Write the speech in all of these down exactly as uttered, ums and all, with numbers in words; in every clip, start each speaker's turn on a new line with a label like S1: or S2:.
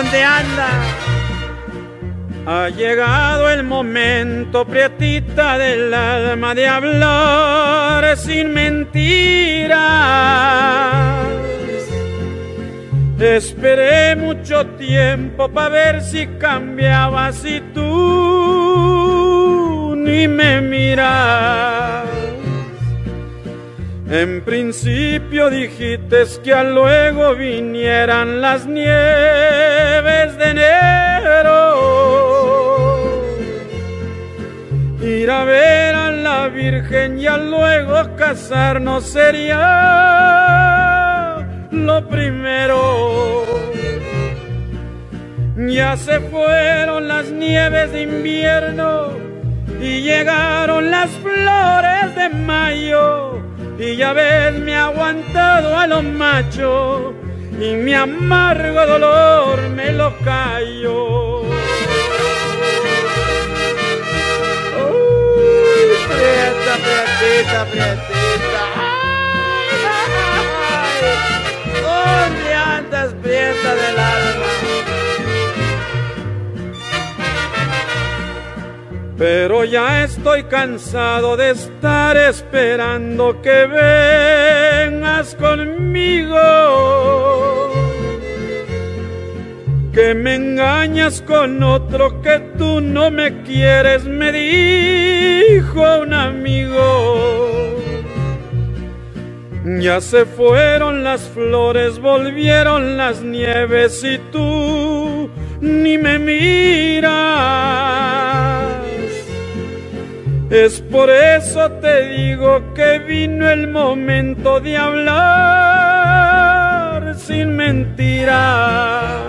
S1: ¿Dónde anda? Ha llegado el momento, prietita del alma, de hablar sin mentiras. Esperé mucho tiempo para ver si cambiabas y tú ni me miras. En principio dijiste que a luego vinieran las nieves de enero, ir a ver a la Virgen y a luego casarnos sería lo primero. Ya se fueron las nieves de invierno y llegaron las flores de mayo. Y ya ves, me ha aguantado a los machos y mi amargo dolor me lo callo. Uy, prieta, prietita, prietita. Ay, ay, ¿dónde andas, prieta del alma? Pero ya estoy cansado de estar esperando que vengas conmigo, que me engañas con otro, que tú no me quieres, me dijo un amigo. Ya se fueron las flores, volvieron las nieves y tú ni me miras. Es por eso te digo que vino el momento de hablar sin mentira.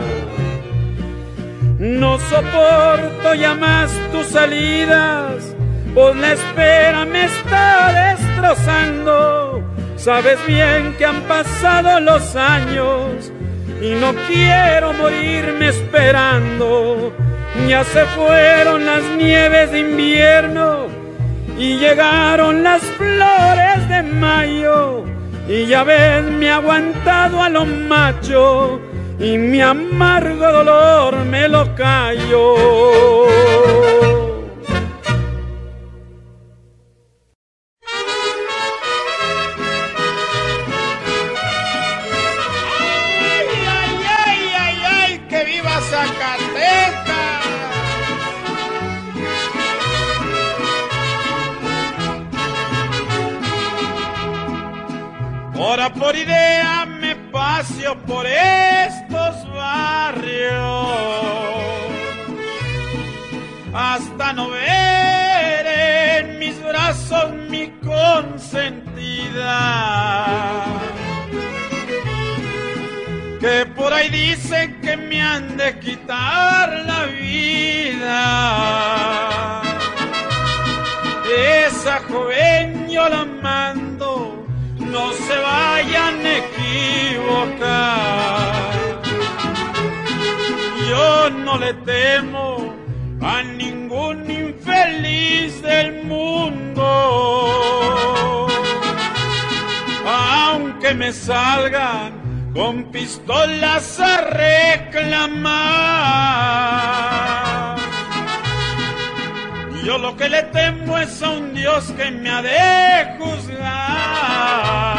S1: No soporto ya más tus salidas, pues la espera me está destrozando. Sabes bien que han pasado los años y no quiero morirme esperando. Ya se fueron las nieves de invierno y llegaron las flores de mayo, y ya ves, me ha aguantado a los machos y mi amargo dolor me lo callo.
S2: Ay, ay, ay, ay, ay, que viva Zacatecas. Hora por idea me paseo por estos barrios hasta no ver en mis brazos mi consentida, que por ahí dicen que me han de quitar la vida. Esa joven yo la mando, no se vayan a equivocar. Yo no le temo a ningún infeliz del mundo, aunque me salgan con pistolas a reclamar. Yo lo que le temo es a un Dios que me ha de juzgar.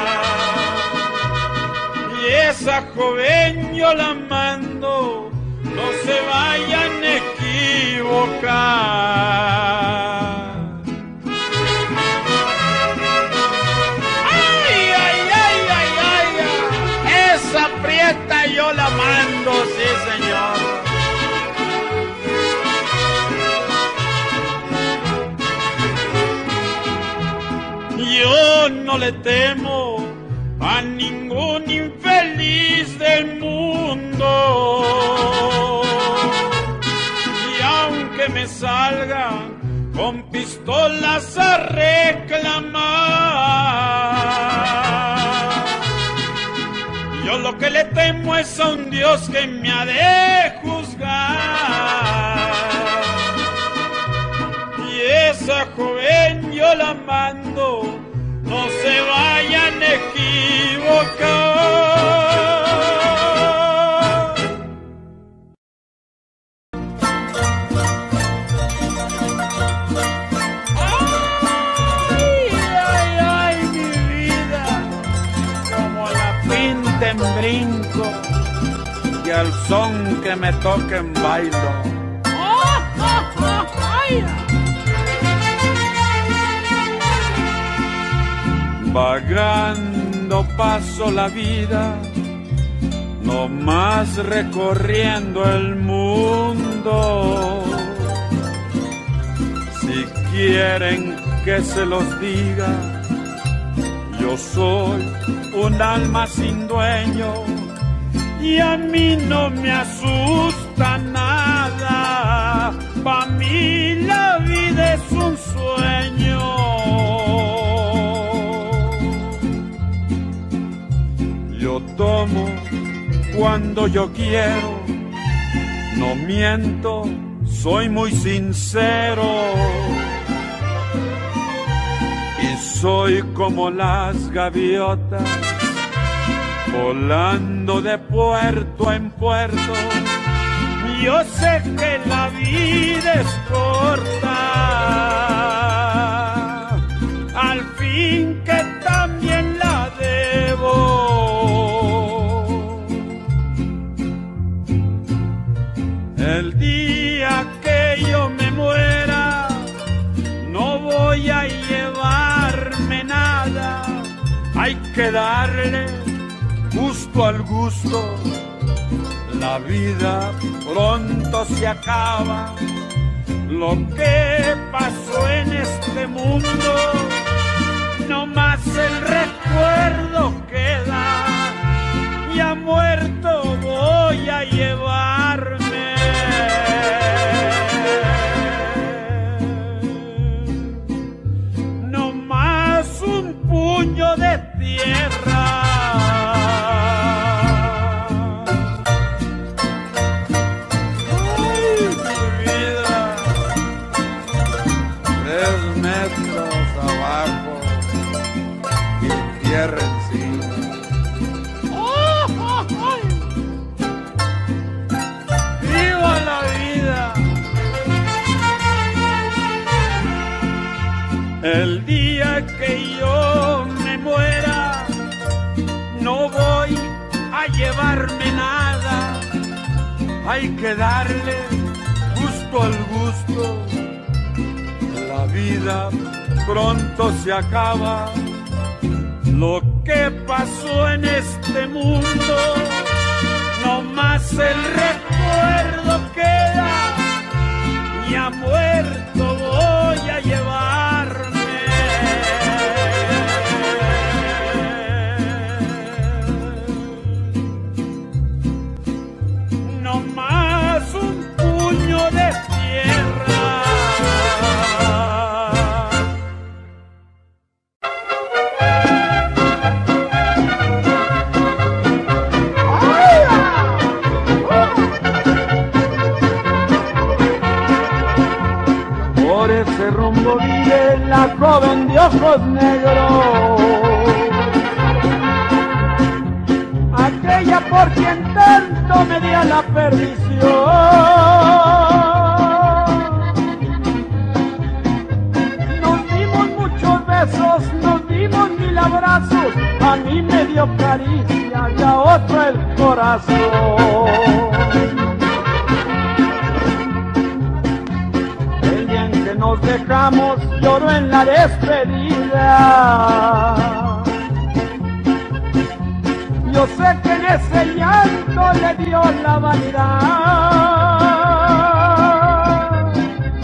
S2: Y esa joven yo la mando, no se vayan a equivocar. Ay, ay, ay, ay, ay, esa prieta yo la mando, sí señor. Yo no le temo a ningún infeliz del mundo, y aunque me salgan con pistolas a reclamar, yo lo que le temo es a un Dios que me ha de juzgar. Y esa joven yo la mando, no se vayan a equivocar.
S1: y al son que me toquen bailo. Vagando paso la vida, no más recorriendo el mundo. Si quieren que se los diga, yo soy un alma sin dueño y a mí no me asusta nada. Pa' mí la vida es un sueño. Yo tomo cuando yo quiero, no miento, soy muy sincero. Y soy como las gaviotas, volando de puerto en puerto. Yo sé que la vida es corta, al fin que también la debo. El día que yo me muera, no voy a llevarme nada. Hay que darle gusto al gusto. La vida pronto se acaba. Lo que pasó en este mundo, no más el recuerdo queda. Ya muerto voy a llevarme no más un puño de tierra. ¡Viva la vida! El día que yo me muera, no voy a llevarme nada. Hay que darle gusto al gusto. La vida pronto se acaba. Lo que pasó en este mundo, no más el recuerdo queda. Ya muerto voy a llevarme no más un puño de tierra. Rumbo vive la joven de ojos negros, aquella por quien tanto me dio la perdición. Nos dimos muchos besos, nos dimos mil abrazos, a mí me dio caricia y a otro el corazón. Nos dejamos, lloró en la despedida. Yo sé que en ese llanto le dio la vanidad.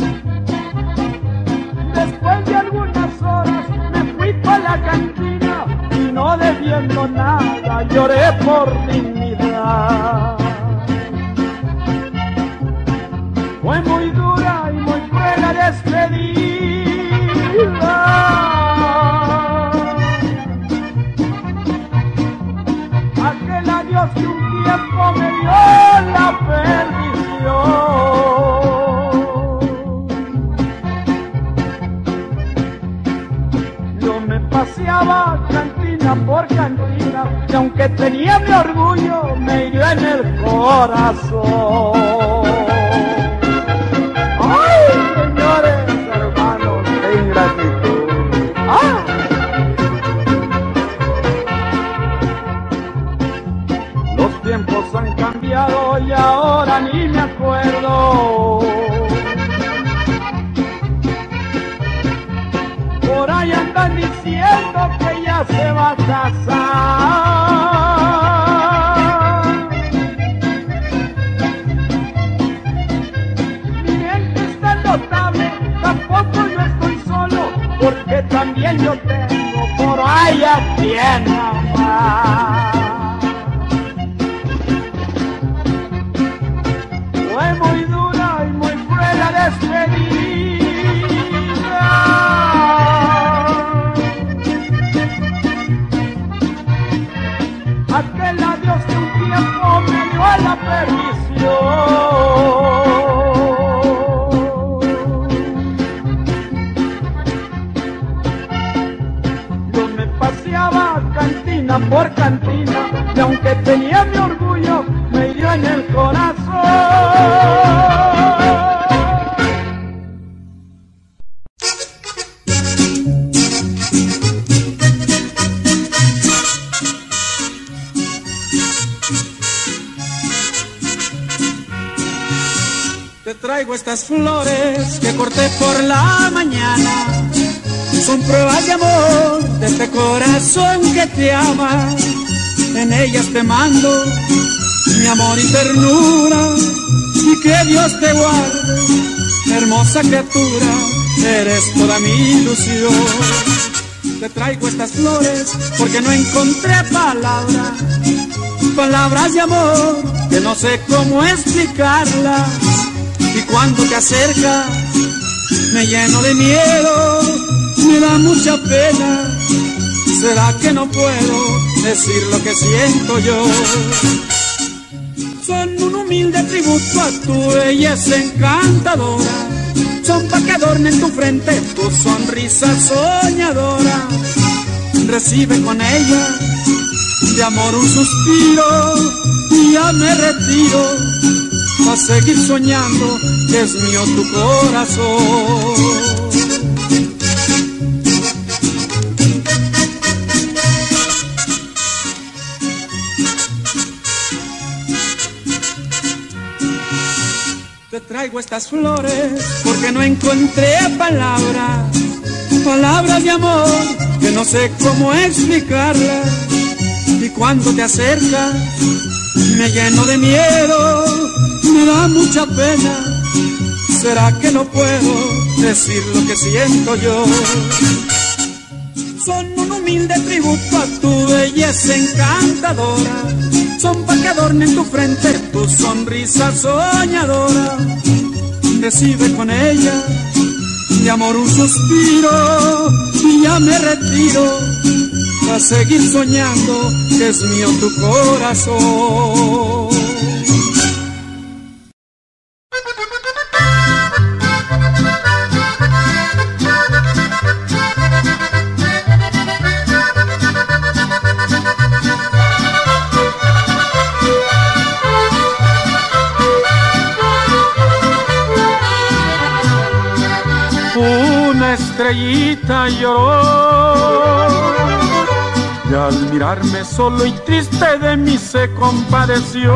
S1: Después de algunas horas me fui pa' la cantina y no debiendo nada lloré por dignidad. Fue muy dura y muy cruel la despedida. Aquel adiós que un tiempo me dio la perdición. Yo me paseaba cantina por cantina y aunque tenía mi orgullo me hirió en el corazón. Señores, hermanos, qué ingratitud. ¡Ah! Los tiempos tiempos han cambiado y ahora ni me acuerdo. Por ahí andan diciendo que ya se va a casar. Miren que está notable, tampoco yo estoy solo, porque también yo tengo por ahí a quien amar. Fue muy dura y muy cruel la despedida. Aquel adiós que un tiempo me dio a la perdición. Yo me paseaba cantina por cantina y aunque tenía mi orgullo, me hirió en el corazón. Te traigo estas flores que corté por la mañana. Son pruebas de amor de este corazón que te ama. En ellas te mando mi amor y ternura, y que Dios te guarde, hermosa criatura, eres toda mi ilusión. Te traigo estas flores porque no encontré palabras, palabras de amor que no sé cómo explicarlas. Y cuando te acercas me lleno de miedo, me da mucha pena. ¿Será que no puedo decir lo que siento yo? Son un humilde tributo a tu belleza encantadora, son pa' que adornen tu frente tu sonrisa soñadora. Recibe con ella de amor un suspiro y ya me retiro a seguir soñando que es mío tu corazón. Te traigo estas flores porque no encontré palabras, palabras de amor que no sé cómo explicarlas. Y cuando te acercas me lleno de miedo, me da mucha pena. ¿Será que no puedo decir lo que siento yo? Son un humilde tributo a tu belleza encantadora, son pa' que adornen tu frente tu sonrisa soñadora. Recibe con ella de amor un suspiro y ya me retiro a seguir soñando que es mío tu corazón. Una estrellita lloró y al mirarme solo y triste de mí se compadeció.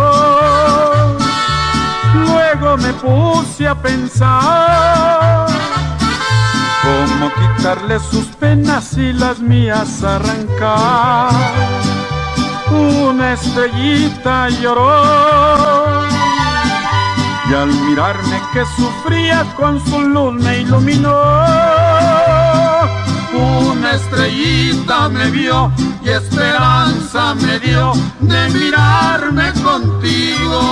S1: Luego me puse a pensar cómo quitarle sus penas y las mías arrancar. Una estrellita lloró y al mirarme que sufría con su luz me iluminó. Una estrellita me vio y esperanza me dio de mirarme contigo.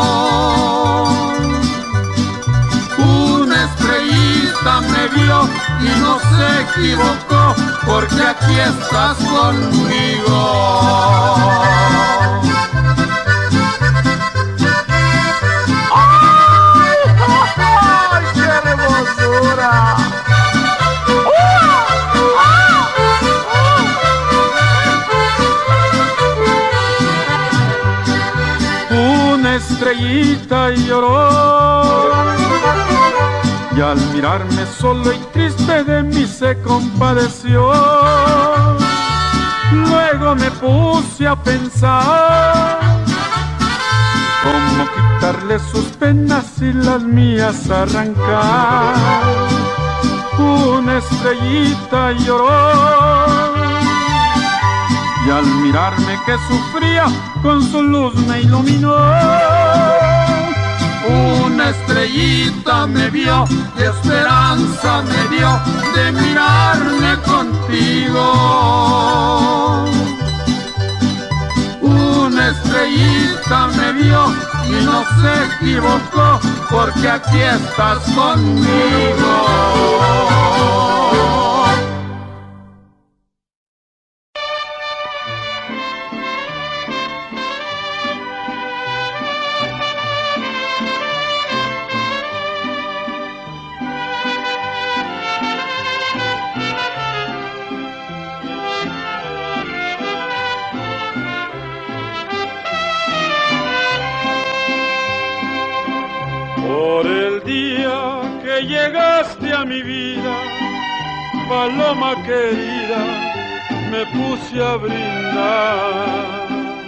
S1: Una estrellita me vio y no se equivocó porque aquí estás conmigo. Una estrellita lloró y al mirarme solo y triste de mí se compadeció. Luego me puse a pensar quitarle sus penas y las mías arrancar. Una estrellita lloró y al mirarme que sufría con su luz me iluminó. Una estrellita me vio y esperanza me dio de mirarme contigo. Una estrellita me vio y no se equivocó porque aquí estás conmigo. Por el día que llegaste a mi vida, paloma querida, me puse a brindar.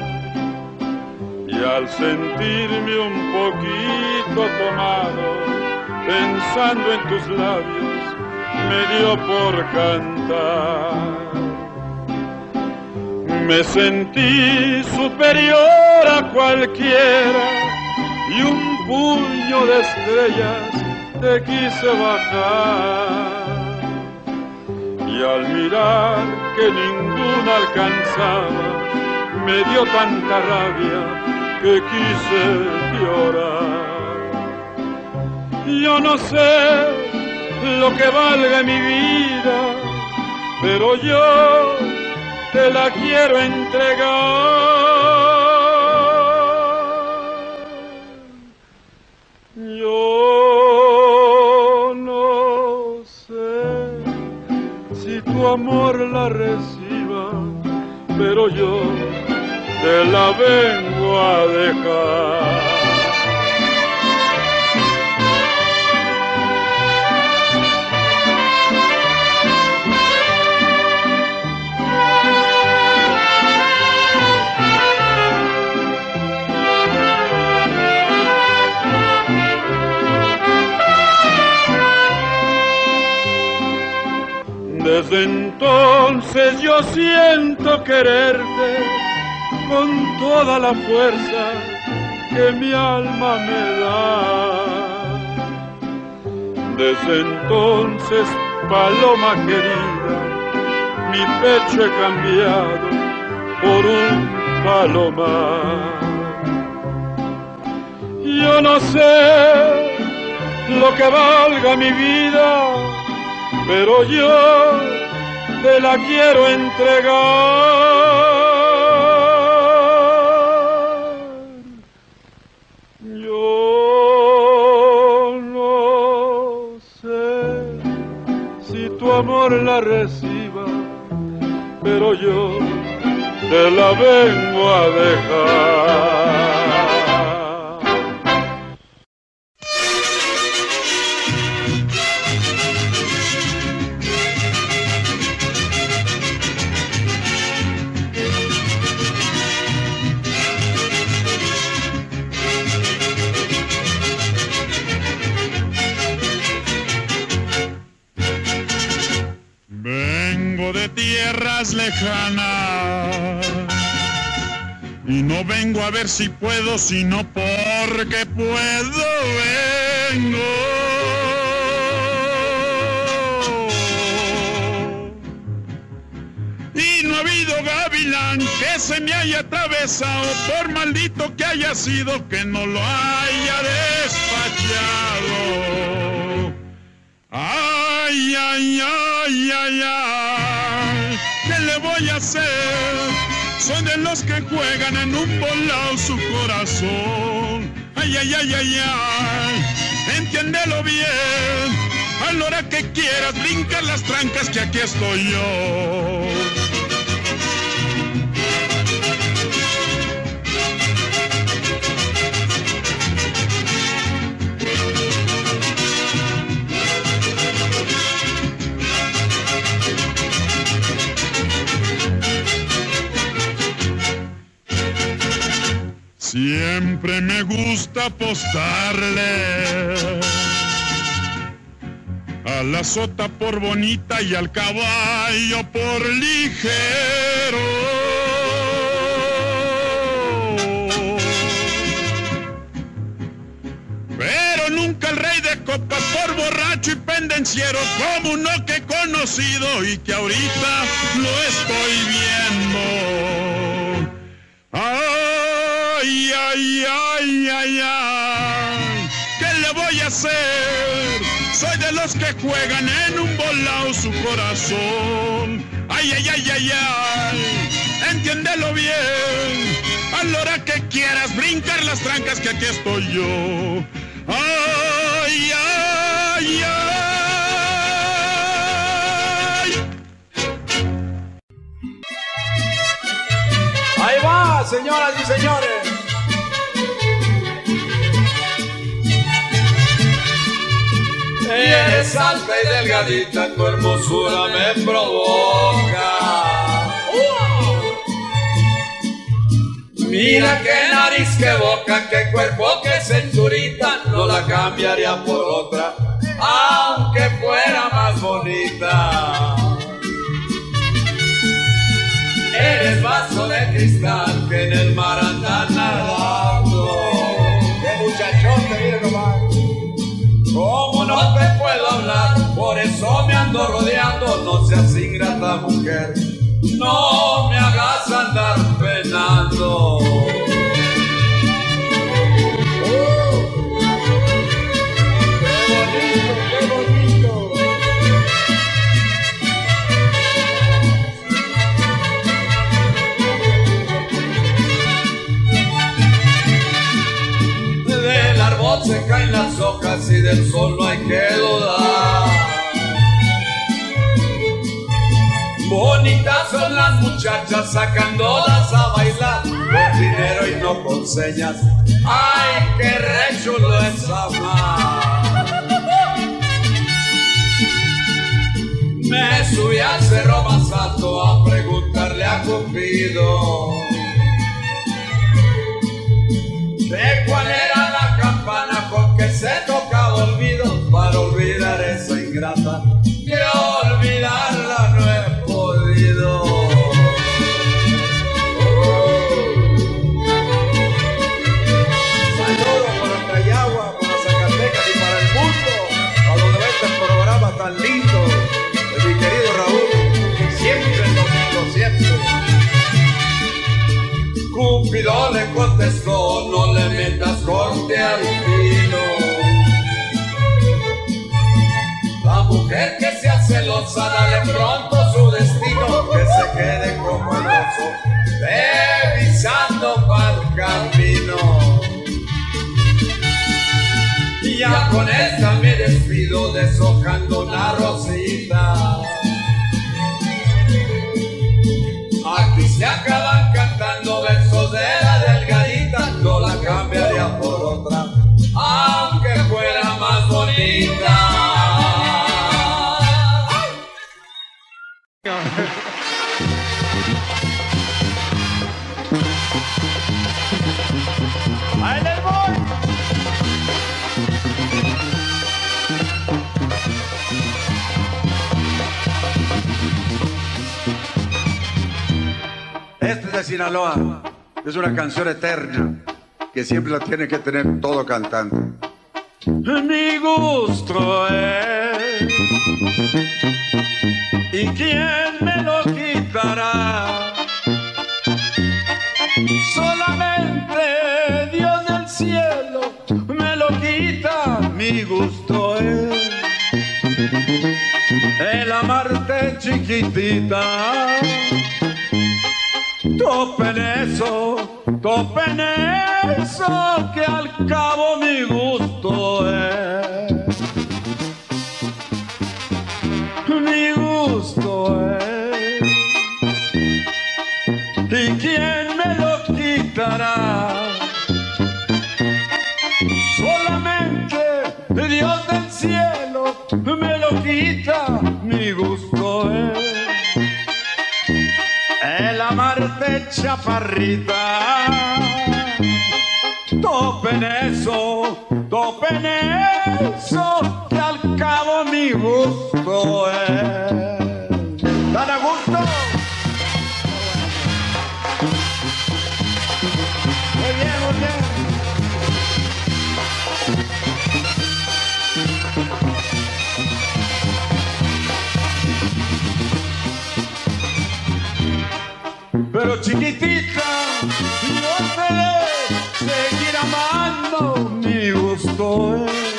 S1: Y al sentirme un poquito tomado, pensando en tus labios, me dio por cantar. Me sentí superior a cualquiera y un puño de estrellas te quise bajar. Y al mirar que ninguna alcanzaba, me dio tanta rabia que quise llorar. Yo no sé lo que valga mi vida, pero yo te la quiero entregar. Yo no sé si tu amor la reciba, pero yo te la vengo a dejar. Desde entonces yo siento quererte con toda la fuerza que mi alma me da. Desde entonces, paloma querida, mi pecho he cambiado por un palomar. Yo no sé lo que valga mi vida, pero yo te la quiero entregar. Yo no sé si tu amor la reciba, pero yo te la vengo a dejar.
S2: Tierras lejanas y no vengo a ver si puedo, sino porque puedo vengo. Y no ha habido gavilán que se me haya atravesado, por maldito que haya sido, que no lo haya despachado. Ay, ay, ay, ay, ay, ¿qué le voy a hacer? Son de los que juegan en un volado su corazón. Ay, ay, ay, ay, ay, entiéndelo bien. A la hora que quieras brincar las trancas, que aquí estoy yo. Siempre siempre me gusta apostarle a la sota por bonita y al caballo por ligero. Pero nunca el rey de copas por borracho y pendenciero, como uno que he conocido y que ahorita lo estoy viendo. Ay, ay, ay, ay, ay, ¿qué le voy a hacer? Soy de los que juegan en un volado su corazón. Ay, ay, ay, ay, ay, entiéndelo bien. A la hora que quieras brincar las trancas, que aquí estoy yo. Ay, ay, ay.
S1: Ahí va, señoras y señores.
S3: Eres alta y delgadita, tu hermosura me provoca. Mira qué nariz, qué boca, qué cuerpo, qué cinturita, no la cambiaría por otra, aunque fuera más bonita. Eres vaso de cristal que en el mar anda nadando.
S1: Qué muchachón te viene nomás.
S3: Como no te puedo hablar, por eso me ando rodeando. No seas ingrata, mujer, no me hagas andar penando.
S1: Oh, qué bonito, qué bonito.
S3: Del árbol se caen las hojas y del sol no hay que dudar. Bonitas son las muchachas sacándolas a bailar, con dinero y no con señas. Ay, qué re chulo es amar. Me subí al cerro más alto a preguntarle a Cupido de cuál era la campana con que se tocaba olvido, para olvidar esa ingrata que olvidarla no he podido.
S1: Saludos para Tayagua, para Zacatecas y para el mundo, a donde va este programa tan lindo de mi querido Raúl, siempre el domingo, siempre.
S3: Cupido le contestó, no le metas corte al vino. La mujer que sea celosa, dale pronto su destino, que se quede como el oso, revisando pa'l camino. Y ya con esta me despido, deshojando una rosita. Aquí se acaban cantando versos de la delgadita, no la cambiaría por otra, aunque fuera más bonita.
S1: ¡Ahí les voy!
S4: Este es de Sinaloa, es una canción eterna que siempre la tiene que tener todo cantante.
S1: Mi gusto es, ¿y quién me lo quitará? Solamente Dios del cielo me lo quita. Mi gusto es el amarte, chiquitita. Topen eso, topen eso, que al cabo mi gusto es. Mi gusto es, ¿y quién me lo quitará? Solamente Dios del cielo me lo quita. Mi gusto es el amarte, chaparrita. topen eso, topen eso, que al cabo mi gusto es. ¿Dan a gusto? Muy bien, muy bien. Pero chiquitita, yo te de seguir amando, mi gusto es.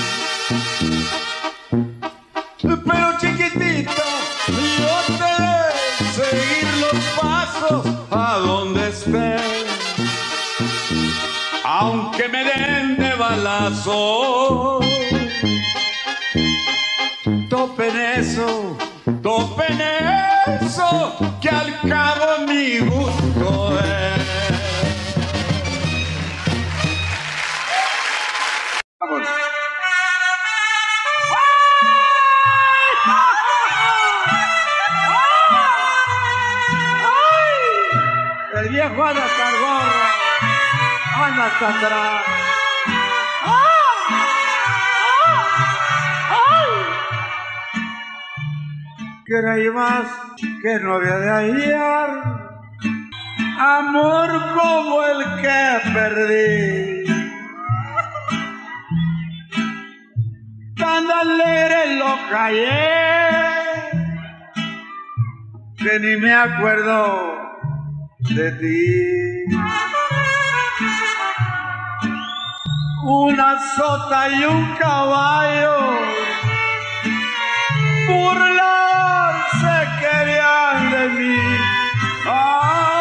S1: Pero chiquitita, yo te de seguir los pasos a donde estés. Aunque me den de balazo, topen eso, topen eso, que al cabo mi gusto es. Vamos. El viejo anda hasta el gorro, anda hasta atrás. Creí más que no había de hallar amor como el que perdí. Tan alegre lo callé que ni me acuerdo de ti. Una sota y un caballo burlarse querían de mí. Ay,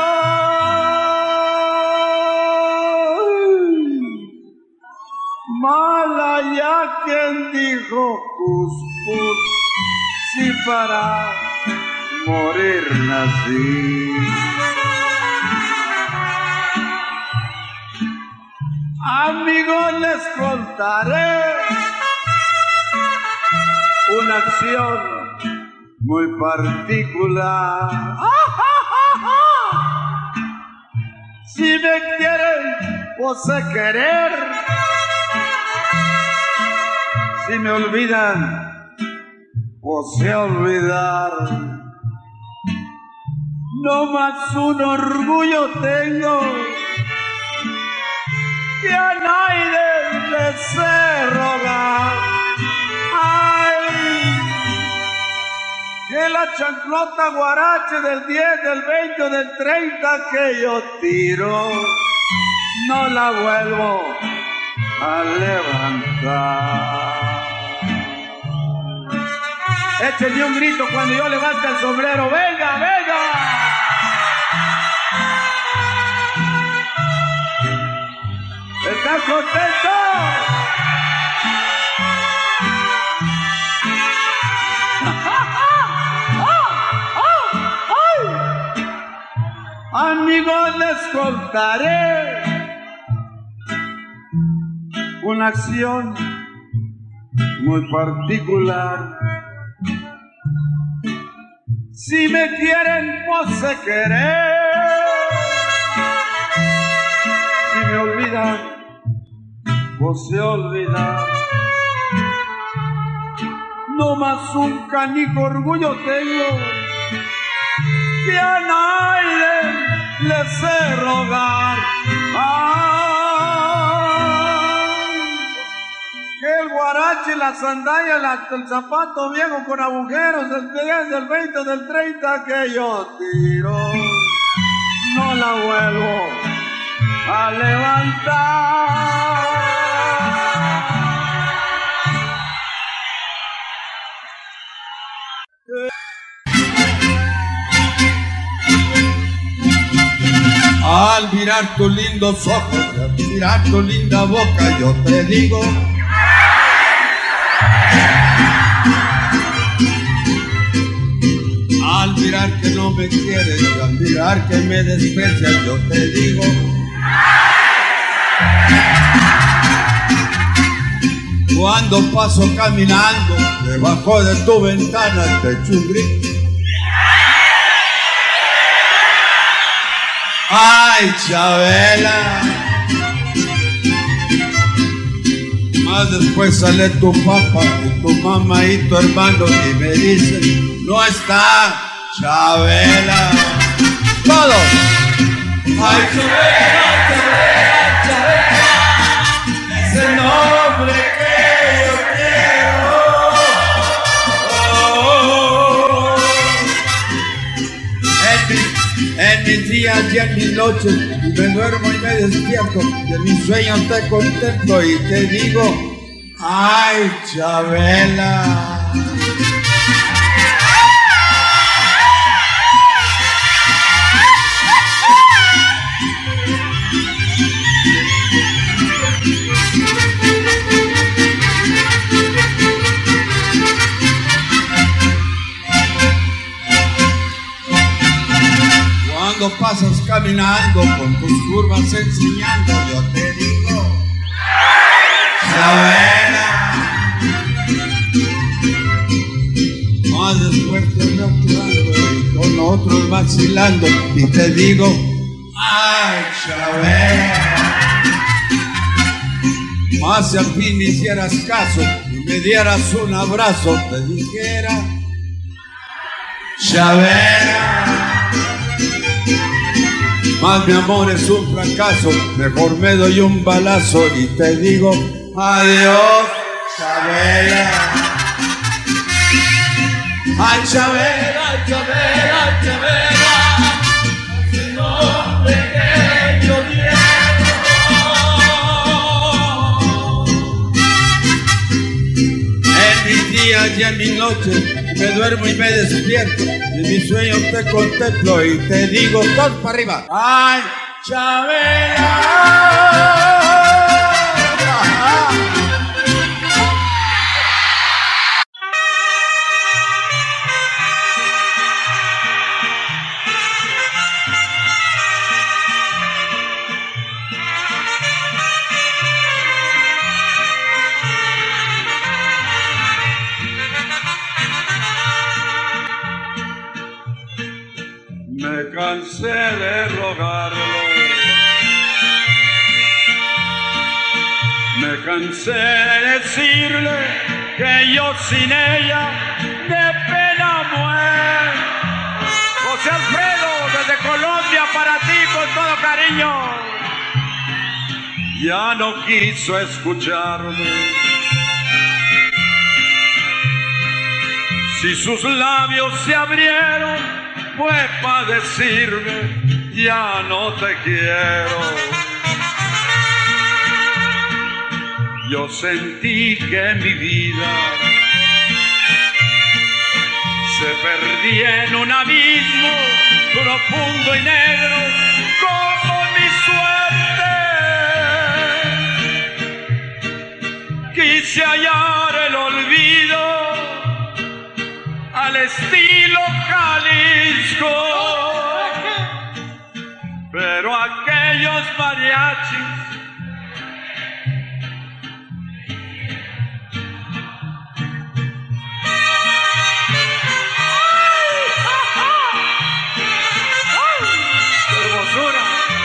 S1: mala ya quien dijo pus pus, si para morir nací. Amigos, les contaré una acción muy particular. Si me quieren, pues sé querer. Si me olvidan, pues sé olvidar. No más un orgullo tengo, que a nadie le sé rogar. Ay, que la chanclota guarache del diez, del veinte o del treinta que yo tiro, no la vuelvo a levantar. Échenme un grito cuando yo levante el sombrero. ¡Venga, venga! ¿Están contentos? Amigos, les contaré una acción muy particular. Si me quieren, pues sé querer. Si me olvidan, pues sé olvidar. No más un canijo orgullo tengo, que a nadie le sé rogar. Ay, que el guarache, la sandalia, la, el zapato viejo con agujeros, el diez, del veinte o del treinta que yo tiro, no la vuelvo a levantar.
S3: Al mirar tus lindos ojos, al mirar tu linda boca, yo te digo, al mirar que no me quieres y al mirar que me desprecias, yo te digo, cuando paso caminando debajo de tu ventana te echo un grito. ¡Ay, Chabela! Más después sale tu papá y tu mamá y tu hermano y me dicen, no está Chabela. Todos. Ay, Chabela, Chabela, Chabela, es el nombre que yo quiero. Oh, en, mi, en mis días y en mis noches me duermo y me despierto y en mis sueños te contemplo y te digo, ay, Chabela. Cuando pasas caminando con tus curvas enseñando, yo te digo, Chabela. Más después te ando actuando y con otros vacilando y te digo, ay, Chabela. Más si al fin me hicieras caso y me dieras un abrazo, te dijera, Chabela. Más mi amor es un fracaso, mejor me doy un balazo y te digo, adiós, Chabela. Ay, Chabela, Chabela, Chabela, es el nombre que yo quiero. En mis días y en mis noches me duermo y me despierto, y en mis sueños te contemplo y te digo, todos para arriba, ay, Chabela.
S1: Me cansé de rogarlo, me cansé de decirle que yo sin ella de pena muero. José Alfredo, desde Colombia para ti con todo cariño. Ya no quiso escucharme. Si sus labios se abrieron fue para decirme, ya no te quiero. Yo sentí que mi vida se perdía en un abismo profundo y negro como mi suerte. Quise hallar el olvido al estilo Jalisco, pero aquellos mariachis ¡qué hermosura!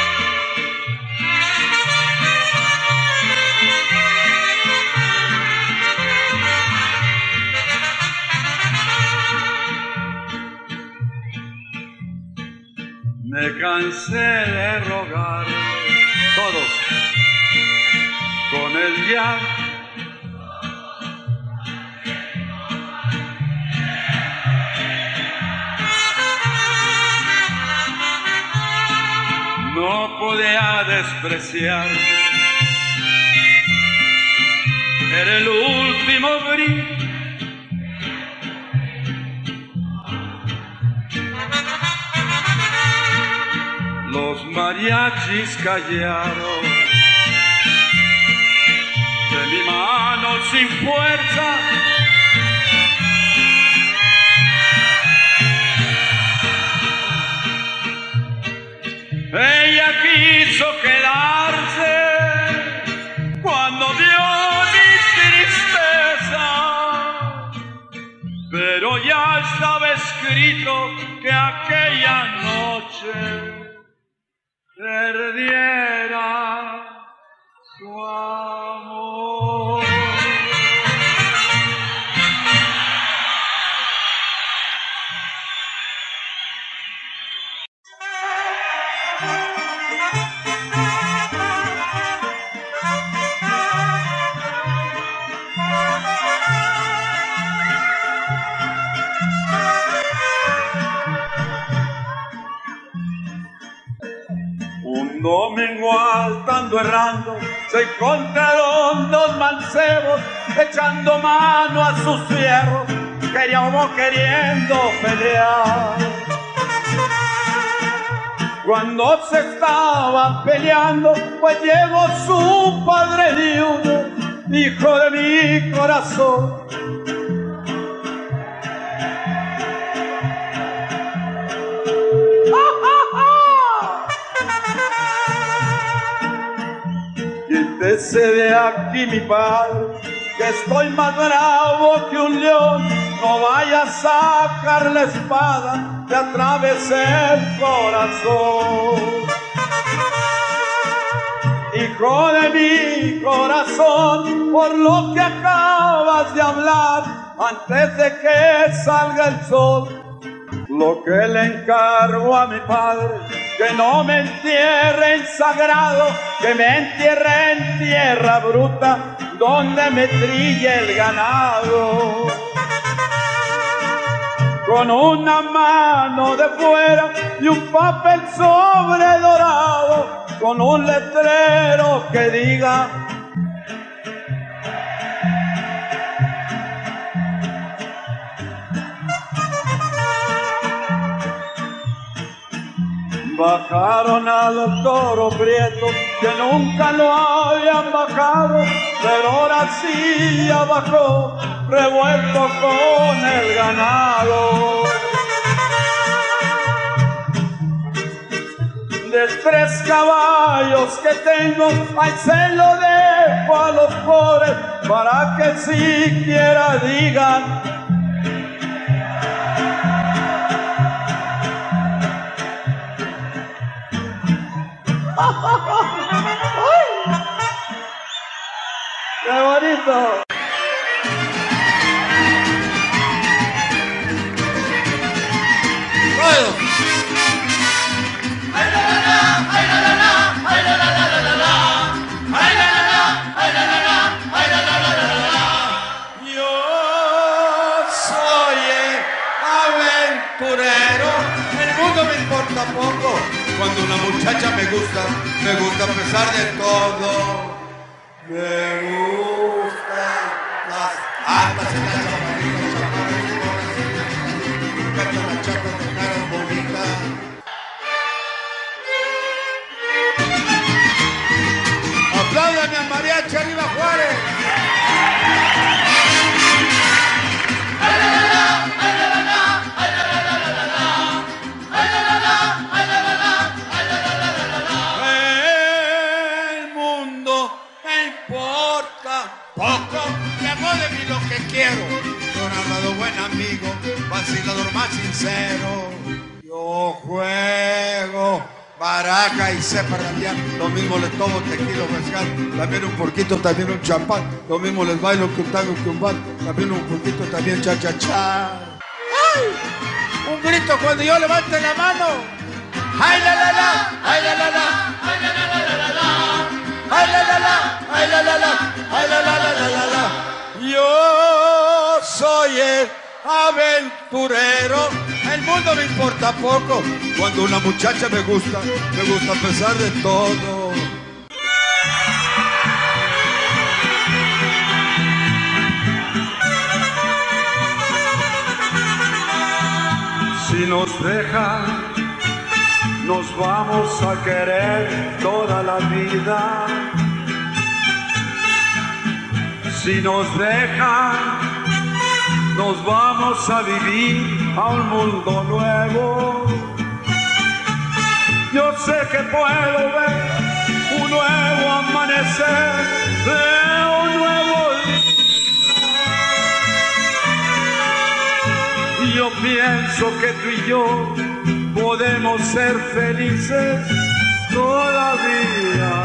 S1: Me cansé de rogar, todos, con el viaje. No podía despreciarme, era el último brillo. Los mariachis callaron de mi mano sin fuerza. Ella quiso quedarse cuando vio mi tristeza, pero ya estaba escrito que aquella noche perdiera su amor. cuando errando se encontraron dos mancebos echando mano a sus fierros, queríamos queriendo pelear. Cuando se estaban peleando, pues llegó su padre viudo, hijo de mi corazón. Quítese de aquí, mi padre, que estoy más bravo que un león. No vaya a sacar la espada, te atravesé el corazón. Hijo de mi corazón, por lo que acabas de hablar, antes de que salga el sol, lo que le encargo a mi padre, que no me entierre en sagrado, que me entierre en tierra bruta, donde me trille el ganado. Con una mano de fuera y un papel sobre dorado, con un letrero que diga: bajaron al Toro Prieto, que nunca lo habían bajado, pero ahora sí ya bajó, revuelto con el ganado. De tres caballos que tengo, ay, se lo dejo a los pobres, para que siquiera digan: ¡qué bonito!
S3: Yo soy el aventurero, el mundo me importa poco. Cuando una muchacha me gusta, me gusta a pesar de todo. Me gustan las altas y las chaparritas, chaparritas, me encantan las chapas de caras bonitas. Apláudame al mariachi, arriba Juárez. Buen amigo, vacilador más sincero. Yo juego baraja y sé parrandear. Lo mismo le tomo tequila o mezcal, también un porquito, también un champán. Lo mismo les bailo que un tango que un bar, también un poquito, también cha cha cha. ¡Ay! Un grito cuando yo levante la mano. ¡Ay la la la! ¡Ay la la la! ¡Ay la la la la la! ¡Ay la la la! ¡Ay la la la! ¡Ay la la la la la la! Yo soy el aventurero, el mundo me importa poco. Cuando una muchacha me gusta, me gusta a pesar de todo.
S1: Si nos dejan, nos vamos a querer toda la vida. Si nos dejan, nos vamos a vivir a un mundo nuevo. Yo sé que puedo ver un nuevo amanecer de un nuevo día. Y yo pienso que tú y yo podemos ser felices todavía.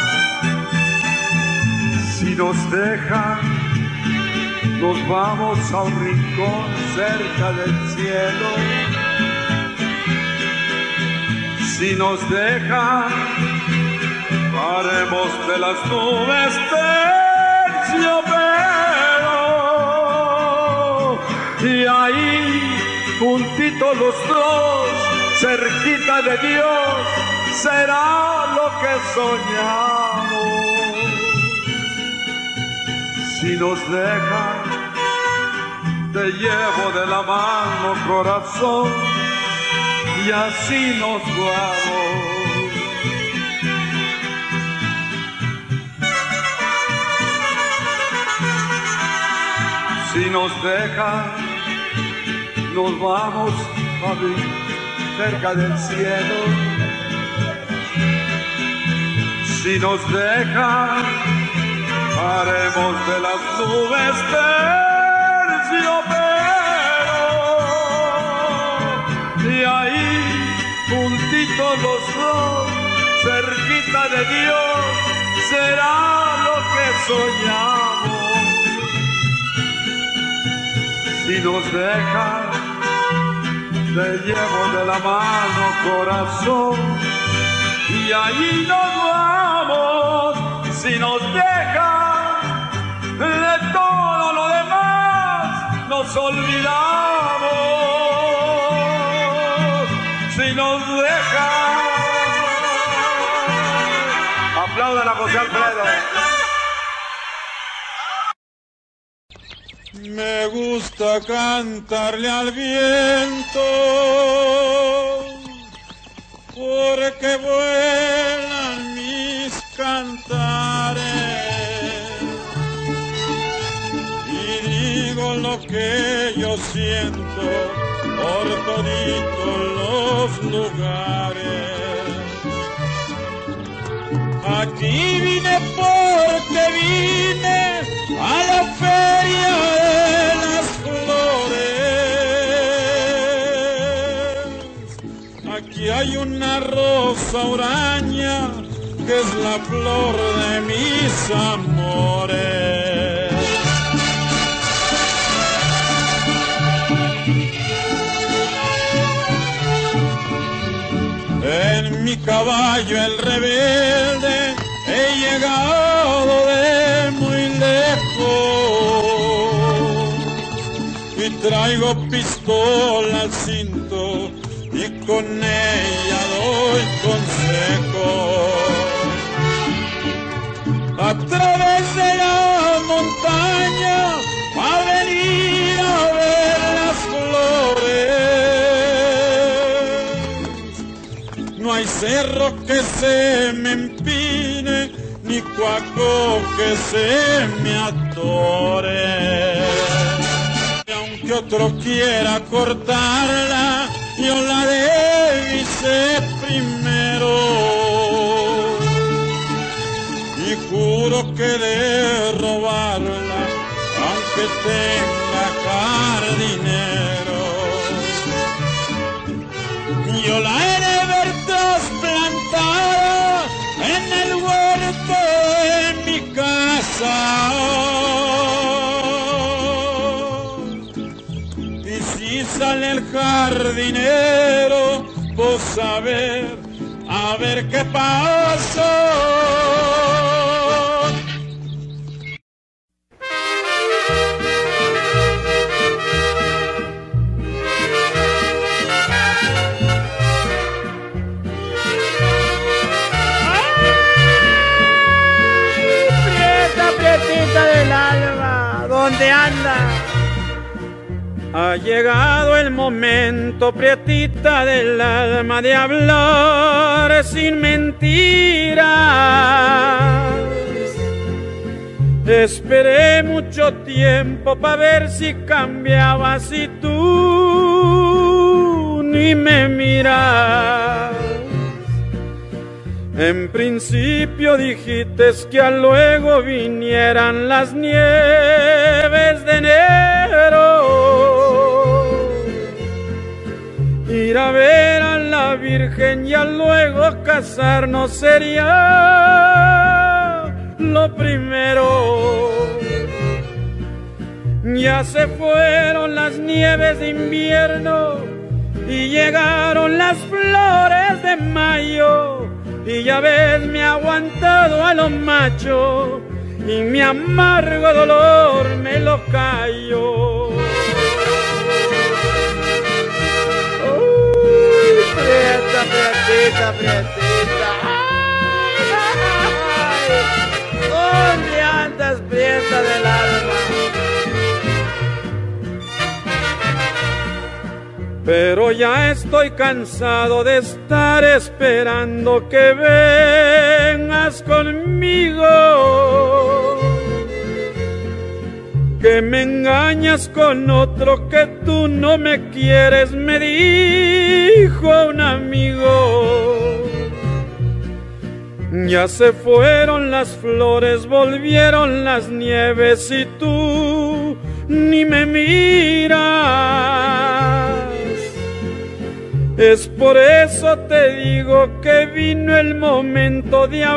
S1: Si nos dejan, nos vamos a un rincón cerca del cielo. Si nos dejan, haremos de las nubes terciopelo. Y ahí, juntitos los dos, cerquita de Dios, será lo que soñamos.
S3: Si nos dejan, te llevo de la mano, corazón, y así nos vamos. Si nos dejan, nos vamos a vivir cerca del cielo. Si nos dejan, haremos de las nubes terciopelo, y ahí, juntitos los dos, cerquita de Dios, será lo que soñamos. Si nos dejan, te llevo de la mano, corazón, y allí nos vamos. Si nos dejan, de todo lo demás nos olvidamos. Si nos dejan, aplaudan a José Alfredo.
S1: Me gusta cantarle al viento, porque vuelan mis cantares, y digo lo que yo siento por toditos los lugares. Aquí vine porque vine a la feria de las flores. Aquí hay una rosa huraña que es la flor de mis amores. En mi caballo el rebelde he llegado de muy lejos, y traigo pistola al cinto y con ella doy consejos. A través de la montaña a venir a ver las flores. No hay cerro que se me empine, ni cuaco que se me atore. Y aunque otro quiera cortarla, yo la divisé primero, y juro que de robarla, aunque tenga jardinero, yo la he de ver trasplantada en el huerto de mi casa. Y si sale el jardinero, pues a ver, a ver qué pasó.
S5: Del alma, ¿dónde anda?
S1: Ha llegado el momento, prietita del alma, de hablar sin mentiras. Esperé mucho tiempo para ver si cambiabas y tú ni me miras. En principio dijiste que a luego vinieran las nieves de enero, ir a ver a la Virgen y a luego casarnos sería lo primero. Ya se fueron las nieves de invierno y llegaron las flores de mayo. Y ya ves, me ha aguantado a los machos y mi amargo dolor me lo callo.
S5: Uy, prieta, prietita, prietita. Ay, ay,
S1: Pero ya estoy cansado de estar esperando que vengas conmigo, que me engañas con otro, que tú no me quieres, me dijo un amigo. Ya se fueron las flores, volvieron las nieves y tú ni me miras. Es por eso te digo que vino el momento de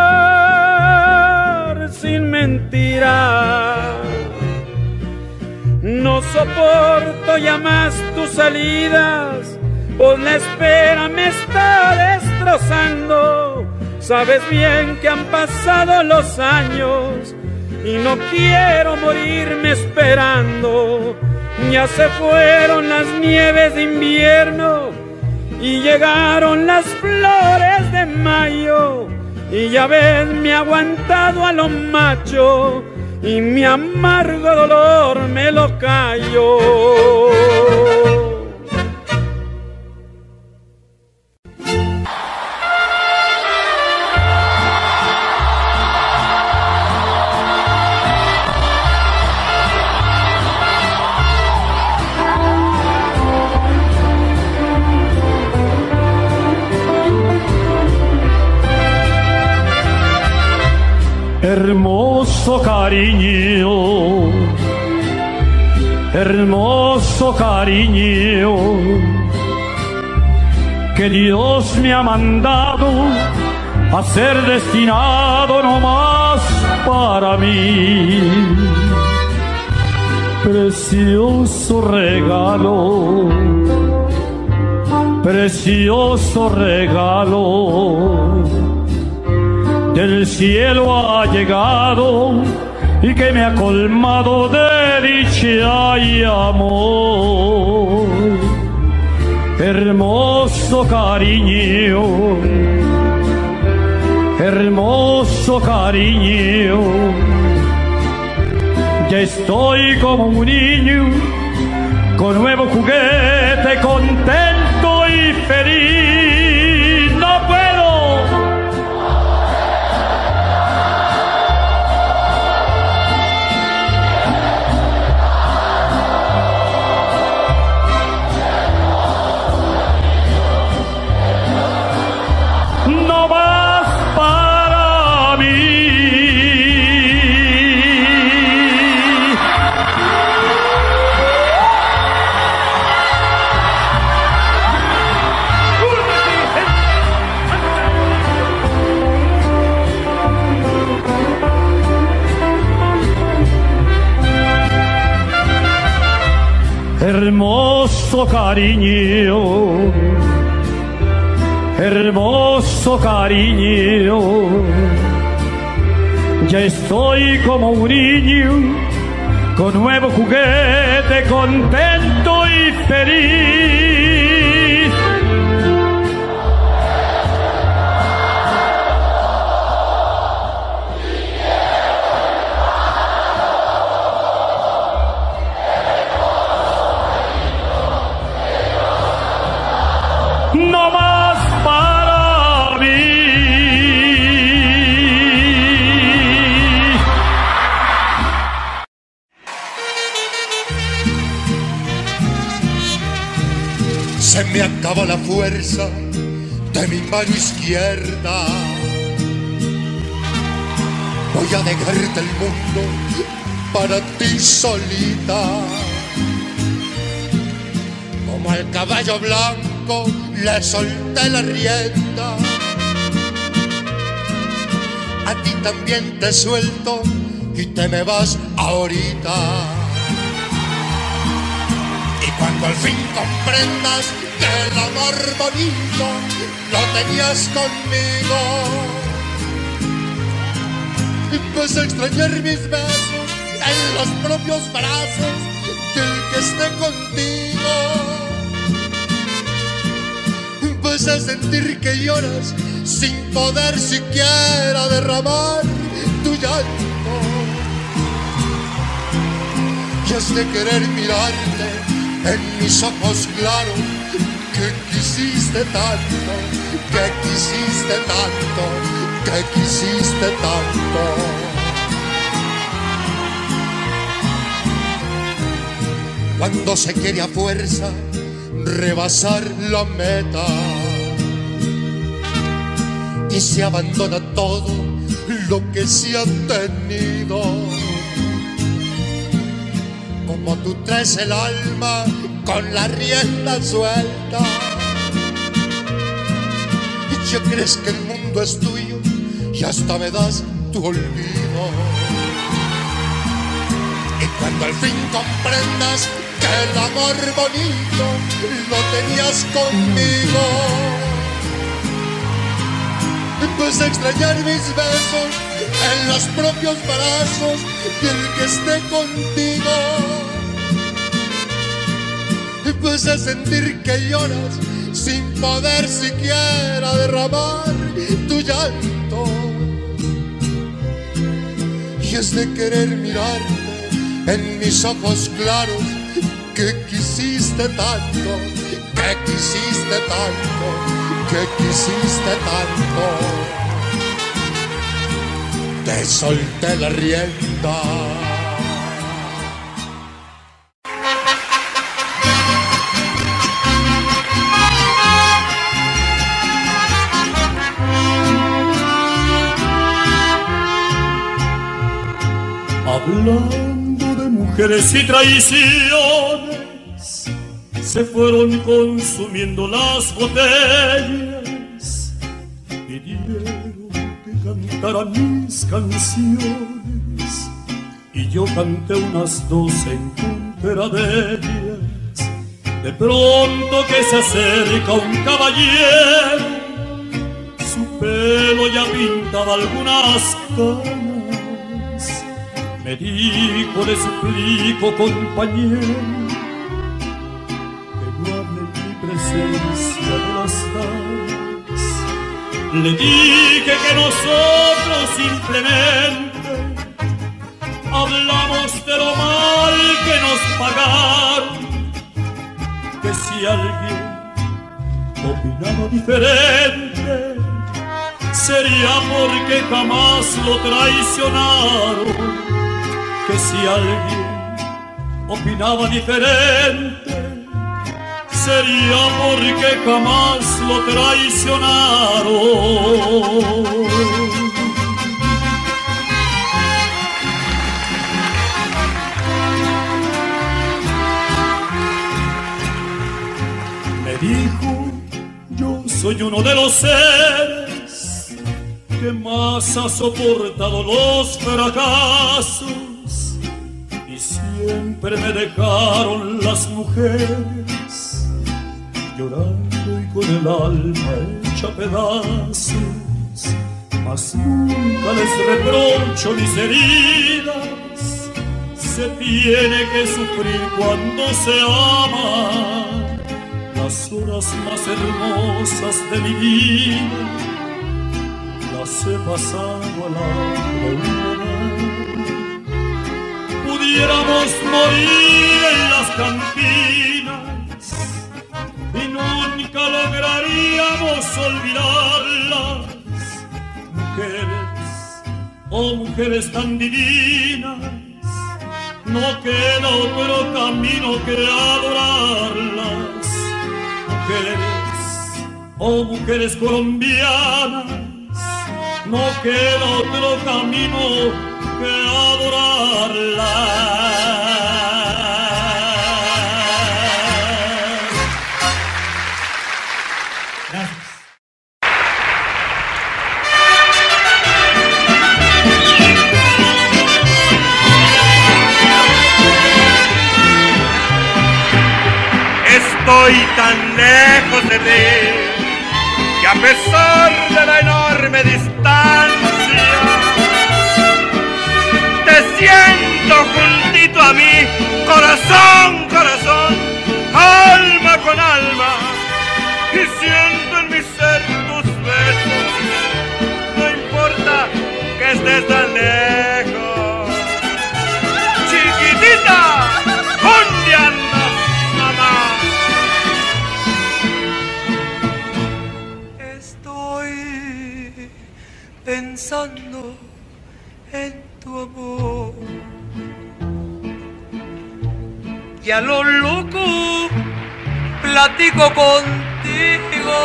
S1: hablar sin mentiras. No soporto ya más tus salidas, pues la espera me está destrozando. Sabes bien que han pasado los años y no quiero morirme esperando. Ya se fueron las nieves de invierno y llegaron las flores de mayo, y ya ves me he aguantado a lo macho y mi amargo dolor me lo callo.
S6: Hermoso cariño, hermoso cariño, que Dios me ha mandado a ser destinado nomás para mí. Precioso regalo, precioso regalo, del cielo ha llegado y que me ha colmado de dicha y amor. Hermoso cariño, hermoso cariño, ya estoy como un niño con nuevo juguete, contento y feliz. No puedo. Hermoso cariño, hermoso cariño, ya estoy como un niño con nuevo juguete, contento y feliz. No más para mí.
S7: Se me acaba la fuerza de mi mano izquierda. Voy a dejarte el mundo para ti solita. Como al caballo blanco le solté la rienda, a ti también te suelto y te me vas ahorita. Y cuando al fin comprendas que el amor bonito lo tenías conmigo, vas a extrañar mis besos en los propios brazos del que esté contigo. Vas a sentir que lloras sin poder siquiera derramar tu llanto. Y has de querer mirarte en mis ojos claros que quisiste tanto, que quisiste tanto, que quisiste tanto. Cuando se quiere a fuerza rebasar la meta y se abandona todo lo que se ha tenido, como tú traes el alma con la rienda suelta y ya crees que el mundo es tuyo y hasta me das tu olvido. Y cuando al fin comprendas que el amor bonito lo tenías conmigo, pues a extrañar mis besos en los propios brazos del que esté contigo, pues a sentir que lloras sin poder siquiera derramar tu llanto, y es de querer mirarte en mis ojos claros que quisiste tanto, que quisiste tanto, que quisiste tanto. Te solté la rienda.
S6: Hablando de mujeres y traiciones, se fueron consumiendo las botellas, pidieron que cantara mis canciones y yo canté unas dos en contra de ellas. De pronto que se acerca un caballero, su pelo ya pintaba algunas canas, me dijo, le suplico compañero, presencia de las damas. Le dije que nosotros simplemente hablamos de lo mal que nos pagaron, que si alguien opinaba diferente sería porque jamás lo traicionaron, que si alguien opinaba diferente sería porque jamás lo traicionaron. Me dijo, yo soy uno de los seres que más ha soportado los fracasos y siempre me dejaron las mujeres llorando y con el alma hecha pedazos, mas nunca les reprocho mis heridas. Se tiene que sufrir cuando se ama. Las horas más hermosas de mi vida las he pasado a la soledad. Pudiéramos morir en las cantinas y nunca lograríamos olvidarlas. Mujeres, oh mujeres tan divinas, no queda otro camino que adorarlas. Mujeres, oh mujeres colombianas, no queda otro camino que adorarlas. Gracias.
S8: Estoy tan lejos de ti que a pesar de la enorme distancia te siento juntito a mí, corazón, corazón, alma con alma, y siento en mi ser tus besos, no importa que estés tan lejos. Chiquitita, ¿dónde andas, mamá?
S9: tu amor. Y a lo loco platico contigo.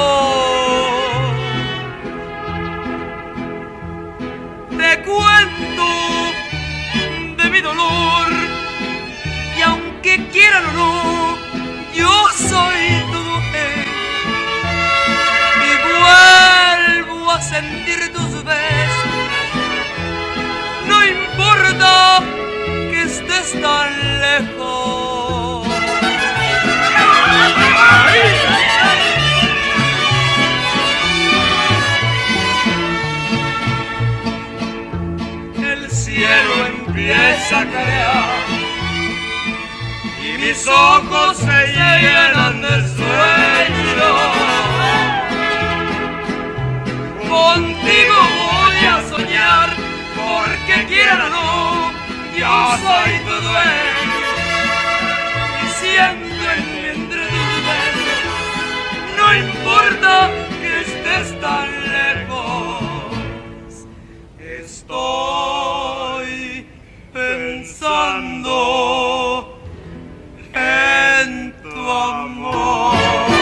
S9: Te cuento de mi dolor y aunque quieran o no, yo soy tu mujer. Y vuelvo a sentir tus besos, no importa que estés tan lejos. El cielo empieza a crear y mis ojos se llenan de sueño. Contigo voy a soñar, porque quieran o no, yo soy tu dueño. Y siento en mí entre tus besos, no importa que estés tan lejos. Estoy pensando en tu amor.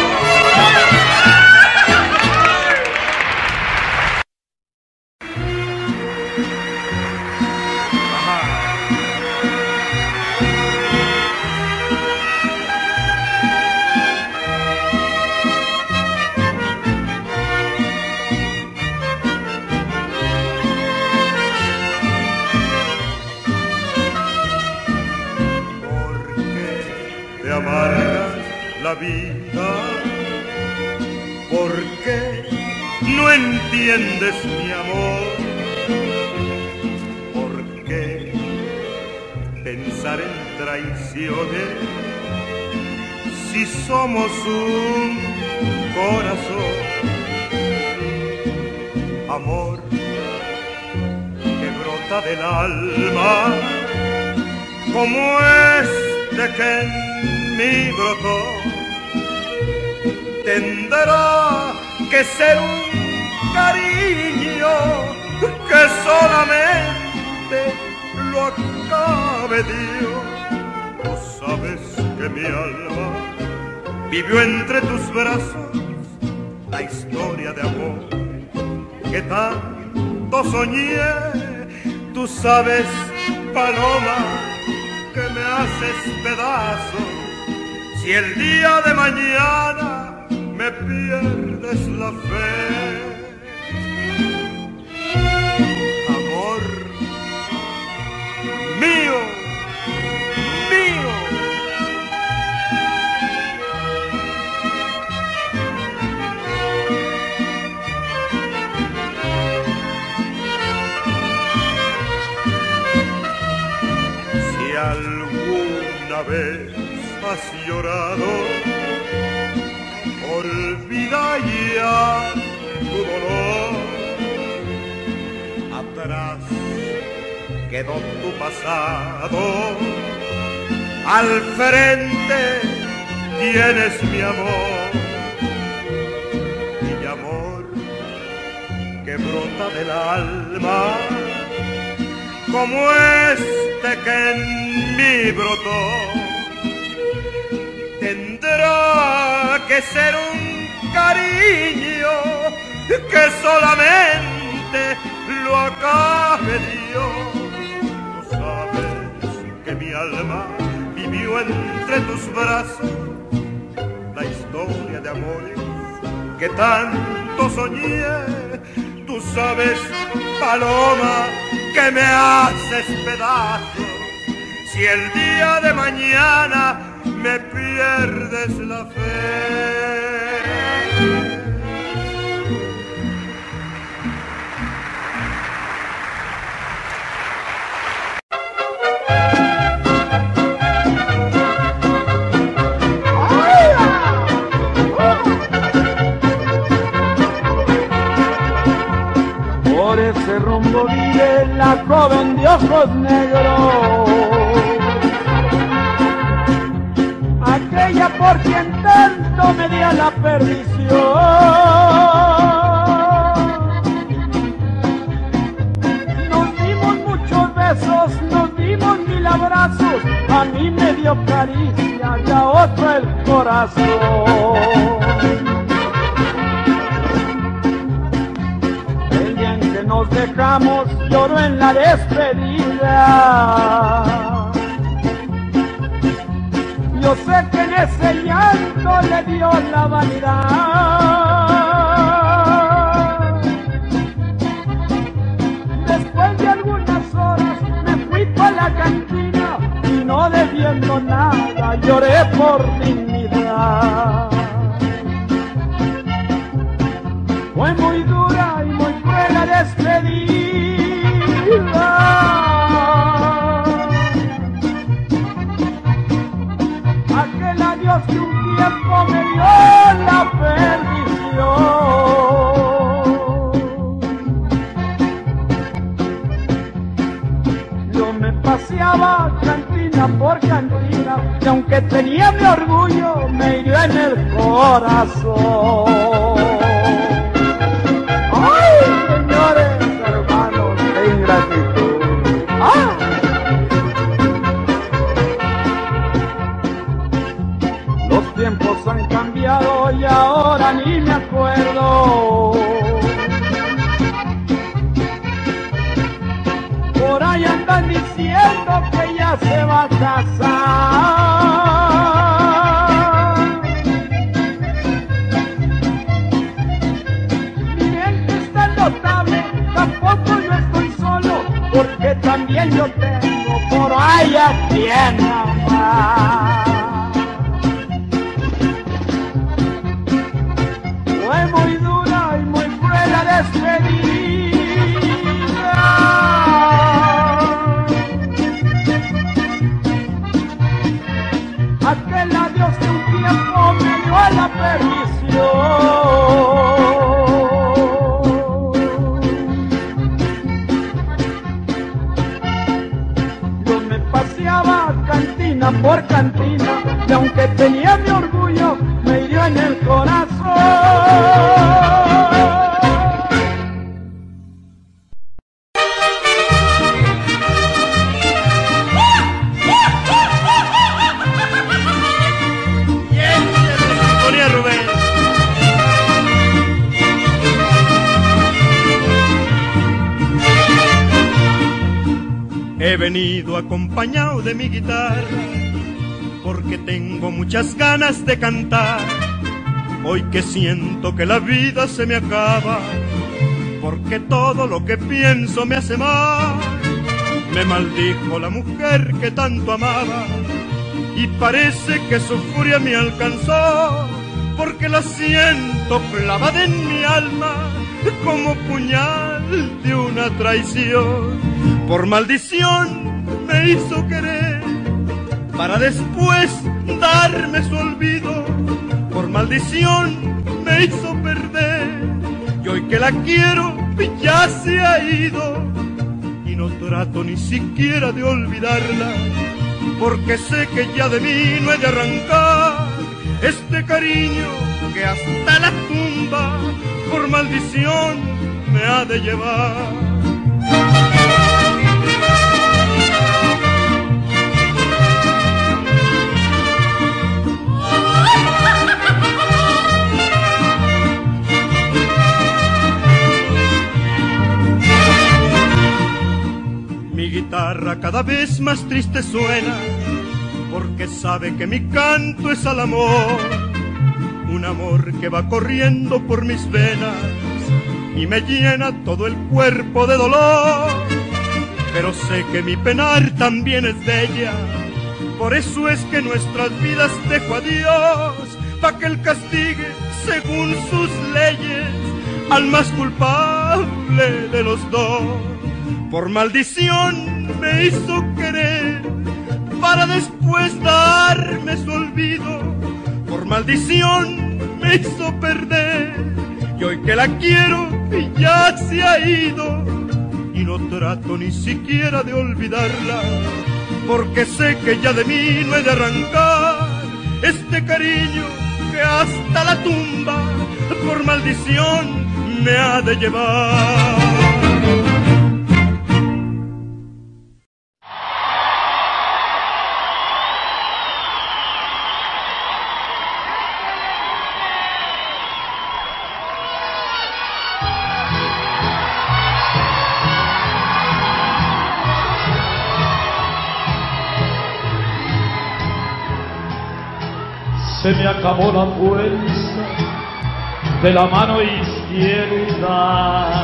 S8: La vida, ¿por qué no entiendes mi amor? ¿Por qué pensar en traiciones si somos un corazón? Amor que brota del alma como este que en mí brotó. Tendrá que ser un cariño que solamente lo acabe Dios. Tú sabes que mi alma vivió entre tus brazos la historia de amor que tanto soñé. Tú sabes, paloma, que me haces pedazos si el día de mañana me pierdes la fe. Amor mío, mío. Si alguna vez has llorado, olvida ya tu dolor. Atrás quedó tu pasado, al frente tienes mi amor. Mi amor que brota del alma como este que en mí brotó. Tendrá que ser un cariño que solamente lo acabe Dios. Tú sabes que mi alma vivió entre tus brazos la historia de amores que tanto soñé. Tú sabes, paloma, que me haces pedazos si el día de mañana me pierdes la fe.
S1: Por ese rumbo vive la joven de ojos negros, aquella por quien tanto me di a la perdición. Nos dimos mucho abrazos, a mí me dio caricia y a otro el corazón. El día en que nos dejamos lloró en la despedida. Yo sé que en ese llanto le dio la vanidad. Después de algunas horas me fui pa' la cantina y no debiendo nada lloré por dignidad. Fue muy dura y muy cruel la despedida. Aquel adiós que un tiempo me dio la perdición. Yo me paseaba cantina por cantina y aunque tenía mi orgullo me hirió en el corazón. ¡Ay, señores, hermanos, qué ingratitud! ¡Ah! Los tiempos han cambiado y ahora ni me acuerdo. Por ahí andan diciendo que ya se va a casar. Mi mente está notable, tampoco yo estoy solo, porque también yo tengo por ahí a quien amar. Fue muy dura y muy cruel la despedida. Aquel adiós que un tiempo me dio a la perdición. Yo me paseaba cantina por cantina y aunque tenía mi orgullo me hirió en el corazón.
S8: He venido acompañado de mi guitarra porque tengo muchas ganas de cantar. Hoy que siento que la vida se me acaba, porque todo lo que pienso me hace mal. Me maldijo la mujer que tanto amaba y parece que su furia me alcanzó, porque la siento clavada en mi alma como puñal de una traición. Por maldición me hizo querer para después darme su olvido. Por maldición me hizo perder y hoy que la quiero ya se ha ido. Y no trato ni siquiera de olvidarla, porque sé que ya de mí no he de arrancar este cariño que hasta la tumba por maldición me ha de llevar. Mi guitarra cada vez más triste suena, porque sabe que mi canto es al amor, un amor que va corriendo por mis venas y me llena todo el cuerpo de dolor. Pero sé que mi penar también es de ella, por eso es que nuestras vidas dejo a Dios, pa' que Él castigue según sus leyes al más culpable de los dos. Por maldición me hizo querer para después darme su olvido. Por maldición me hizo perder y hoy que la quiero ya se ha ido. Y no trato ni siquiera de olvidarla, porque sé que ya de mí no he de arrancar este cariño que hasta la tumba por maldición me ha de llevar.
S6: se me acabó la fuerza de la mano izquierda.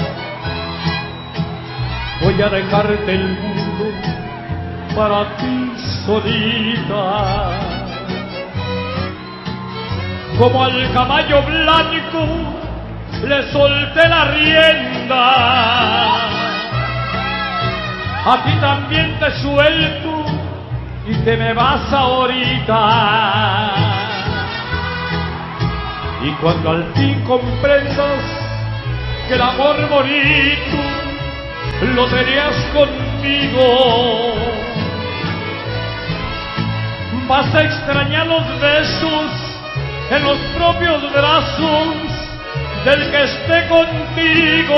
S6: Voy a dejarte el mundo para ti solita. Como al caballo blanco le solté la rienda, a ti también te suelto y te me vas ahorita. Y cuando al fin comprendas que el amor bonito lo tenías conmigo, vas a extrañar los besos en los propios brazos del que esté contigo.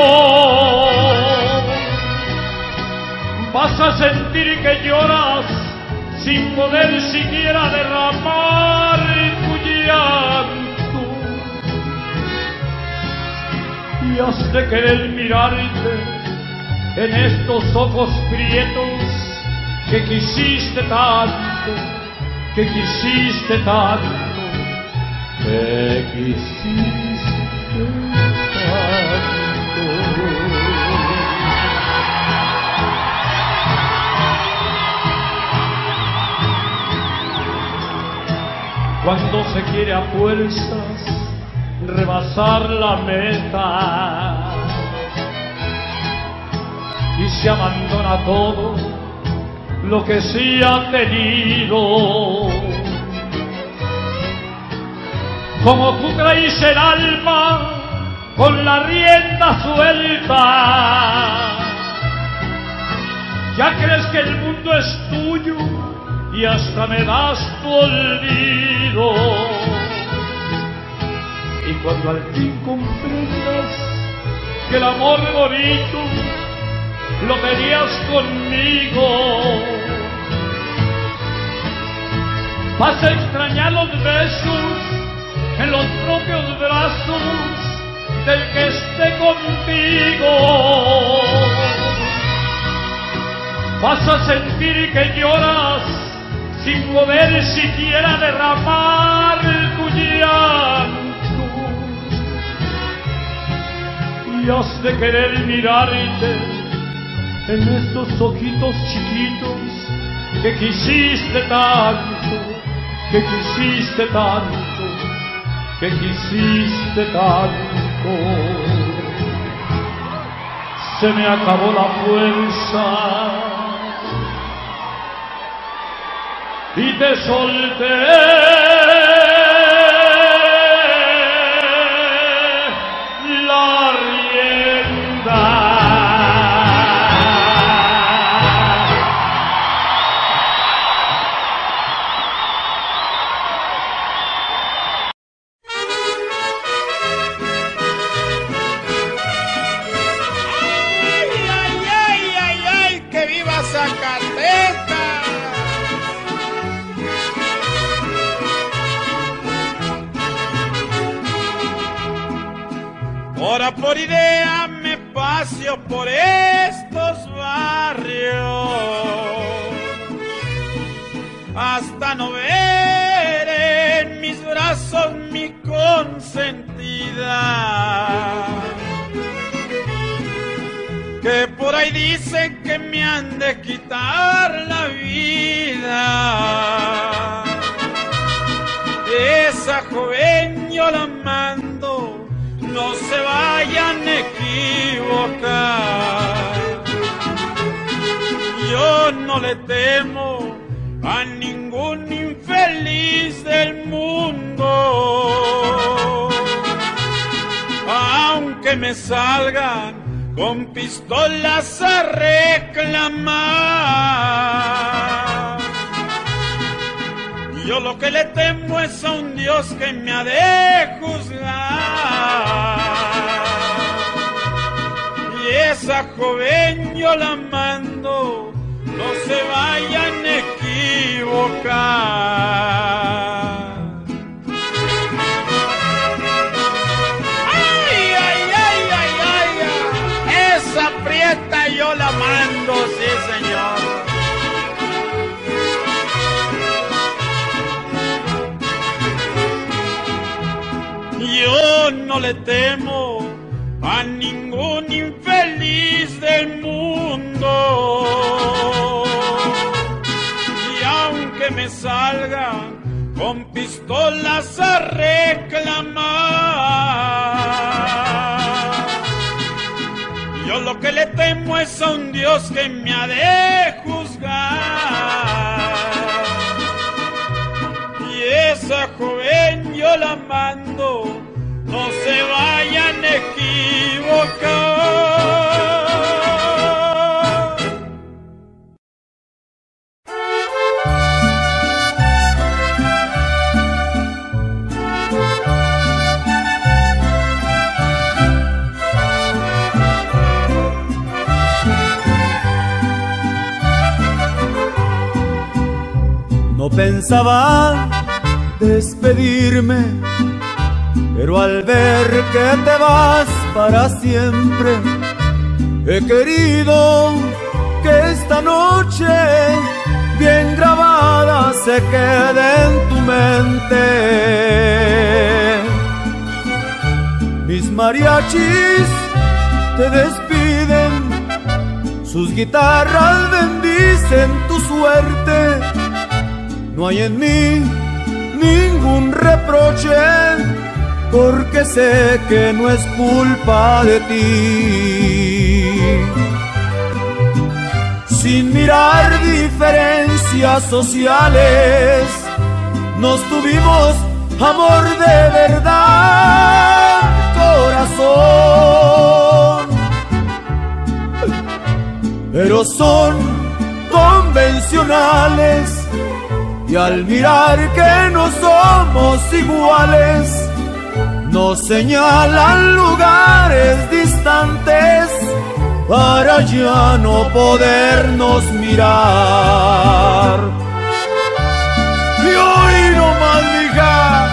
S6: Vas a sentir que lloras sin poder siquiera derramar tu llanto, y has de querer mirarte en estos ojos prietos que quisiste tanto, que quisiste tanto, que quisiste tanto. Cuando se quiere a fuerzas rebasar la meta y se abandona todo lo que sí ha tenido, como tú traes el alma con la rienda suelta, ya crees que el mundo es tuyo y hasta me das tu olvido. Y cuando al fin comprendas que el amor bonito lo tenías conmigo, vas a extrañar los besos en los propios brazos del que esté contigo. Vas a sentir que lloras sin poder siquiera derramar tu llanto, y has de querer mirarte en estos ojitos chiquitos que quisiste tanto, que quisiste tanto, que quisiste tanto. Se me acabó la fuerza y te solté la rienda.
S1: Hora por idea me paseo por estos barrios hasta no ver en mis brazos mi consentida, que por ahí dicen que me han de quitar la vida. Esa joven yo la mando, no se vayan a equivocar. Yo no le temo a ningún infeliz del mundo, aunque me salgan con pistolas a reclamar. Yo lo que le temo es a un Dios que me ha de juzgar. Y esa joven yo la mando, no se vayan a equivocar. Ay, ay, ay, ay, ay, ay. Esa prieta yo la mando, sí señor. no le temo a ningún infeliz del mundo. Y aunque me salgan con pistolas a reclamar, yo lo que le temo es a un Dios que me ha de juzgar. Y esa joven yo la mando, no se vayan a equivocar.
S10: No pensaba despedirme, pero al ver que te vas para siempre, he querido que esta noche bien grabada se quede en tu mente. Mis mariachis te despiden, sus guitarras bendicen tu suerte. No hay en mí ningún reproche, porque sé que no es culpa de ti. Sin mirar diferencias sociales, nos tuvimos amor de verdad, corazón. Pero son convencionales, y al mirar que no somos iguales, nos señalan lugares distantes para ya no podernos mirar. Y hoy no más, mija.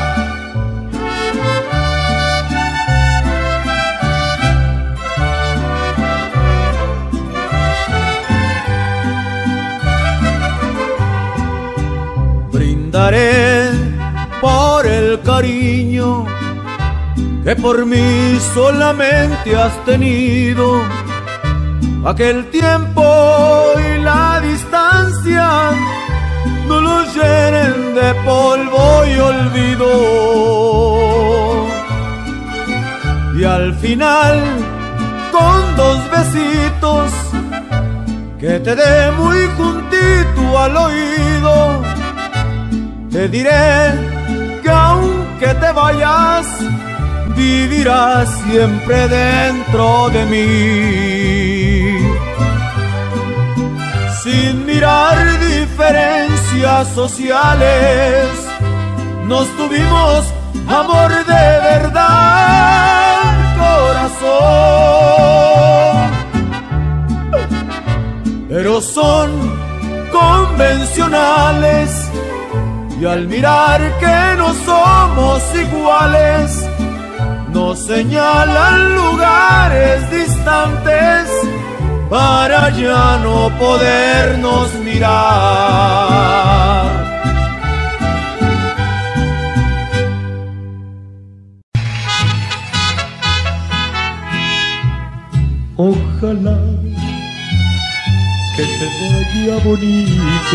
S10: Brindaré por el cariño que por mí solamente has tenido. Aquel tiempo y la distancia no los llenen de polvo y olvido. Y al final, con dos besitos que te dé muy juntito al oído, te diré que aunque te vayas, vivirás siempre dentro de mí. Sin mirar diferencias sociales, nos tuvimos amor de verdad, corazón. Pero son convencionales, y al mirar que no somos iguales, nos señalan lugares distantes para ya no podernos mirar.
S6: Ojalá que te vaya bonito,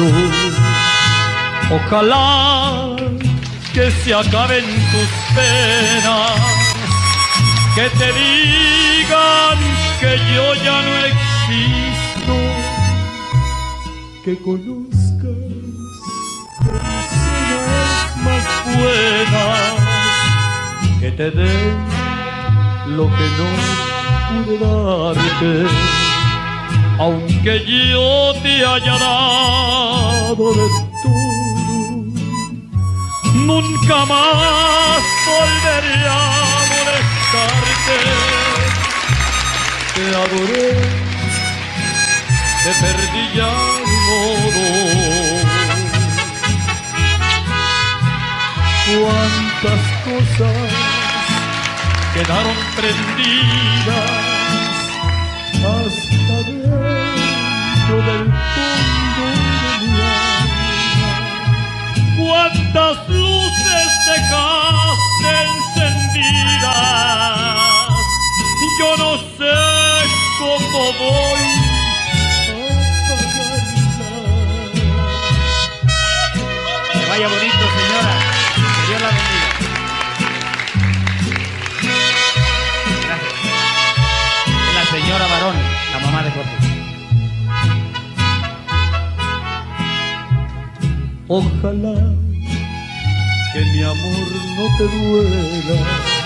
S6: ojalá que se acaben tus penas, que te digan que yo ya no existo, que conozcas personas más buenas, que te den lo que no pude darte, aunque yo te haya dado de todo. Nunca más volveré a molestarte. Te adoré, te perdí ya de modo. Cuántas cosas quedaron prendidas hasta dentro del fondo de mi alma. Cuántas luces dejaste encendidas
S11: vaya bonito, señora. Que Dios la bendiga. Gracias. Es la señora Barón, la mamá de Jorge.
S12: Ojalá que mi amor no te duela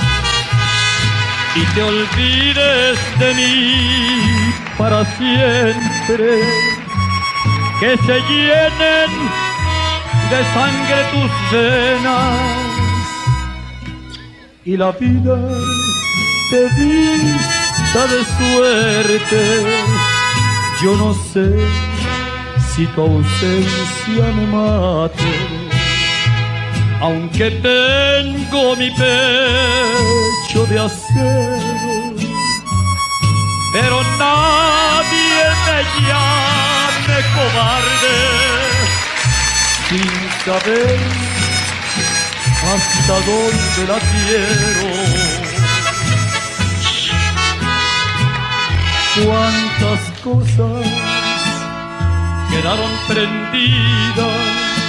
S12: y te olvides de mí para siempre, que se llenen de sangre tus venas y la vida te vista de suerte. Yo no sé si tu ausencia me mate, aunque tengo mi pecho de acero, pero nadie me llame cobarde sin saber hasta dónde la quiero. Cuántas cosas quedaron prendidas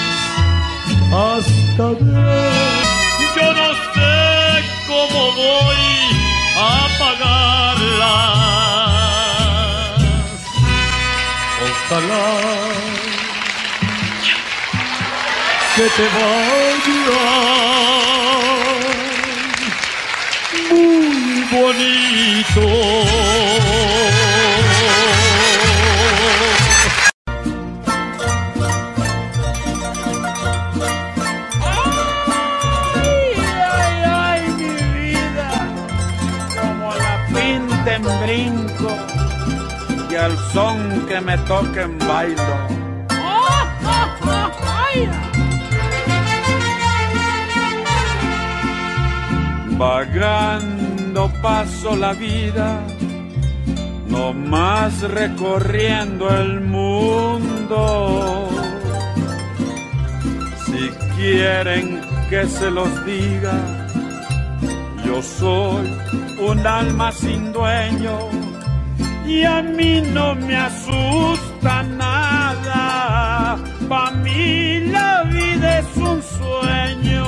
S12: hasta ver. Yo no sé cómo voy a apagarlas. Ojalá que te vaya muy bonito.
S1: Brinco y al son que me toquen bailo.
S5: ¡Oh, oh, oh, ay!
S1: Vagando paso la vida, no más recorriendo el mundo. Si quieren que se los diga, yo soy un alma sin dueño y a mí no me asusta nada. Pa' mí la vida es un sueño.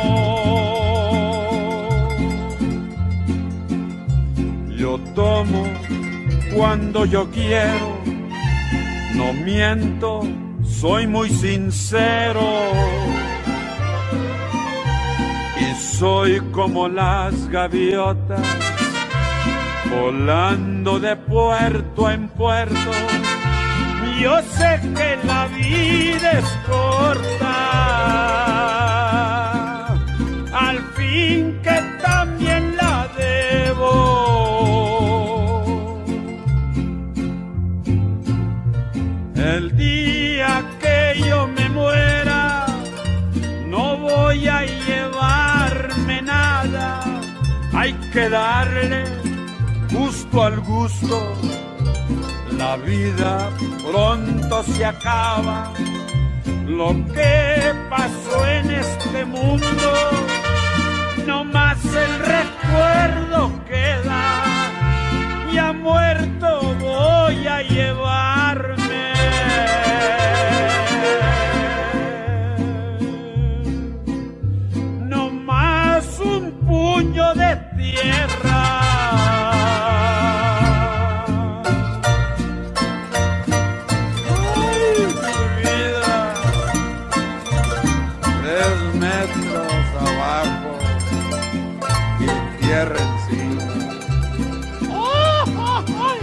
S1: Yo tomo cuando yo quiero, no miento, soy muy sincero. Soy como las gaviotas, volando de puerto en puerto. Yo sé que la vida es corta, al fin que también la debo. El día que yo me muera, no voy a llevarme nada, hay que darle gusto al gusto. La vida pronto se acaba, lo que pasó en este mundo, no más el recuerdo queda, ya muerto voy a llevarme. Puño de tierra. Ay, mi vida, tres metros abajo y tierra encima. Oh, oh, oh.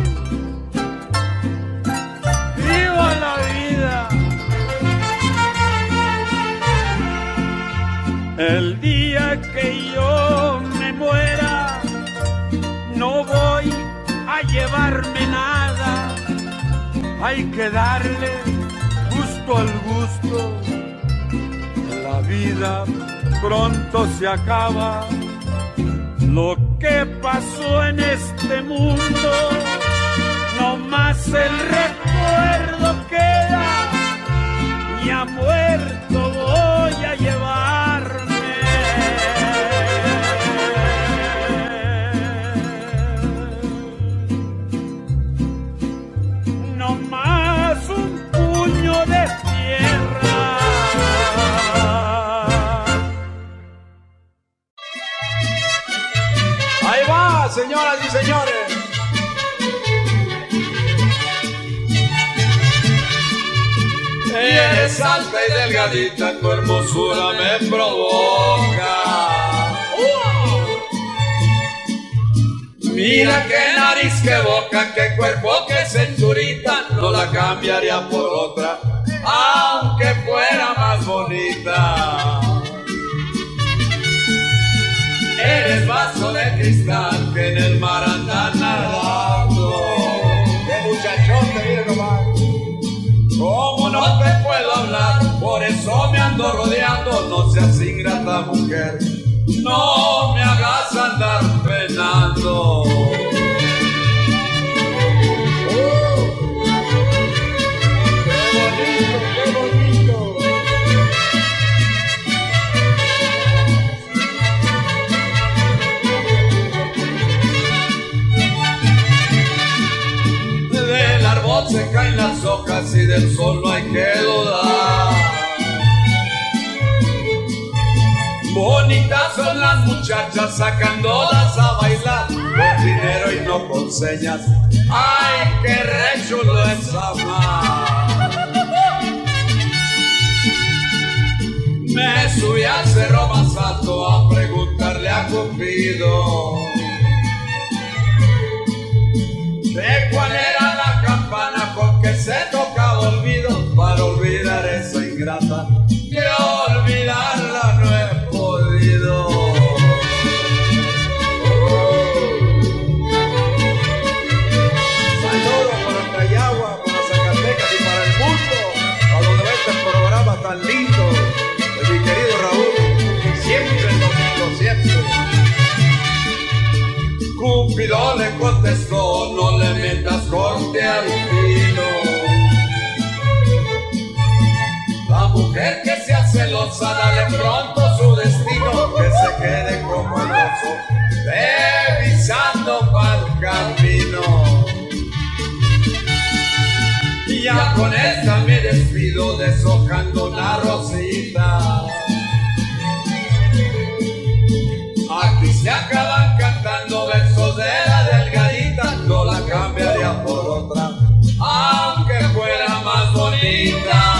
S1: ¡Viva la vida! El día que yo me muera, no voy a llevarme nada, hay que darle gusto al gusto. La vida pronto se acaba, lo que pasó en este mundo, no más el recuerdo queda, ya muerto voy a llevarme. No más un puño de tierra.
S3: Eres alta y delgadita, tu hermosura me provoca. Mira qué nariz, qué boca, qué cuerpo, qué cinturita, no la cambiaría por otra, aunque fuera más bonita. Eres vaso de cristal que en el mar anda nadando. ¡Qué muchachón te viene nomás! Como no te puedo hablar, por eso me ando rodeando. No seas ingrata, mujer, no me hagas andar penando. Se caen las hojas y del sol no hay que dudar. Bonitas son las muchachas sacándolas a bailar con dinero y no con señas. Ay, qué re chulo es amar. Me subí al cerro más alto a preguntarle a Cupido de cuál era la campana con que se tocaba olvido, para olvidar esa ingrata que olvidarla no he podido. Saludos para Cayagua, para Zacatecas y para el mundo, a donde va este programa tan lindo de mi querido Raúl, siempre el domingo, siempre. Cupido le contestó, no le metas corte al vino. La mujer que sea celosa, dale pronto su destino, que se quede como el oso, revisando pa'l camino. Y ya con esta me despido, deshojando una rosita. Aquí se acaban cantando versos de la delgadita, no la cambiaría por otra, aunque fuera más bonita.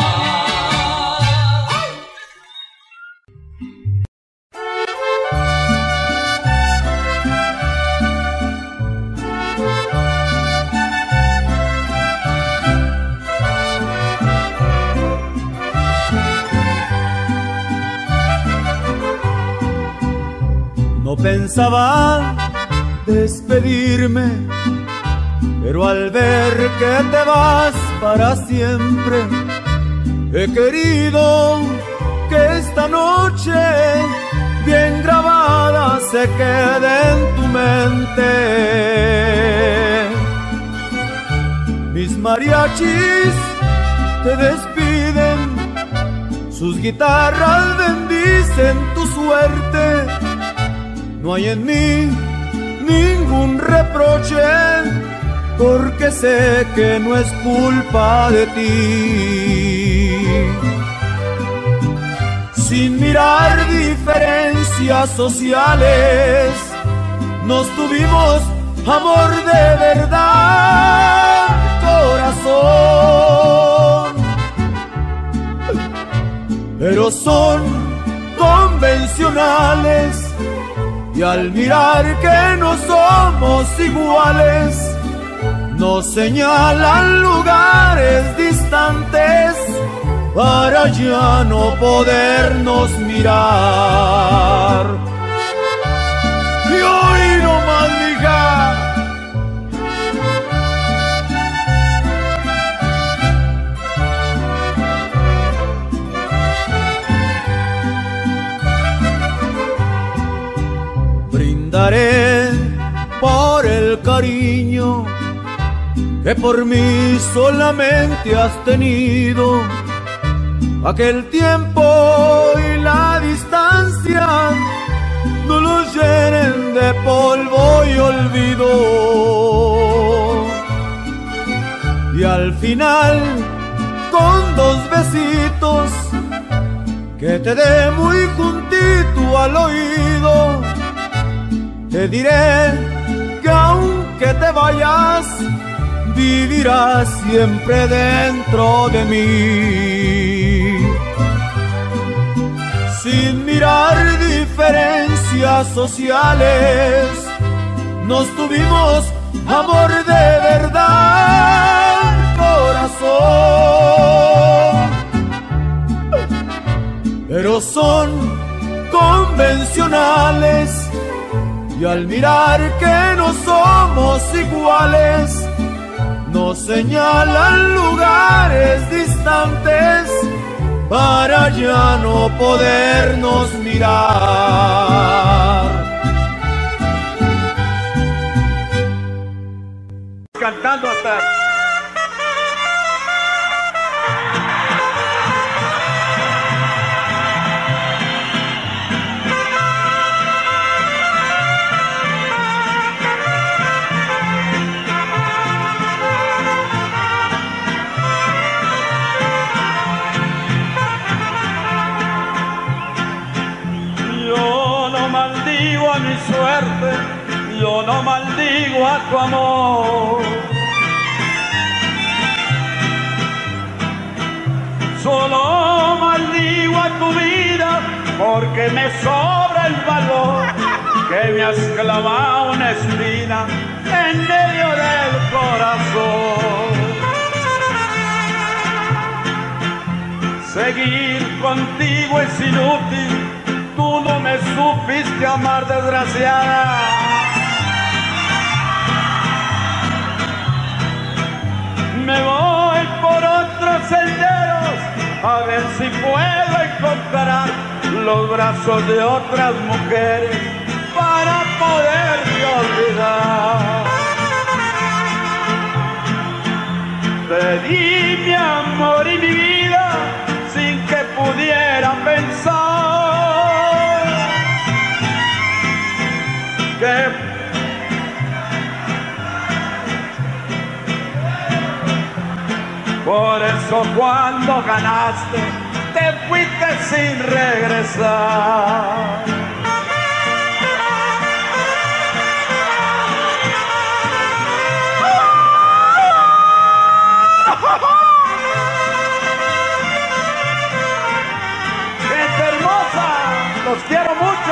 S10: No pensaba despedirme, pero al ver que te vas para siempre, he querido que esta noche bien grabada se quede en tu mente. Mis mariachis te despiden, sus guitarras bendicen tu suerte. No hay en mí ningún reproche, porque sé que no es culpa de ti. Sin mirar diferencias sociales, nos tuvimos amor de verdad, corazón. Pero son convencionales, y al mirar que no somos iguales, nos señalan lugares distantes para ya no podernos mirar. Y hoy no más, mija. Brindaré por el cariño que por mí solamente has tenido. Aquel tiempo y la distancia no los llenen de polvo y olvido. Y al final, con dos besitos que te dé muy juntito al oído, te diré que aunque te vayas, vivirá siempre dentro de mí. Sin mirar diferencias sociales, nos tuvimos amor de verdad, corazón. Pero son convencionales y al mirar que no somos iguales, nos señalan lugares distantes para ya no podernos mirar.
S13: Cantando hasta...
S1: A mi suerte, yo no maldigo a tu amor. Solo maldigo a tu vida porque me sobra el valor que me has clavado una espina en medio del corazón. Seguir contigo es inútil. Tú no me supiste amar, desgraciada. Me voy por otros senderos a ver si puedo encontrar los brazos de otras mujeres para poderte olvidar. Te di mi amor y mi vida sin que pudiera pensar que por eso cuando ganaste te fuiste sin regresar. ¡Gente hermosa! ¡Los quiero mucho!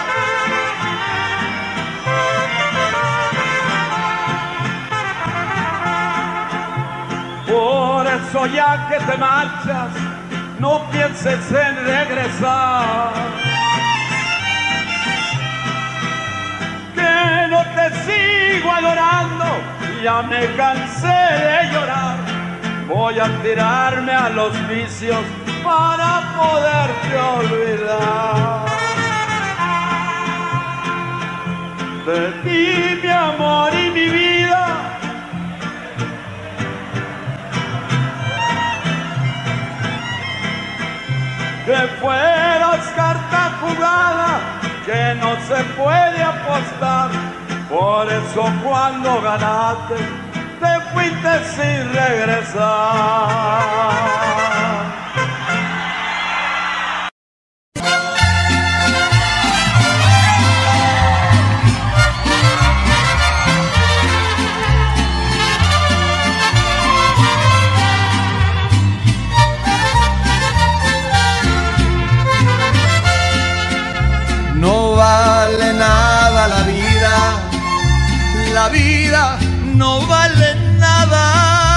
S1: Por eso ya que te marchas, no pienses en regresar. Que no te sigo adorando, ya me cansé de llorar. Voy a tirarme a los vicios para poderte olvidar. Te di mi amor y mi vida, que fueras carta jugada, que no se puede apostar. Por eso cuando ganaste, te fuiste sin regresar.
S10: No vale nada la vida, la vida no vale nada.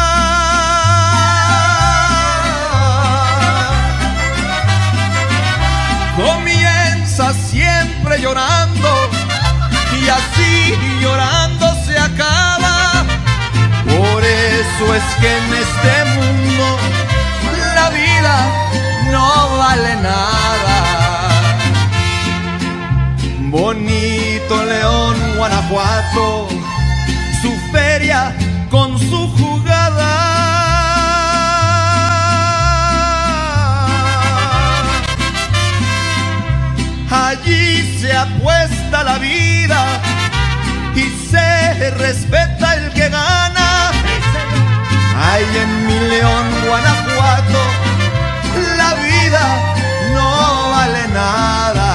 S10: Comienza siempre llorando y así llorando se acaba. Por eso es que en este mundo la vida no vale nada. Bonito León, Guanajuato, su feria con su jugada. Allí se apuesta la vida y se respeta el que gana. Ay, en mi León, Guanajuato, la vida no vale nada.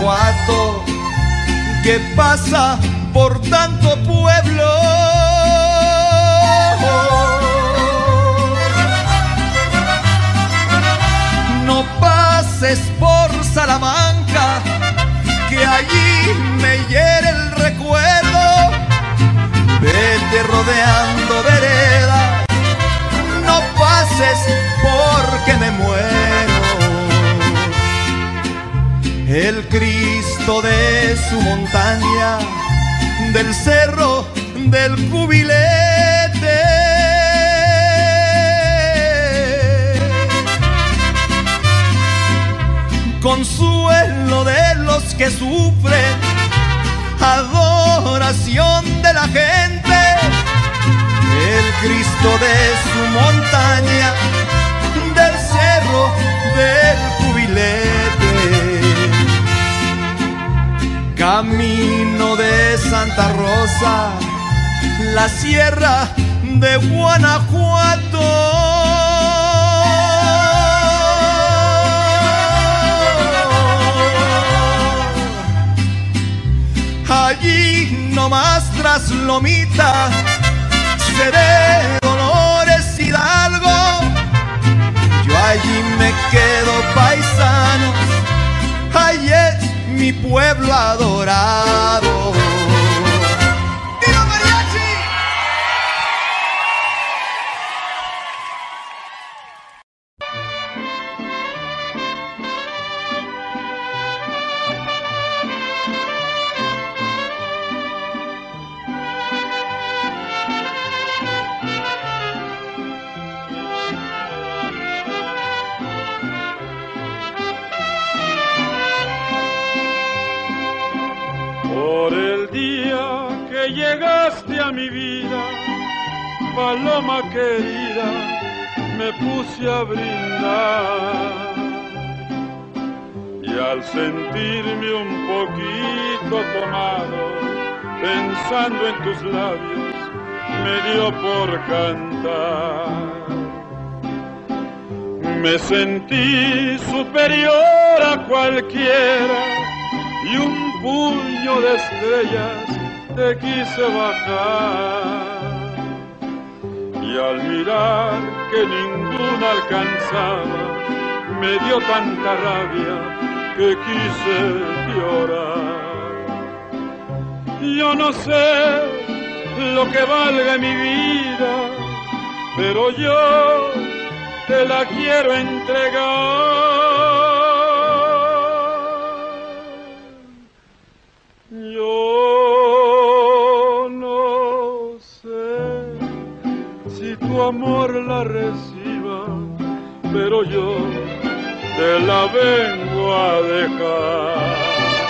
S10: Guanajuato que pasa por tanto pueblo. No pases por Salamanca, que allí me hiere el recuerdo. Vete rodeando veredas, no pases porque me muero. El Cristo de su montaña, del cerro del Cubilete, consuelo de los que sufren, adoración de la gente. El Cristo de su montaña, del cerro del Cubilete, camino de Santa Rosa, la sierra de Guanajuato. Allí nomás tras Lomita, seré Dolores Hidalgo. Yo allí me quedo paisano, ahí es mi pueblo adorado. ¡Viva mariachi!
S1: Por el día que llegaste a mi vida, paloma querida, me puse a brindar. Y al sentirme un poquito tomado, pensando en tus labios, me dio por cantar. Me sentí superior a cualquiera y un puño de estrellas te quise bajar. Y al mirar que ninguna alcanzaba, me dio tanta rabia que quise llorar. Yo no sé lo que valga mi vida, pero yo te la quiero entregar. Yo no sé si tu amor la reciba, pero yo te la vengo a dejar.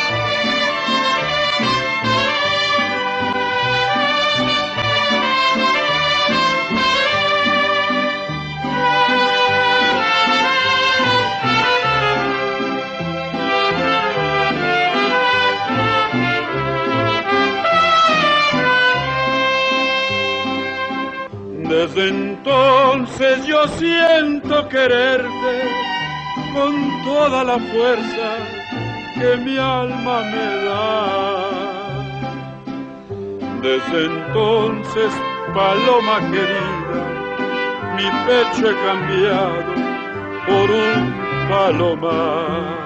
S1: Desde entonces yo siento quererte con toda la fuerza que mi alma me da. Desde entonces, paloma querida, mi pecho he cambiado por un palomar.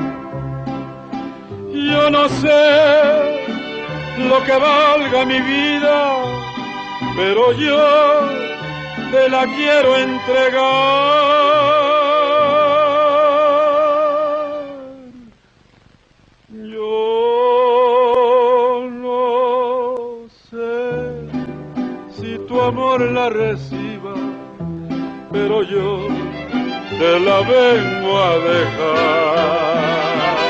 S1: Yo no sé lo que valga mi vida, pero yo te la quiero entregar. Yo no sé si tu amor la reciba, pero yo te la vengo a dejar.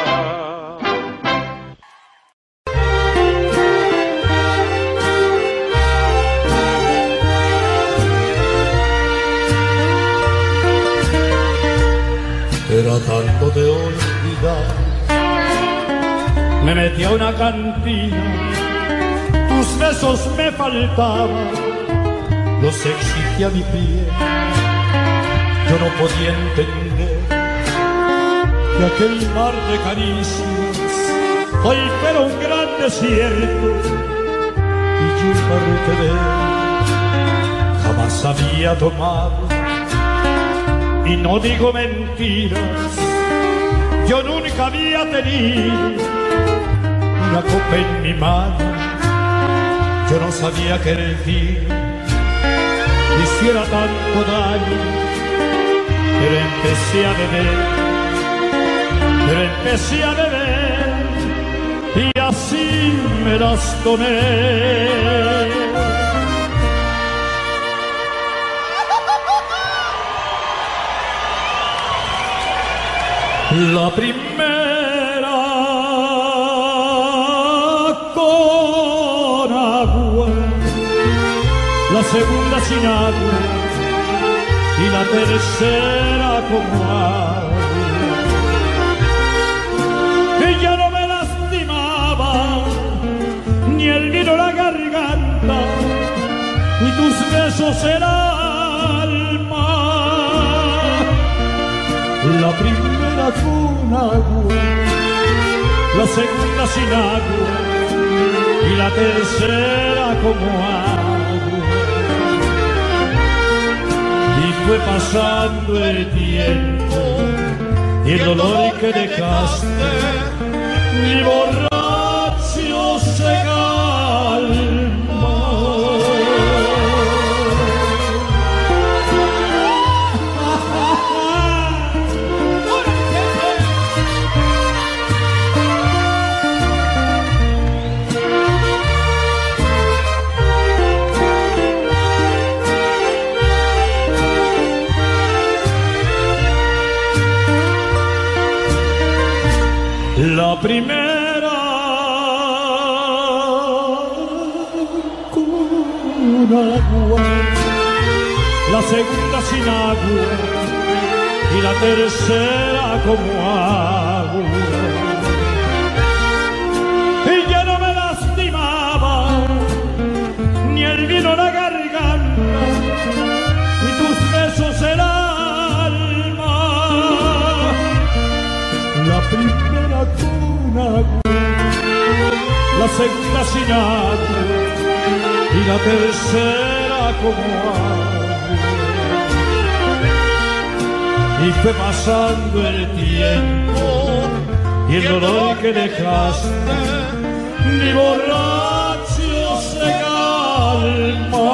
S12: Tratando de olvidar, me metí a una cantina, tus besos me faltaban, los exigía mi piel. Yo no podía entender que aquel mar de caricias hoy fuera un gran desierto y yo parte de él. Jamás había tomado, y no digo mentiras, yo nunca había tenido una copa en mi mano. Yo no sabía que el vino hiciera tanto daño, pero empecé a beber, pero empecé a beber y así me las tomé. La primera con agua, la segunda sin agua y la tercera como agua. Y ya no me lastimaba ni el vino la garganta, ni tus besos el alma. La primera con agua, la segunda sin agua y la tercera como agua. Y fue pasando el tiempo y el dolor que dejaste, mi borracho se calmó. La primera con agua, la segunda sin agua y la tercera como agua. Y ya no me lastimaba ni el vino la garganta, ni tus besos el alma. La primera con agua, la segunda sin agua y la tercera como agua. Y fue pasando el tiempo y el dolor que dejaste, mi borracho se calma.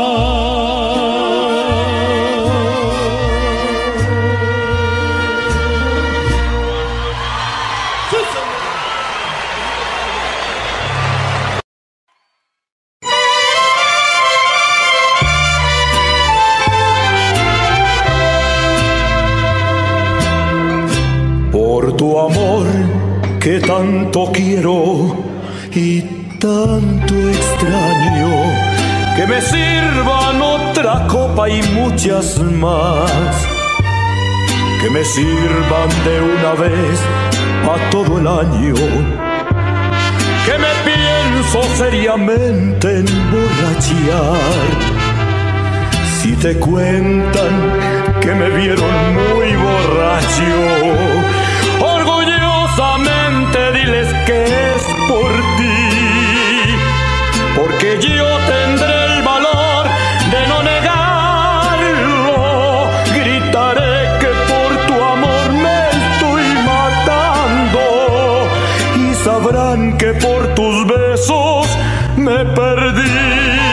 S14: Tu amor que tanto quiero y tanto extraño, que me sirvan otra copa y muchas más, que me sirvan de una vez a todo el año, que me pienso seriamente emborrachar. Si te cuentan que me vieron muy borracho, orgullosamente diles que es por ti, porque yo tendré el valor de no negarlo. Gritaré que por tu amor me estoy matando y sabrán que por tus besos me perdí.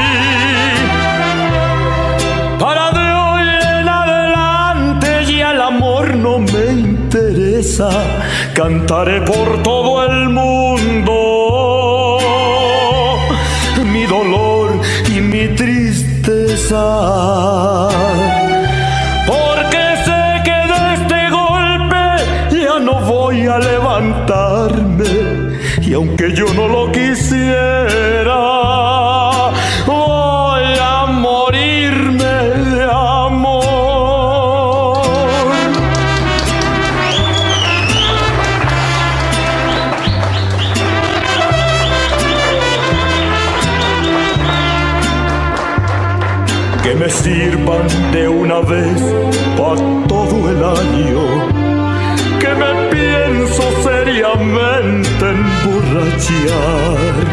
S14: Para de hoy en adelante ya el amor no me interesa. Cantaré por todo el mundo mi dolor y mi tristeza, porque sé que de este golpe ya no voy a levantarme, y aunque yo no lo quisiera, voy a morirme de amor. Que me sirvan de una vez pa' todo el año, que me pienso seriamente emborrachar.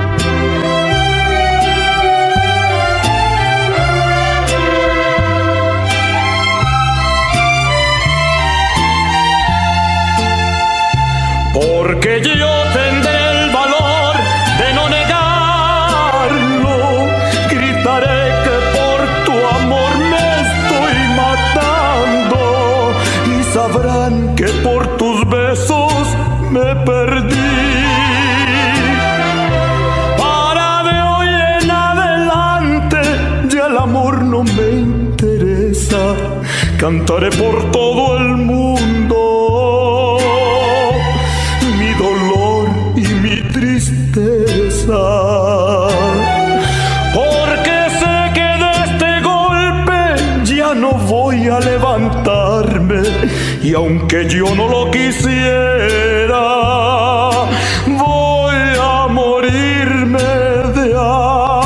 S14: Porque yo tendré el valor de no negarlo, gritaré que por tu amor me estoy matando y sabrán que por tus besos me perdí. Para de hoy en adelante ya el amor no me interesa, cantaré por todo el mundo dolor y mi tristeza, porque sé que de este golpe ya no voy a levantarme, y aunque yo no lo quisiera, voy a morirme de amor.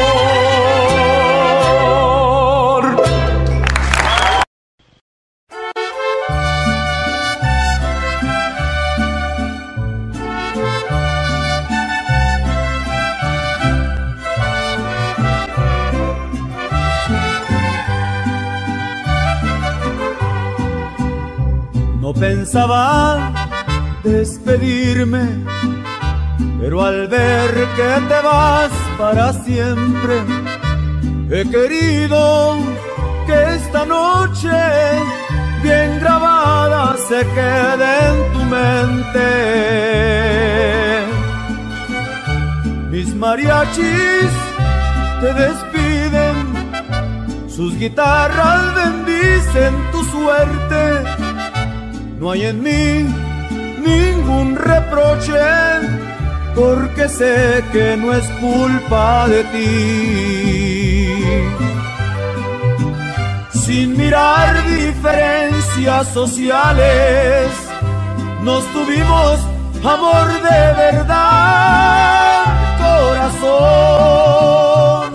S10: No pensaba despedirme, pero al ver que te vas para siempre, he querido que esta noche bien grabada se quede en tu mente. Mis mariachis te despiden, sus guitarras bendicen tu suerte. No hay en mí ningún reproche, porque sé que no es culpa de ti. Sin mirar diferencias sociales, nos tuvimos amor de verdad, corazón.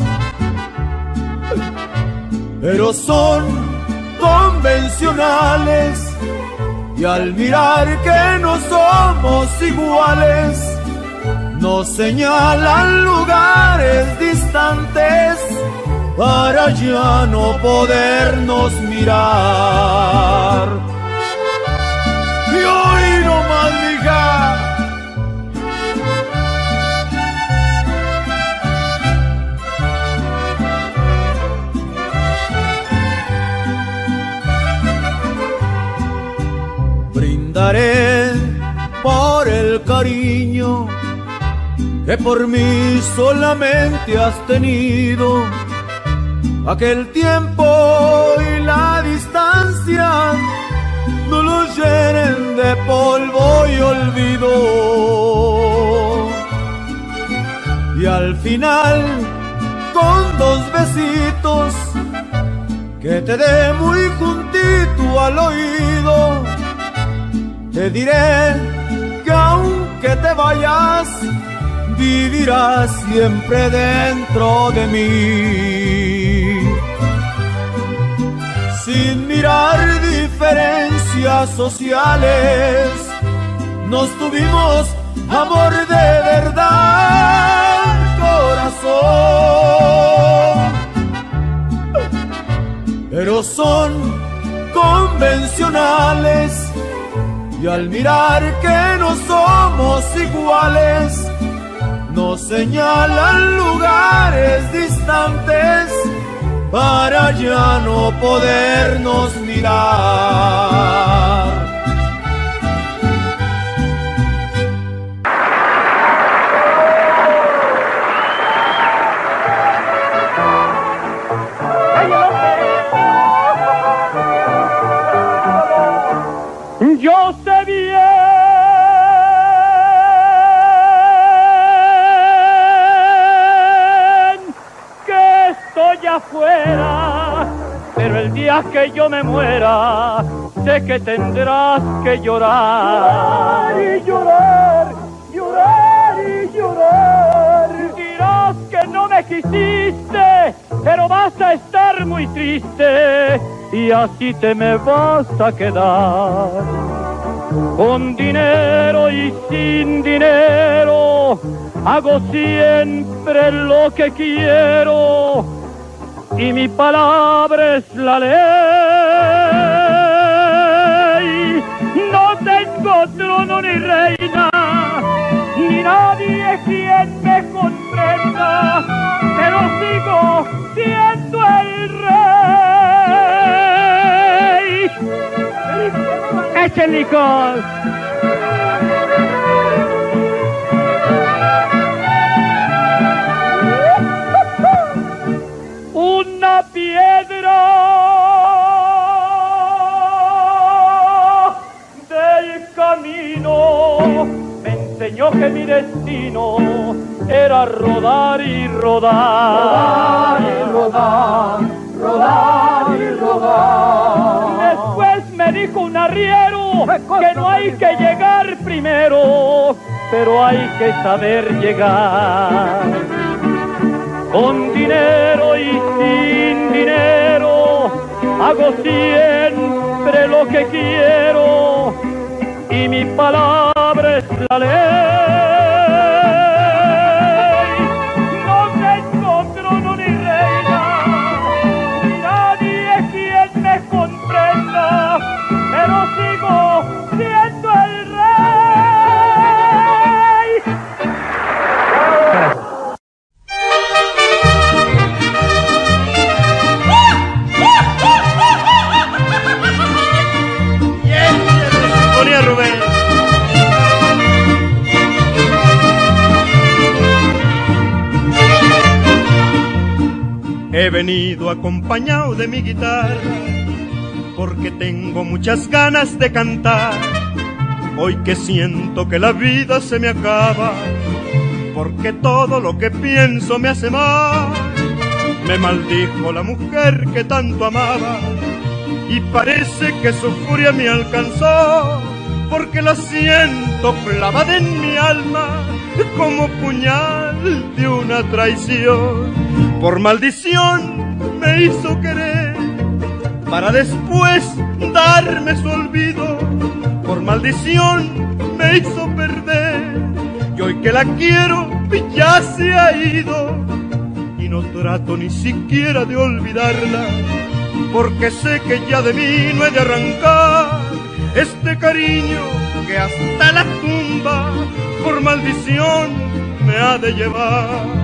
S10: Pero son convencionales, y al mirar que no somos iguales, nos señalan lugares distantes para ya no podernos mirar. Y hoy no más, mija, brindaré por el cariño que por mí solamente has tenido. Aquel tiempo y la distancia no los llenen de polvo y olvido. Y al final, con dos besitos que te dé muy juntito al oído, te diré que aunque te vayas, vivirás siempre dentro de mí. Sin mirar diferencias sociales, nos tuvimos amor de verdad, corazón. Pero son convencionales, y al mirar que no somos iguales, nos señalan lugares distantes para ya no podernos mirar.
S6: Yo sé bien que estoy afuera, pero el día que yo me muera, sé que tendrás que llorar y llorar, llorar y llorar. Dirás que no me quisiste, pero vas a estar muy triste y así te me vas a quedar. Con dinero y sin dinero hago siempre lo que quiero y mi palabra es la ley. No tengo trono ni reina, ni nadie quien me comprenda, pero sigo siendo el rey. ¡Eche el licor! Una piedra del camino me enseñó que mi destino era rodar y rodar, rodar y rodar, rodar y rodar. Después me dijo un arriero que no hay que llegar primero, pero hay que saber llegar. Con dinero y sin dinero hago siempre lo que quiero y mi palabra es la ley. No tengo trono ni reina, ni nadie quien me comprenda, pero sigo siendo el rey.
S8: Rubén. He venido acompañado de mi guitarra porque tengo muchas ganas de cantar. Hoy que siento que la vida se me acaba, porque todo lo que pienso me hace mal. Me maldijo la mujer que tanto amaba y parece que su furia me alcanzó, porque la siento clavada en mi alma como puñal de una traición. Por maldición me hizo querer para después darme su olvido. Por maldición me hizo perder y hoy que la quiero ya se ha ido. Y no trato ni siquiera de olvidarla, porque sé que ya de mí no he de arrancar este cariño que hasta la tumba por maldición me ha de llevar.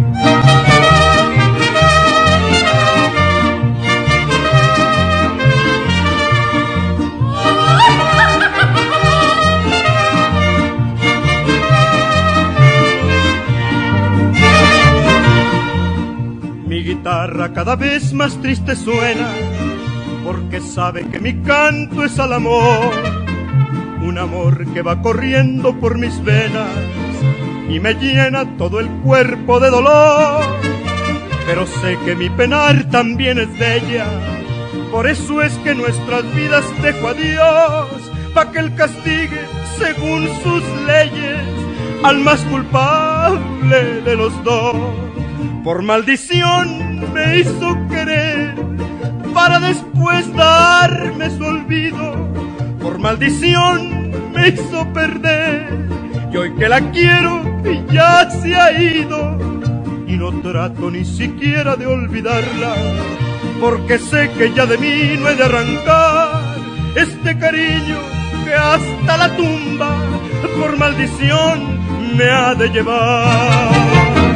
S8: Mi guitarra cada vez más triste suena, porque sabe que mi canto es al amor, un amor que va corriendo por mis venas y me llena todo el cuerpo de dolor. Pero sé que mi penar también es de ella, por eso es que nuestras vidas dejo a Dios, pa' que Él castigue según sus leyes al más culpable de los dos. Por maldición me hizo querer para después darme su olvido. Por maldición me hizo perder y hoy que la quiero ya se ha ido. Y no trato ni siquiera de olvidarla, porque sé que ya de mí no he de arrancar este cariño que hasta la tumba por maldición me ha de llevar.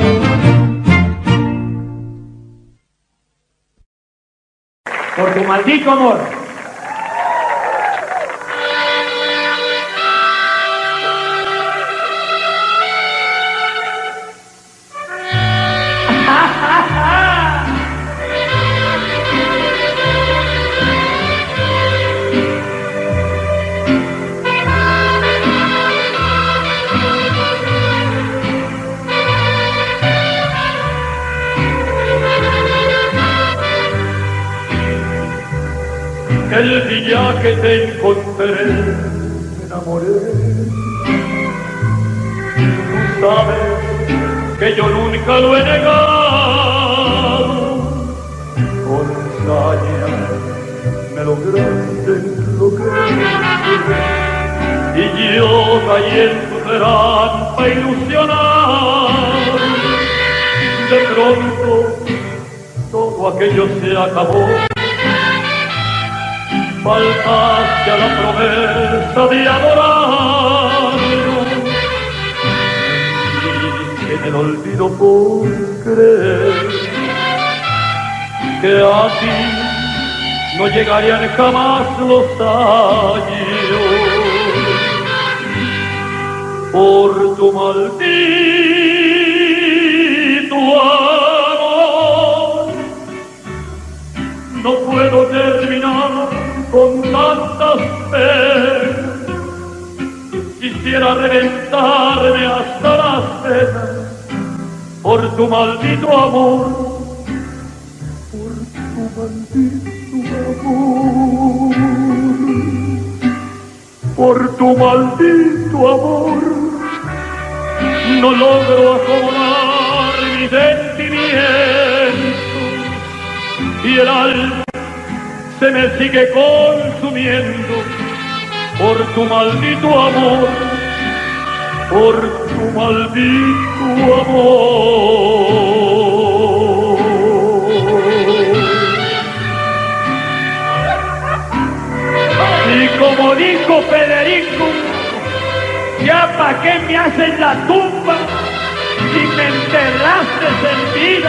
S6: Por tu maldito amor. El día que te encontré, me enamoré. Tú sabes que yo nunca lo he negado. Con saña me lograste enloquecer. gloriosa y en tu rampa ilusional. De pronto todo aquello se acabó. Faltaste a la promesa de adorarnos. Y en el olvido por creer que a ti no llegarían jamás los años. Por tu maldito amor no puedo terminar con tantas penas. Quisiera reventarme hasta las venas por tu maldito amor, por tu maldito amor, por tu maldito amor. No logro acomodar mi sentimiento y el alma se me sigue consumiendo por tu maldito amor, por tu maldito amor. Y como dijo Federico, ya pa' qué me haces la tumba si me enterraste en vida.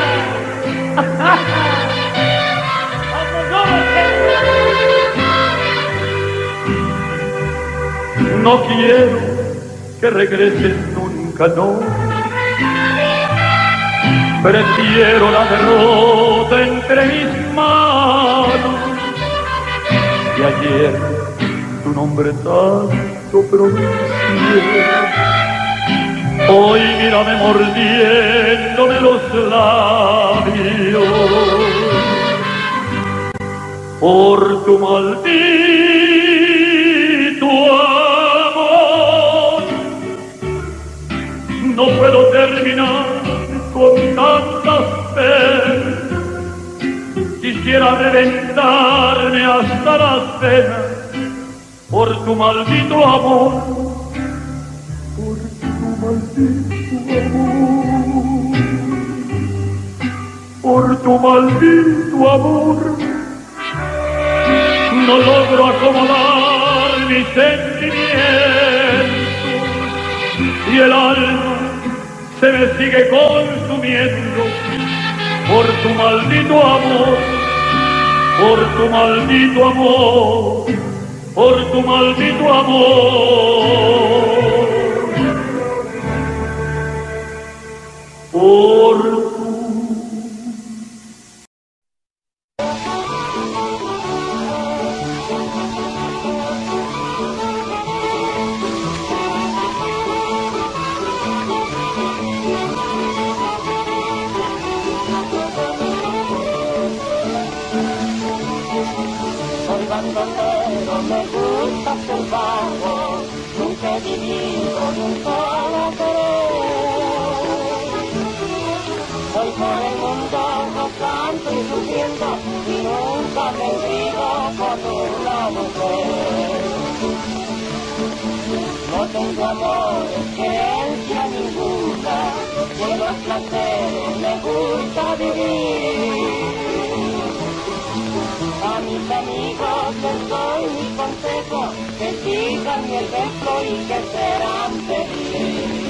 S6: No quiero que regreses nunca, no. Prefiero la derrota entre mis manos. Y ayer tu nombre tanto pronuncié. Hoy mírame mordiéndome los labios por tu maldito amor. No puedo terminar con tantas penas. Quisiera reventarme hasta las venas por tu maldito amor, por tu maldito amor, por tu maldito amor. No logro acomodar mis sentimientos y el alma se me sigue consumiendo por tu maldito amor, por tu maldito amor, por tu maldito amor, por tu
S15: bandolero, me gusta ser vago, nunca he vivido de un solo querer. Voy por el mundo gozando y sufriendo y nunca me olvido por una mujer. No tengo amores, querencia ninguna, de los placeres me gusta vivir. A mis amigos les doy mi consejo, que sigan mi ejemplo y que serán felices.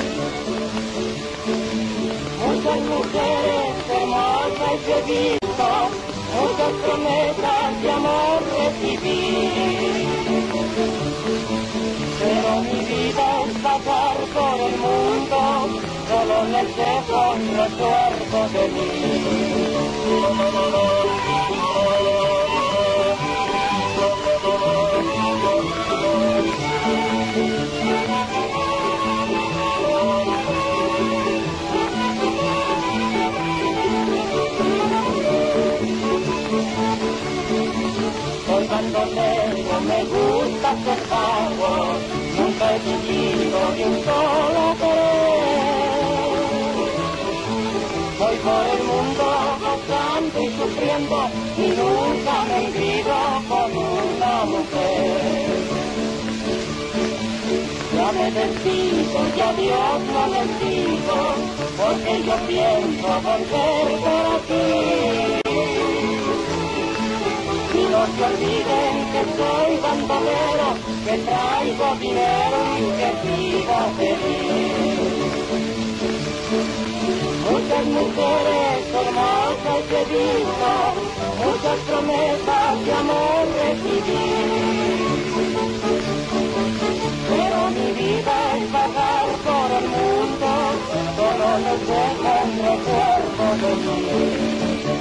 S15: Muchas mujeres hermosas he visto, muchas promesas de amor recibí. Pero mi vida es vagar por el mundo, solo les dejo un recuerdo de mí. Soy bandolero, me gusta ser vago, nunca he vivido de un solo querer. Voy por el mundo gozando y sufriendo y nunca me olvido con una mujer. Ya te bendigo y a Dios lo bendigo, porque yo pienso volver por aquí. Y no se olviden que soy bandolero, que traigo dinero y que vivo feliz. Muchas mujeres hermosas he visto, muchas promesas de amor recibí. Pero mi vida es vagar por el mundo, solo les dejo un recuerdo de mí.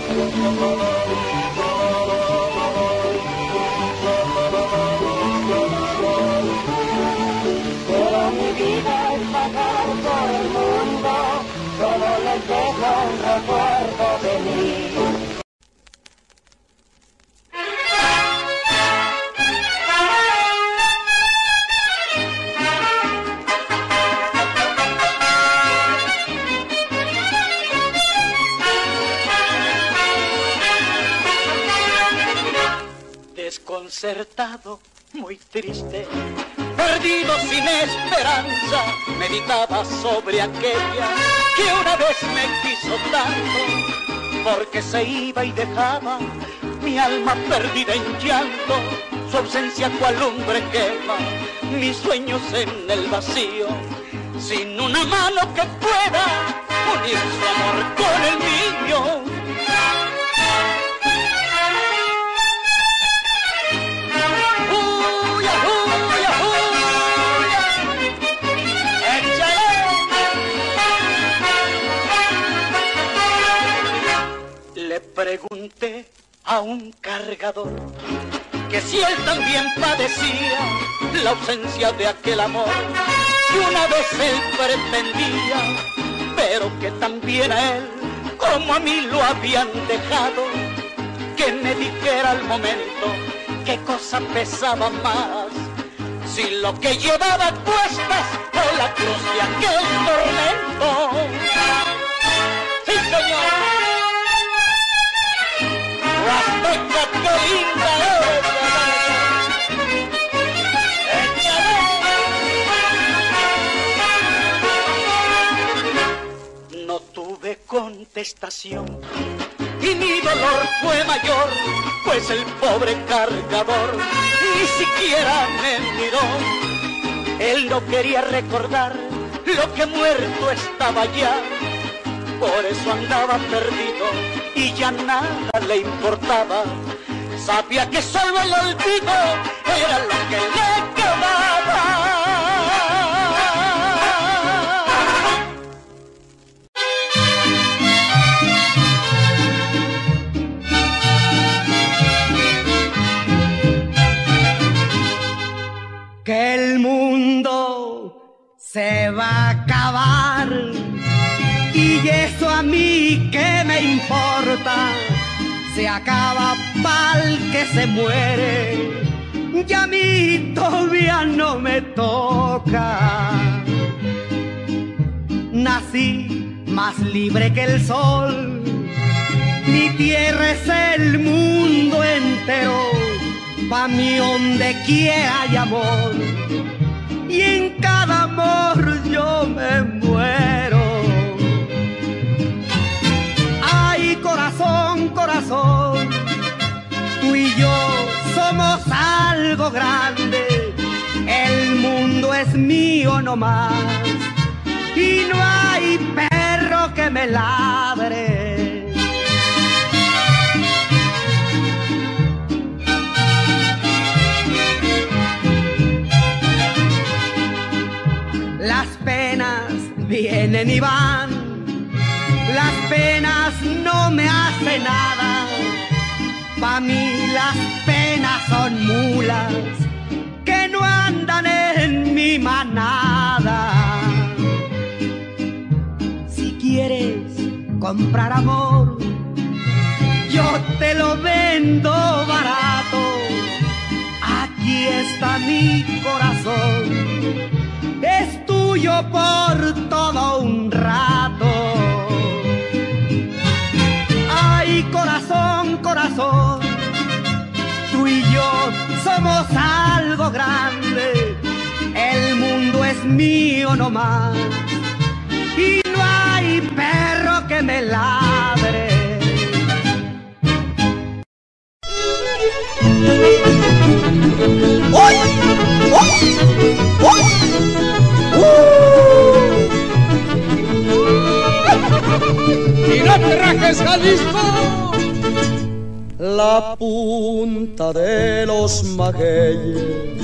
S15: Pero mi vida es vagar por el mundo, solo les dejo un recuerdo de mí.
S16: Desconcertado, muy triste, perdido sin esperanza, meditaba sobre aquella que una vez me quiso tanto, porque se iba y dejaba mi alma perdida en llanto, su ausencia cual lumbre quema mis sueños en el vacío, sin una mano que pueda unir su amor con el mío. Le pregunté a un cargador que si él también padecía la ausencia de aquel amor que una vez él pretendía, pero que también a él como a mí lo habían dejado, que me dijera al momento qué cosa pesaba más, si lo que llevaba a cuestas o la cruz de aquel tormento. Sí, señor. Huasteca, qué linda es. No tuve contestación y mi dolor fue mayor, pues el pobre cargador ni siquiera me miró. Él no quería recordar lo que muerto estaba ya, por eso andaba perdido y ya nada le importaba. Sabía que solo el olvido era lo que le quedaba.
S17: Que el mundo se va a acabar y eso a mí qué me importa, se acaba pa'l que se muere y a mí todavía no me toca. Nací más libre que el sol, mi tierra es el mundo entero, pa' mí donde quiera hay amor y en cada amor yo me muero. Corazón, corazón, tú y yo somos algo grande, el mundo es mío nomás y no hay perro que me ladre. Las penas vienen y van, las penas no me hacen nada, pa' mí las penas son mulas que no andan en mi manada. Si quieres comprar amor, yo te lo vendo barato, aquí está mi corazón, es tuyo por todo un rato. Corazón, corazón, tú y yo somos algo grande, el mundo es mío nomás y no hay perro que me ladre.
S10: ¡Uy! ¡Uy! ¡Uy! ¡Uh!
S18: ¡Y no te rajes, Jalisco!
S10: La punta de los magueyes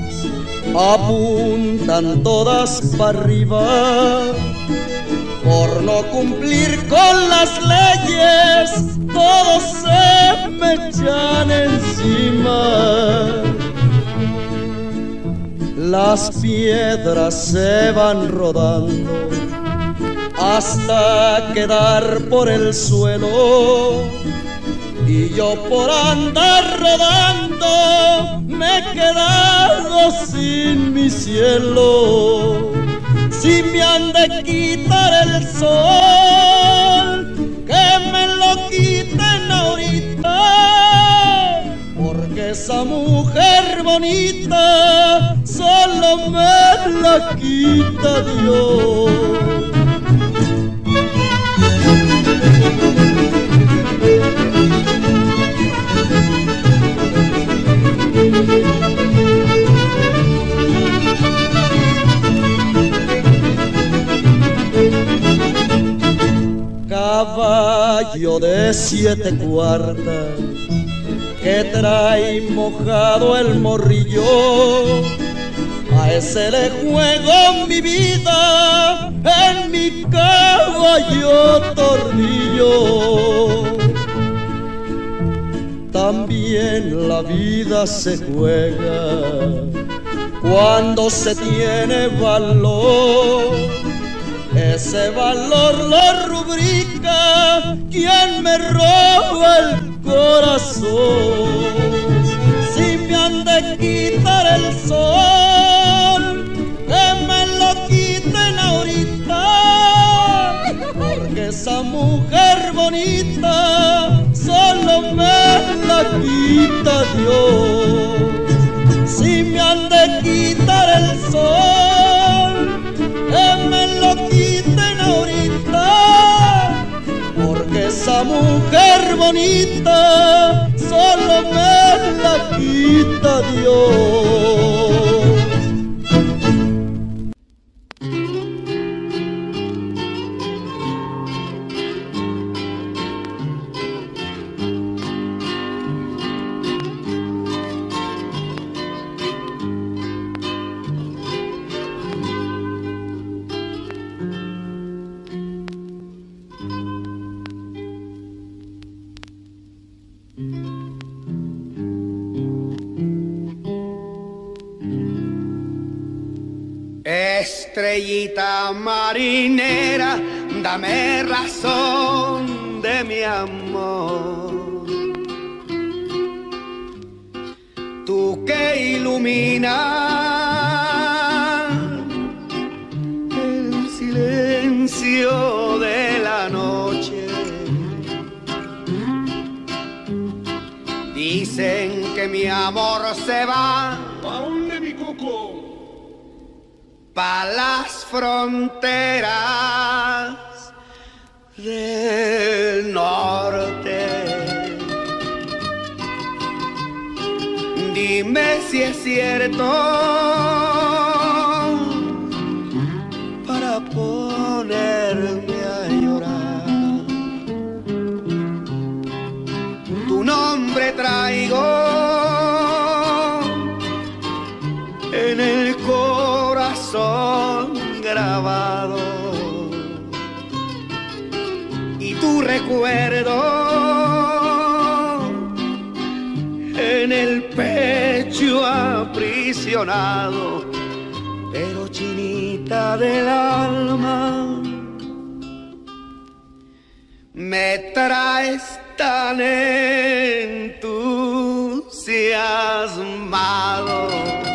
S10: apuntan todas para arriba por no cumplir con las leyes, todos se me echan encima. Las piedras se van rodando hasta quedar por el suelo y yo por andar rodando me he quedado sin mi cielo. Si me han de quitar el sol, que me lo quiten ahorita, porque esa mujer bonita solo me la quita Dios. Caballo de siete cuartas que trae mojado el morrillo, a ese le juego mi vida en mi caballo tornillo. También la vida se juega cuando se tiene valor. Ese valor lo rubrica quien me roba el corazón. Si me han de quitar el sol, que me lo quiten ahorita, porque esa mujer bonita solo me la quita Dios. Si me han de quitar el sol, que me lo quiten ahorita, porque esa mujer bonita solo me la quita Dios.
S17: Estrellita marinera, dame razón de mi amor. Tú que iluminas el silencio de la noche. Dicen que mi amor se va.
S18: ¿Pa' dónde, mi cuco?
S17: Pa' las fronteras del norte. Dime si es cierto, para ponerme a llorar. Tu nombre traigo en el corazón grabado y tu recuerdo en el pecho aprisionado. Pero chinita del alma, me traes tan entusiasmado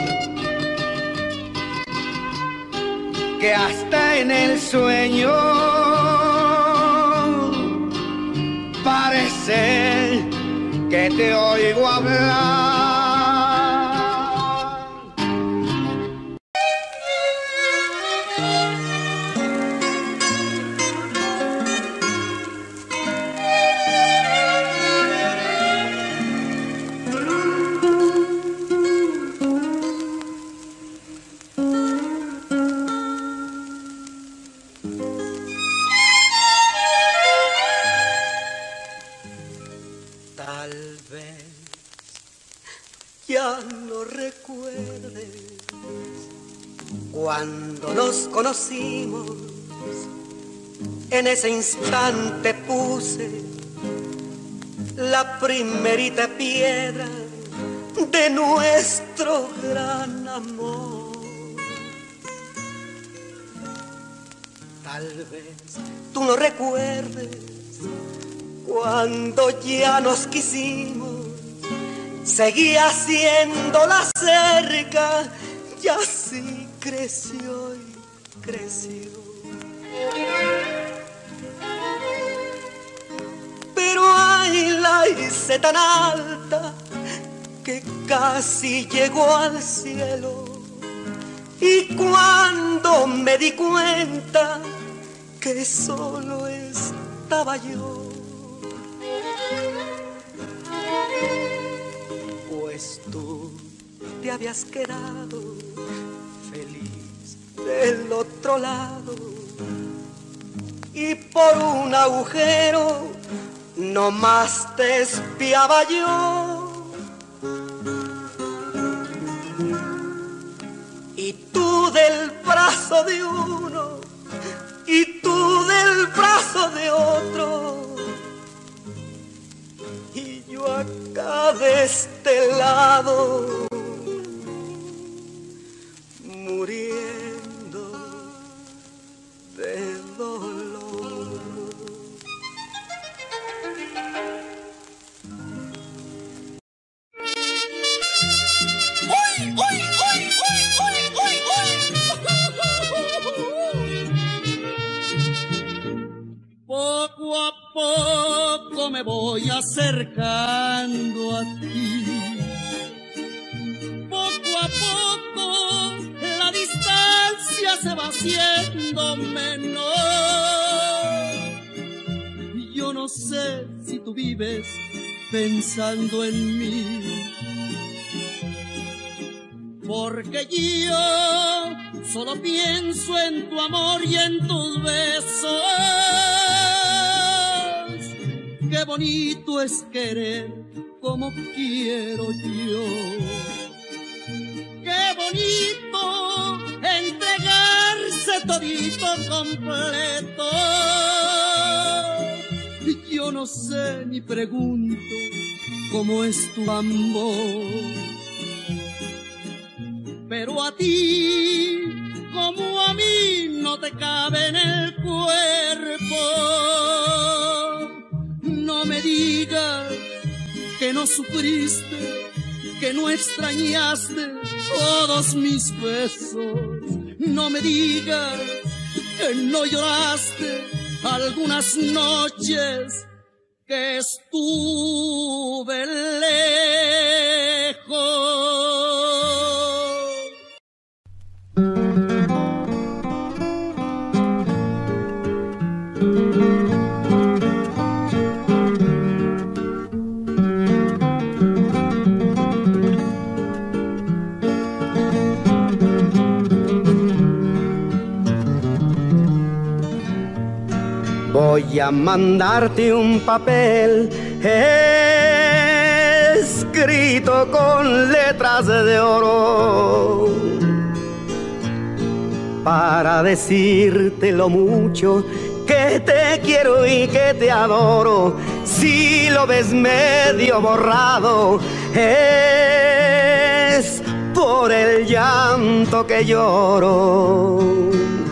S17: que hasta en el sueño parece que te oigo hablar. Tal vez ya no recuerdes cuando nos conocimos. En ese instante puse la primerita piedra de nuestro gran amor. Tal vez tú no recuerdes cuando ya nos quisimos, seguía haciéndola cerca y así creció y creció. Pero ay, la hice tan alta que casi llegó al cielo. Y cuando me di cuenta que solo estaba yo, pues tú te habías quedado feliz del otro lado, y por un agujero nomás te espiaba yo. Y tú del brazo de uno, y tú del brazo de otro, y yo acá de este lado, muriendo de dolor.
S10: ¡Uy, uy, uy, uy, uy, uy, uy! Poco a poco me voy acercando a ti. Poco a poco la distancia se va haciendo menor. Yo no sé si tú vives pensando en mí, porque yo solo pienso en tu amor y en tus besos. Qué bonito es querer como quiero yo. Qué bonito entregarse todito completo. Yo no sé ni pregunto cómo es tu amor, pero a ti, como a mí, no te cabe en el cuerpo. No me digas que no sufriste, que no extrañaste todos mis besos. No me digas que no lloraste algunas noches que estuve lejos.
S17: Voy a mandarte un papel escrito con letras de oro para decirte lo mucho que te quiero y que te adoro. Si lo ves medio borrado es por el llanto que lloro.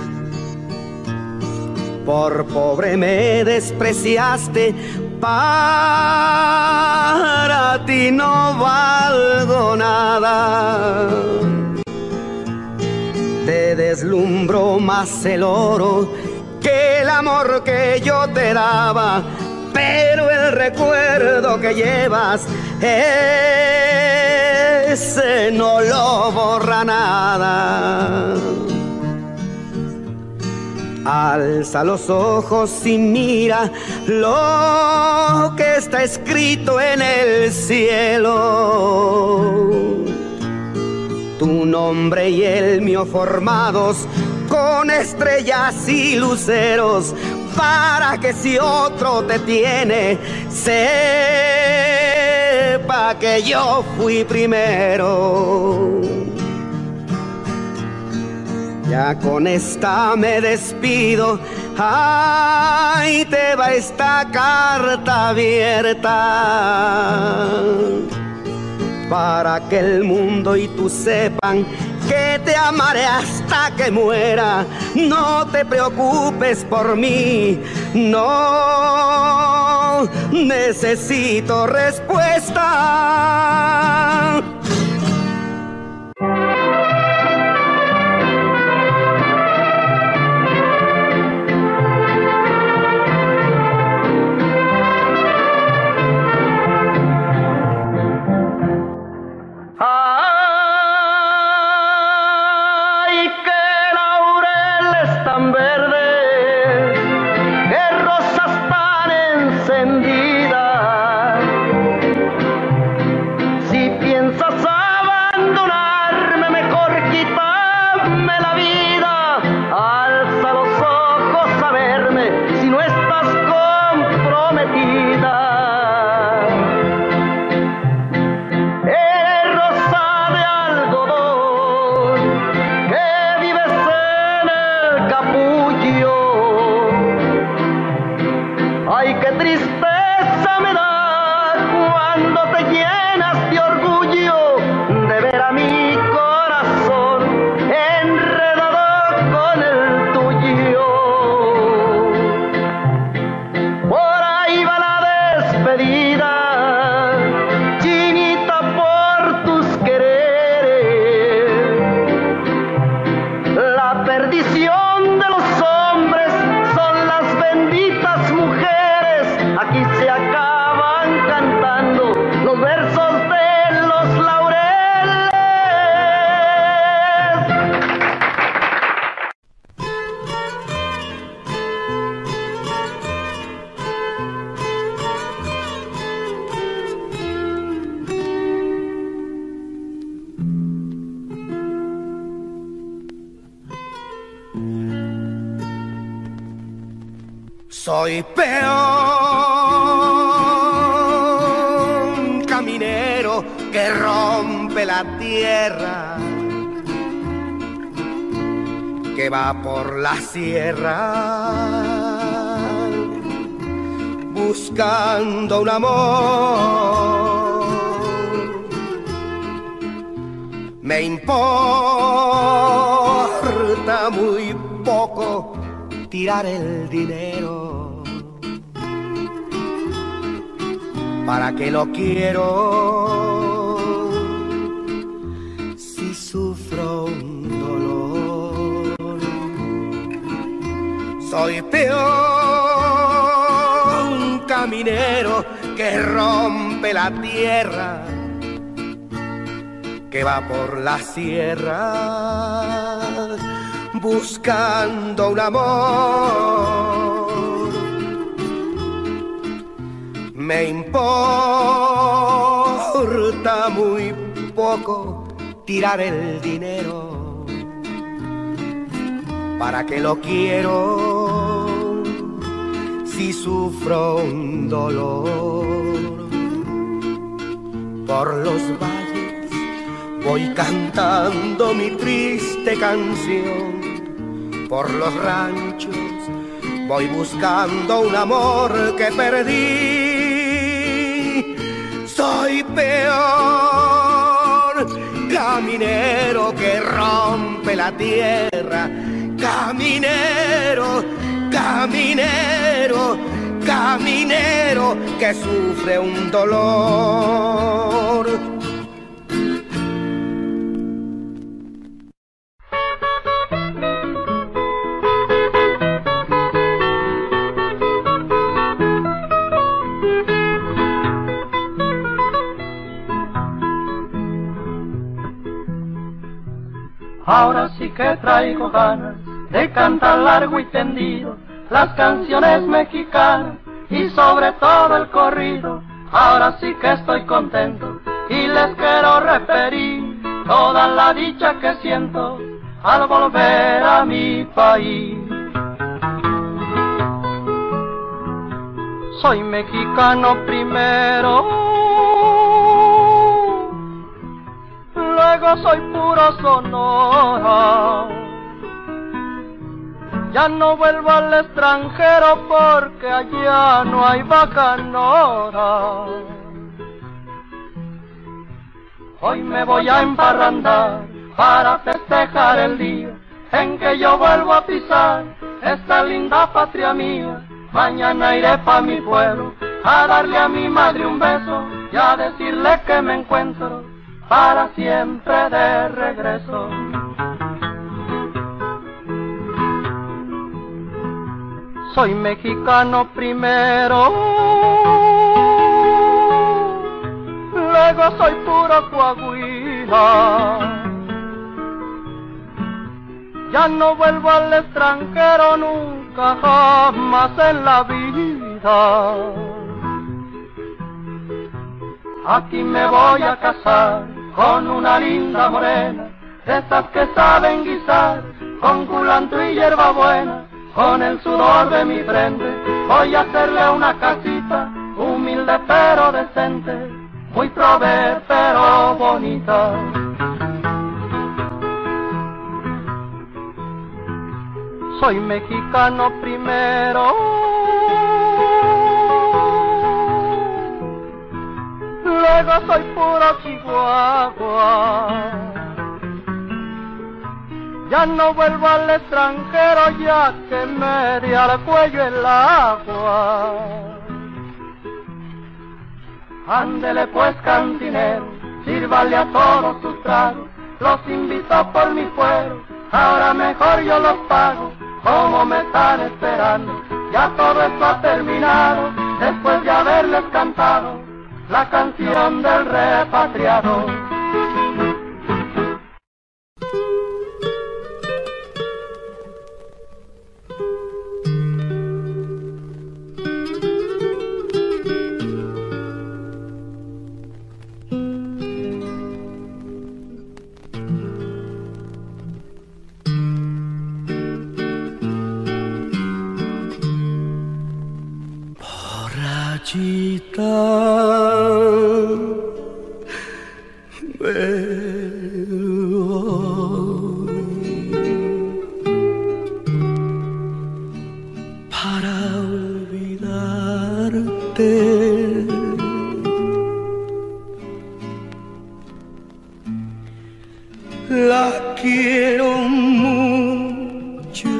S17: Por pobre me despreciaste, para ti no valgo nada. Te deslumbró más el oro que el amor que yo te daba, pero el recuerdo que llevas, ese no lo borra nada. Alza los ojos y mira lo que está escrito en el cielo. Tu nombre y el mío formados con estrellas y luceros, para que si otro te tiene, se recuerda que yo fui primero. Ya con esta me despido, ay, te va esta carta abierta, para que el mundo y tú sepan que te amaré hasta que muera. No te preocupes por mí, no necesito respuesta. Soy peón, caminero que rompe la tierra, que va por la sierra buscando un amor. Me importa muy poco tirar el dinero, ¿para qué lo quiero si sufro un dolor? Soy peón, caminero que rompe la tierra, que va por la sierra buscando un amor. Me importa muy poco tirar el dinero, ¿para qué lo quiero si sufro un dolor? Por los valles voy cantando mi triste canción, por los ranchos voy buscando un amor que perdí. Soy peor, caminero que rompe la tierra, caminero, caminero, caminero que sufre un dolor.
S6: Ahora sí que traigo ganas de cantar largo y tendido las canciones mexicanas y sobre todo el corrido. Ahora sí que estoy contento y les quiero referir toda la dicha que siento al volver a mi país. Soy mexicano primero
S19: luego soy puro Sonora. Ya no vuelvo al extranjero porque allá no hay bacanora. Hoy me voy a emparrandar para festejar el día en que yo vuelvo a pisar esta linda patria mía. Mañana iré pa' mi pueblo a darle a mi madre un beso y a decirle que me encuentro para siempre de regreso. Soy mexicano primero, luego soy puro Coahuila. Ya no vuelvo al extranjero nunca jamás en la vida. Aquí me voy a casar con una linda morena, de esas que saben guisar con culantro y hierbabuena. Con el sudor de mi frente voy a hacerle una casita, humilde pero decente, muy prover pero bonita. Soy mexicano primero, luego soy puro Chihuahua. Ya no vuelvo al extranjero ya que me di al cuello el agua. Ándele pues cantinero, sírvale a todos sus tragos, los invito por mi fuero, ahora mejor yo los pago, como me están esperando, ya todo esto ha terminado, después de haberles cantado la canción del repatriado.
S14: Para olvidarte, la quiero mucho,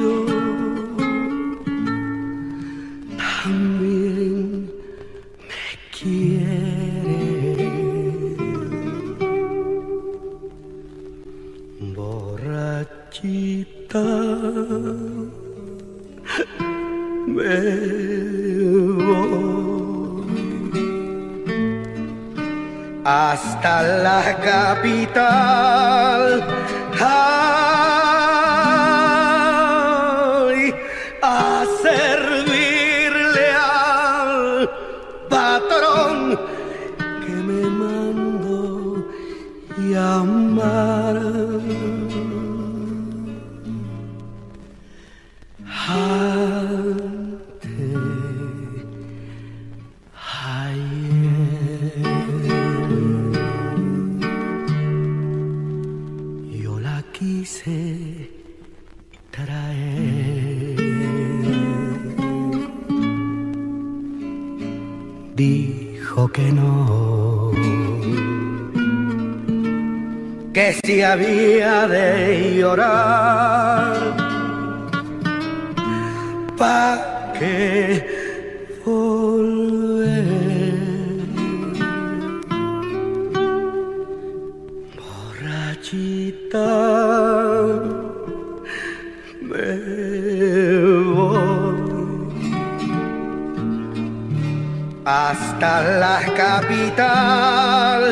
S14: también me quiere. Borrachita, me voy hasta la capital, ay, a servirle al patrón que me mandó llamar. Dijo que no, que si había de llorar, pa' que volver. Borrachita, me voy hasta la capital,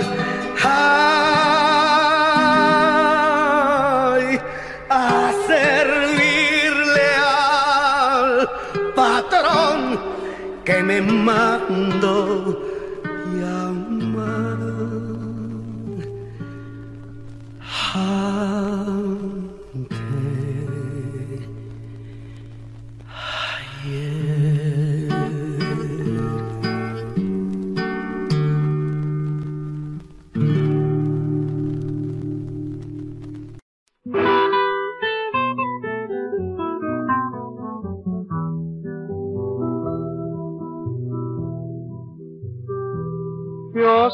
S14: ay, a servirle al patrón que me mandó llamar.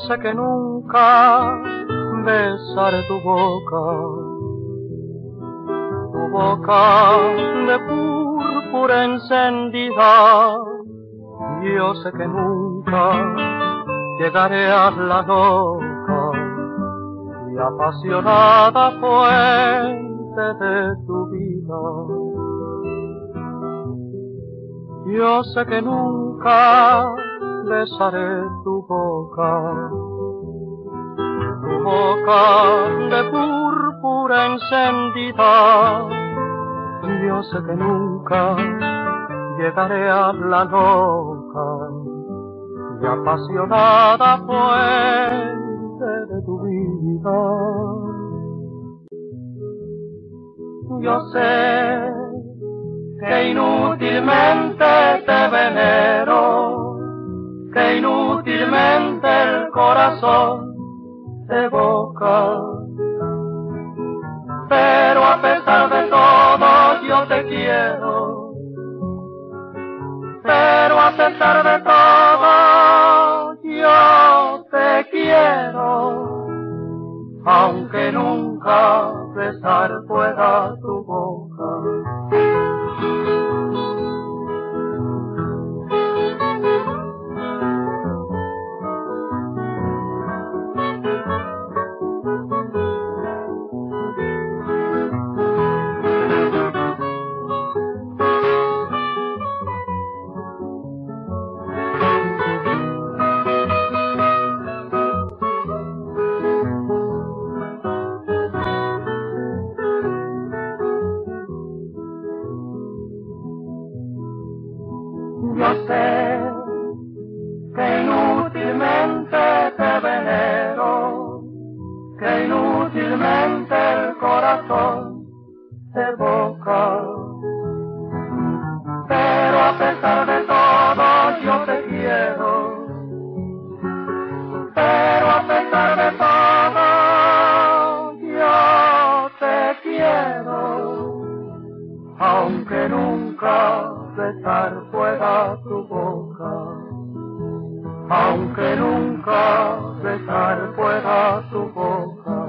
S19: sé que nunca besaré tu boca, tu boca de púrpura encendida. Yo sé que nunca llegaré a la loca y apasionada fuente de tu vida. Yo sé que nunca besaré tu boca, tu boca de púrpura encendida. Yo sé que nunca llegaré a la loca y apasionada fuente de tu vida. Yo sé que inútilmente te venero, que inútilmente el corazón te evoca, pero a pesar de todo yo te quiero, pero a pesar de todo yo te quiero, aunque nunca besar pueda tu boca. Yo sé que inútilmente te venero, que inútilmente el corazón te evoca, pero a pesar de todo yo te quiero, pero a pesar de todo yo te quiero, aunque nunca besar pueda tu boca, aunque nunca besar pueda tu boca.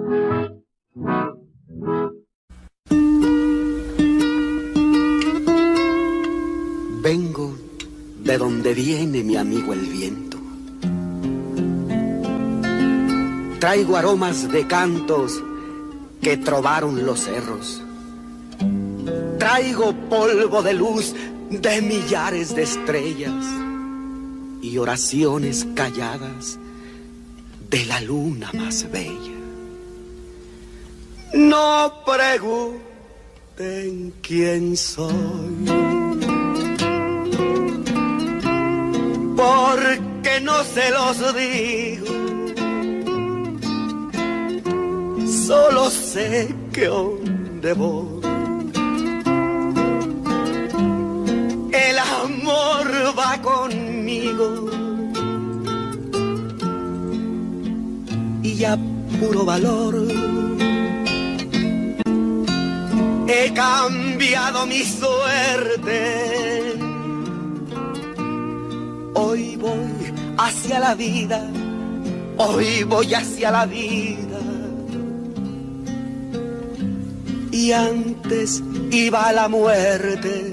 S20: Vengo de donde viene mi amigo el viento. Traigo aromas de cantos que trovaron los cerros. Traigo polvo de luz de millares de estrellas y oraciones calladas de la luna más bella. No pregunten quién soy, porque no se los digo. Solo sé que donde voy el amor va conmigo y a puro valor he cambiado mi suerte. Hoy voy hacia la vida, hoy voy hacia la vida, y antes iba la muerte.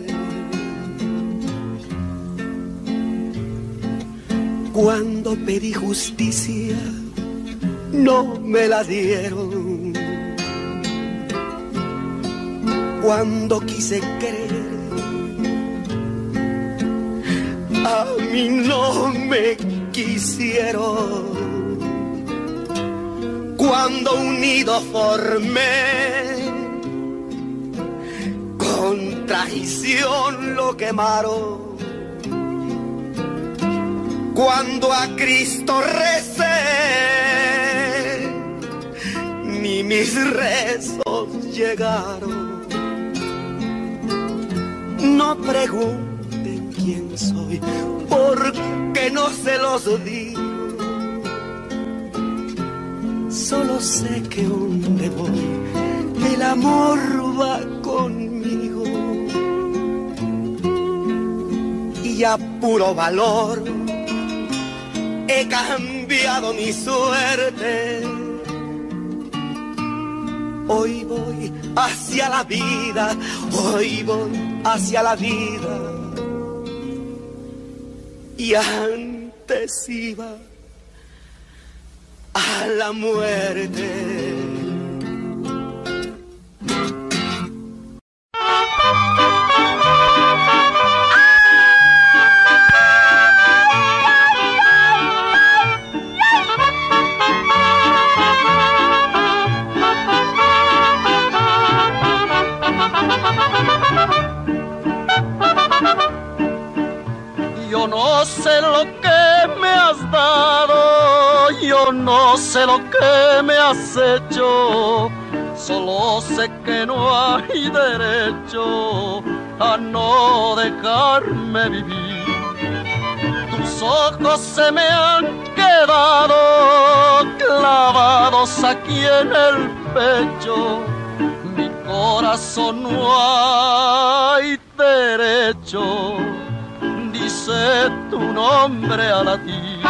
S20: Cuando pedí justicia, no me la dieron. Cuando quise creer, a mí no me quisieron. Cuando unido formé, con traición lo quemaron. Cuando a Cristo recé, ni mis rezos llegaron. No pregunten quién soy, porque no se los digo. Solo sé que donde voy, el amor va conmigo. Y a puro valor he cambiado cambiado mi suerte. Hoy voy hacia la vida, hoy voy hacia la vida. Y antes iba a la muerte.
S19: Yo no sé lo que me has dado, yo no sé lo que me has hecho, solo sé que no hay derecho a no dejarme vivir. Tus ojos se me han quedado clavados aquí en el pecho, mi corazón no hay derecho, dice tu nombre a latir.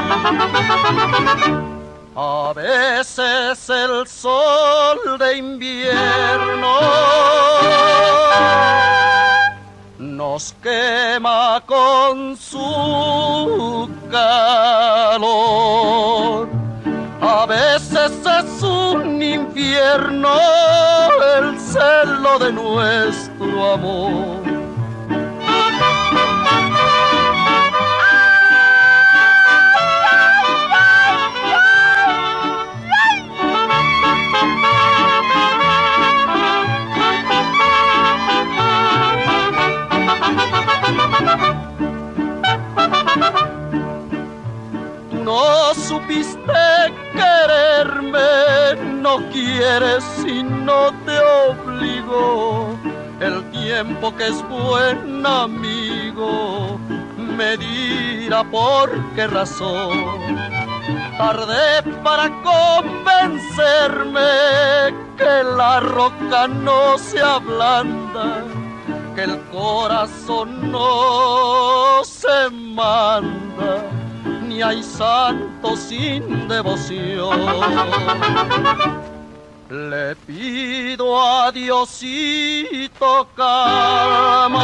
S19: A veces el sol de invierno nos quema con su calor. A veces es un infierno el celo de nuestro amor. No supiste quererme, no quieres y no te obligo. El tiempo que es buen amigo me dirá por qué razón. Tardé para convencerme que la roca no se ablanda, que el corazón no se manda, ni hay santo sin devoción. Le pido a Diosito calma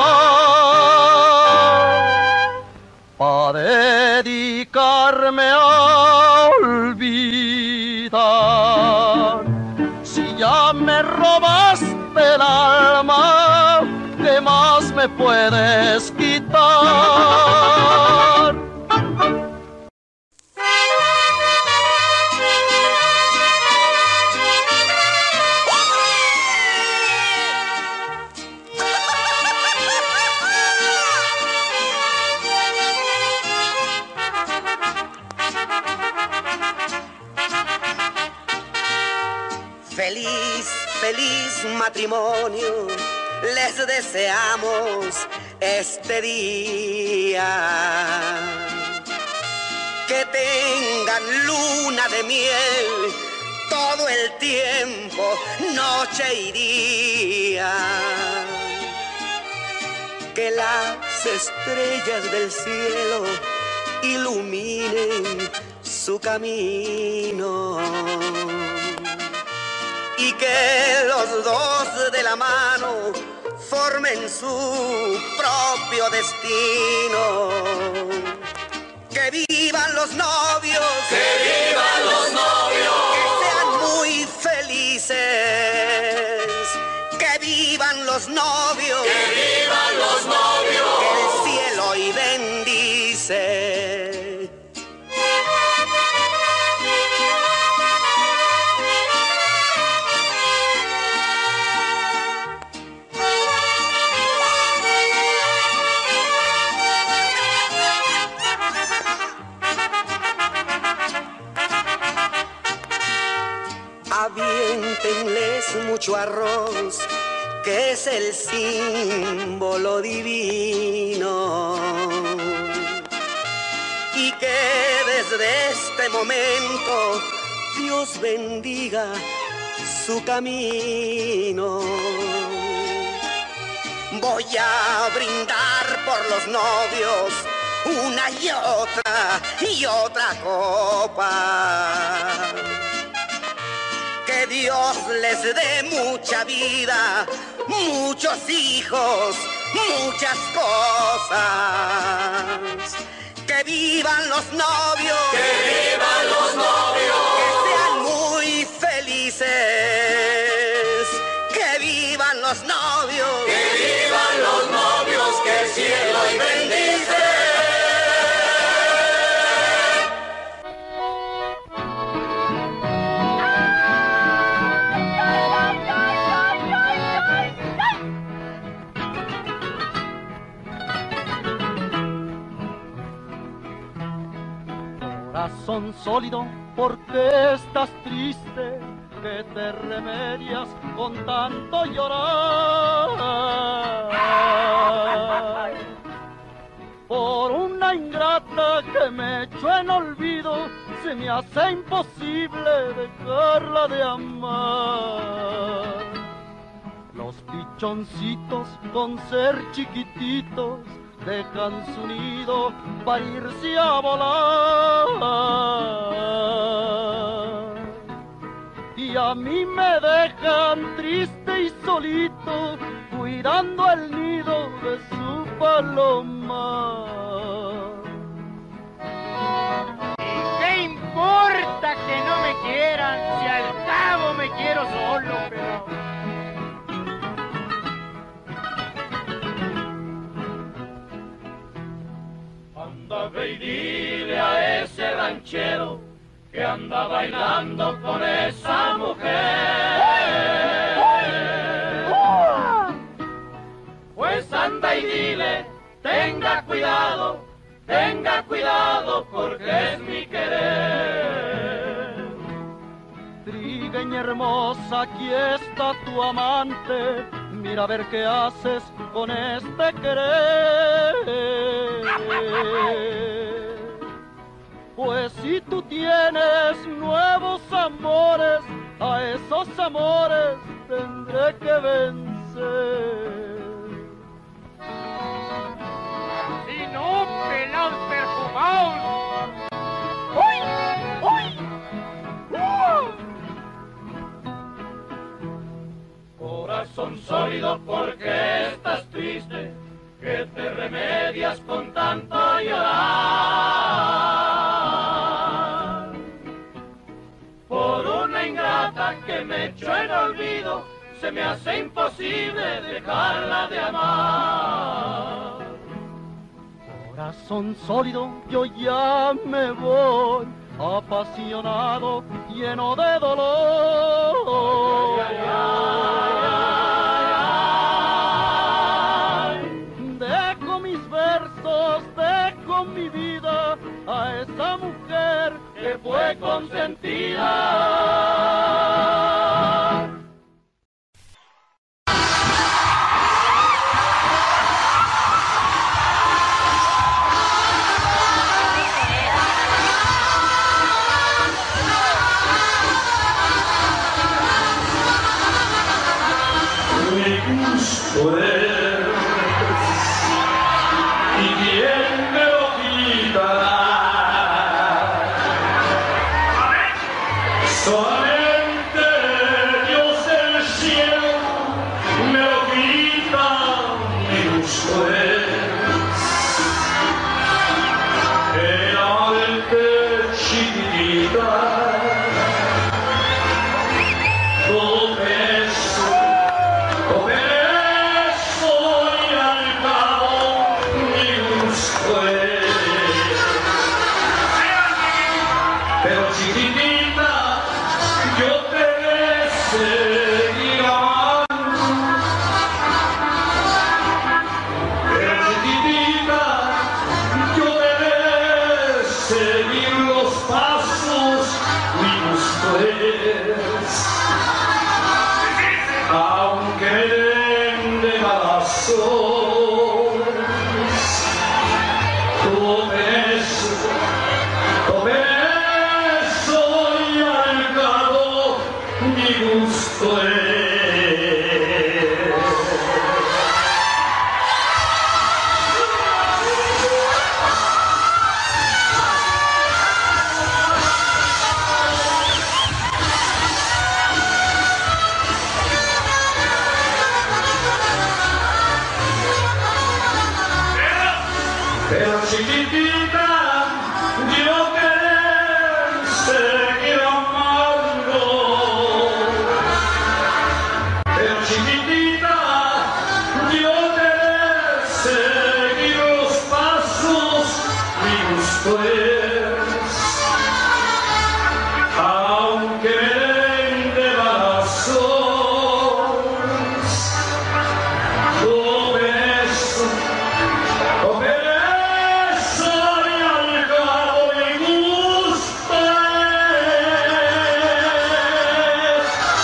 S19: para dedicarme a olvidar. Si ya me robaste el alma, ¿qué más me puedes quitar?
S20: Feliz, feliz matrimonio les deseamos este día. Que tengan luna de miel todo el tiempo, noche y día. Que las estrellas del cielo iluminen su camino. Y que los dos de la mano formen su propio destino. Que vivan los novios,
S9: que vivan los novios,
S20: que sean muy felices. Que vivan los novios,
S9: que vivan los novios,
S20: que el cielo hoy bendice. Aviéntenles mucho arroz, que es el símbolo divino. Y que desde este momento Dios bendiga su camino. Voy a brindar por los novios
S17: una y otra y otra copa. Que Dios les dé mucha vida, muchos hijos, muchas cosas. Que vivan los novios,
S9: que vivan los novios,
S17: que sean muy felices. Que vivan los novios,
S9: que vivan los novios, que el cielo hoy bendice.
S19: Corazón sólido, ¿por qué estás triste? Que te remedias con tanto llorar. Por una ingrata que me echó en olvido, se me hace imposible dejarla de amar. Los pichoncitos con ser chiquititos dejan su nido para irse a volar. Y a mí me dejan triste y solito, cuidando el nido de su paloma.
S5: ¿Qué importa que no me quieran si al cabo me quiero solo, pero...
S19: Anda, ve y dile a ese ranchero que anda bailando con esa mujer. Pues anda y dile, tenga cuidado, tenga cuidado porque es mi querer. Trigueña hermosa, aquí está tu amante, mira a ver qué haces con este querer. Pues si tú tienes nuevos amores, a esos amores tendré que vencer.
S5: Si no, pelados perfumados. ¡Uy! ¡Uy! ¡Uh!
S19: Corazón sólido, ¿por qué estás triste? Que te remedias con tanto llorar. Por una ingrata que me echó en olvido, se me hace imposible dejarla de amar. Corazón sólido, yo ya me voy, apasionado, lleno de dolor. Ay, ay, ay, ay. Dejo mis versos, dejo mi vida a esa mujer que fue consentida.
S14: Poder, y quién me lo quitará. Solamente Dios del cielo me lo quita, mi gusto es. Era de chiquitita, todo eso, todo eso. Pero chiquitita, yo te seguir amando. Pero chiquitita, yo te seguir los pasos, mi gusto es. Aunque me den de balazos, todo eso, todo eso y al cabo mi gusto es.
S12: chiquitita, yo te seguiré amando. Pero chiquitita, yo te seguiré los pasos, mi gusto es, aunque me den de balazos, tu beso, tu beso y al cabo mi gusto es.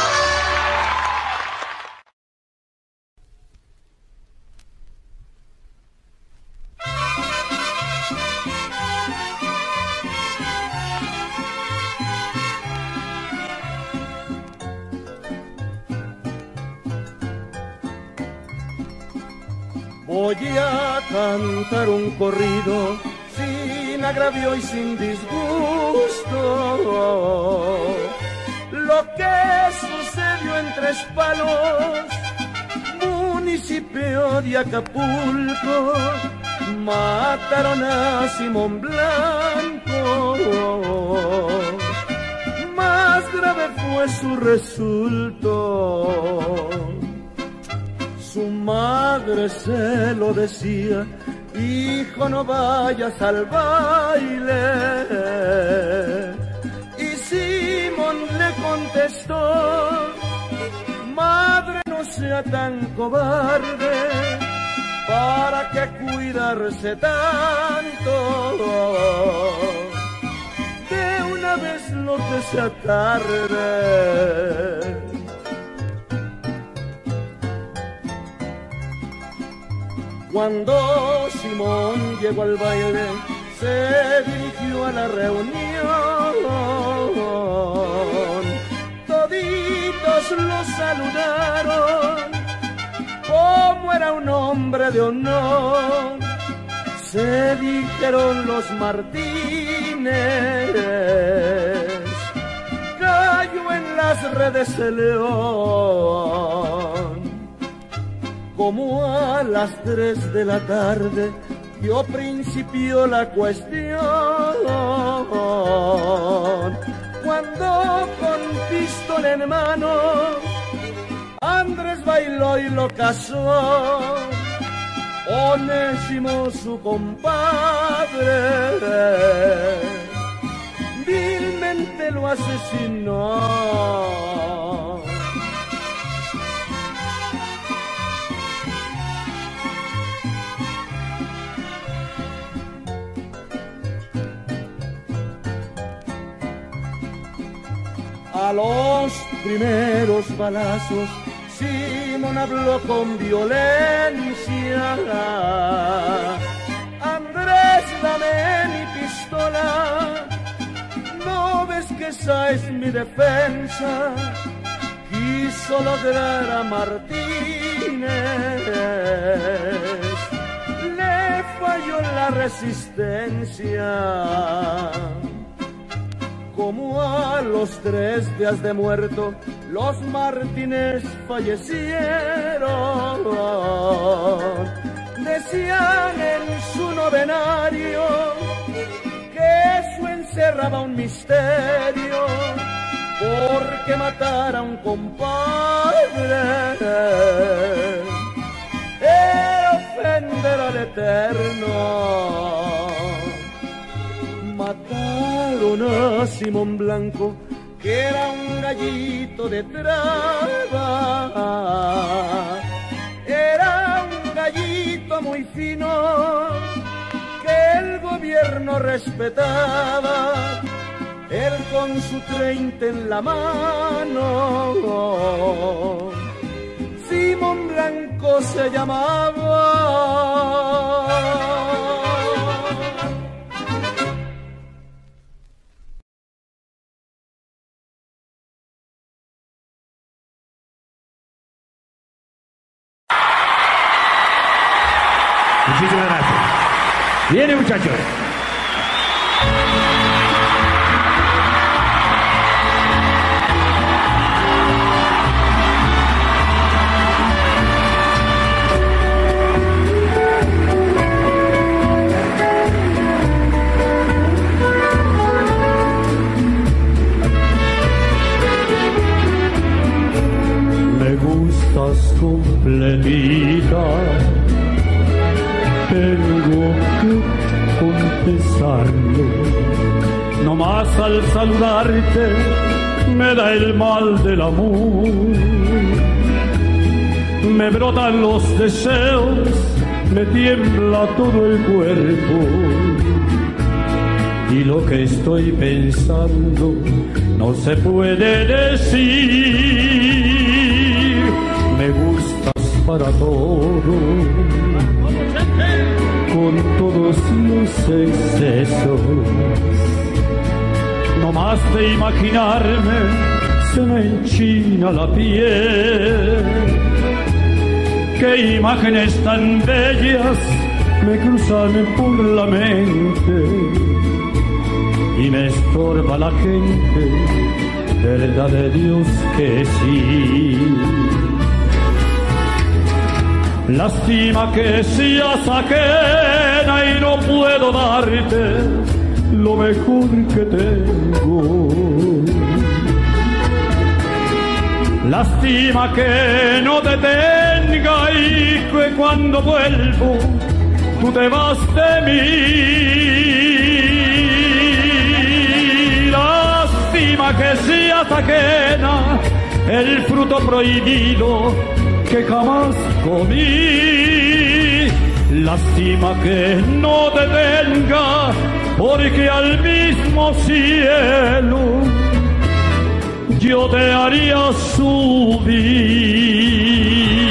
S14: Voy a cantar un corrido sin agravio y sin disgusto. Lo que sucedió en Tres Palos, municipio de Acapulco, mataron a Simón Blanco. Más grave fue su resultado. Su madre se lo decía: hijo, no vayas al baile. Y Simón le contestó: madre, no sea tan cobarde, ¿para qué cuidarse tanto? De una vez lo que sea tarde. Cuando Simón llegó al baile, se dirigió a la reunión. Toditos lo saludaron, como era un hombre de honor. Se dijeron los Martínez, cayó en las redes el león. Como a las tres de la tarde dio principio la cuestión, cuando con pistola en mano Andrés bailó y lo casó. Onésimo, su compadre, vilmente lo asesinó. A los primeros balazos, Simón habló con violencia. Andrés, dame mi pistola, ¿no ves que esa es mi defensa? Quiso lograr a Martínez, le falló la resistencia. Como a los tres días de muerto, los Martínez fallecieron. Decían en su novenario que eso encerraba un misterio, porque matar a un compadre era ofender al Eterno. Mataron a Simón Blanco, que era un gallito de traba. Era un gallito muy fino que el gobierno respetaba. Él con su treinta en la mano, Simón Blanco se llamaba.
S11: Muchísimas gracias. Viene, muchachos.
S14: estás completita. Tengo que confesarlo, nomás al saludarte me da el mal del amor. Me brotan los deseos, me tiembla todo el cuerpo, y lo que estoy pensando no se puede decir. Me gustas para todo, con todos los excesos. No más de imaginarme se me enchina la piel. Qué imágenes tan bellas me cruzan por la mente y me estorba la gente, verdad de Dios que sí. Lástima que seas ajena y no puedo darte lo mejor que tengo. Lástima que no te tenga y que cuando vuelvo tú te vas de mí. Lástima que seas ajena, el fruto prohibido que jamás comí. Lástima que no te tenga, porque al mismo cielo yo te haría subir.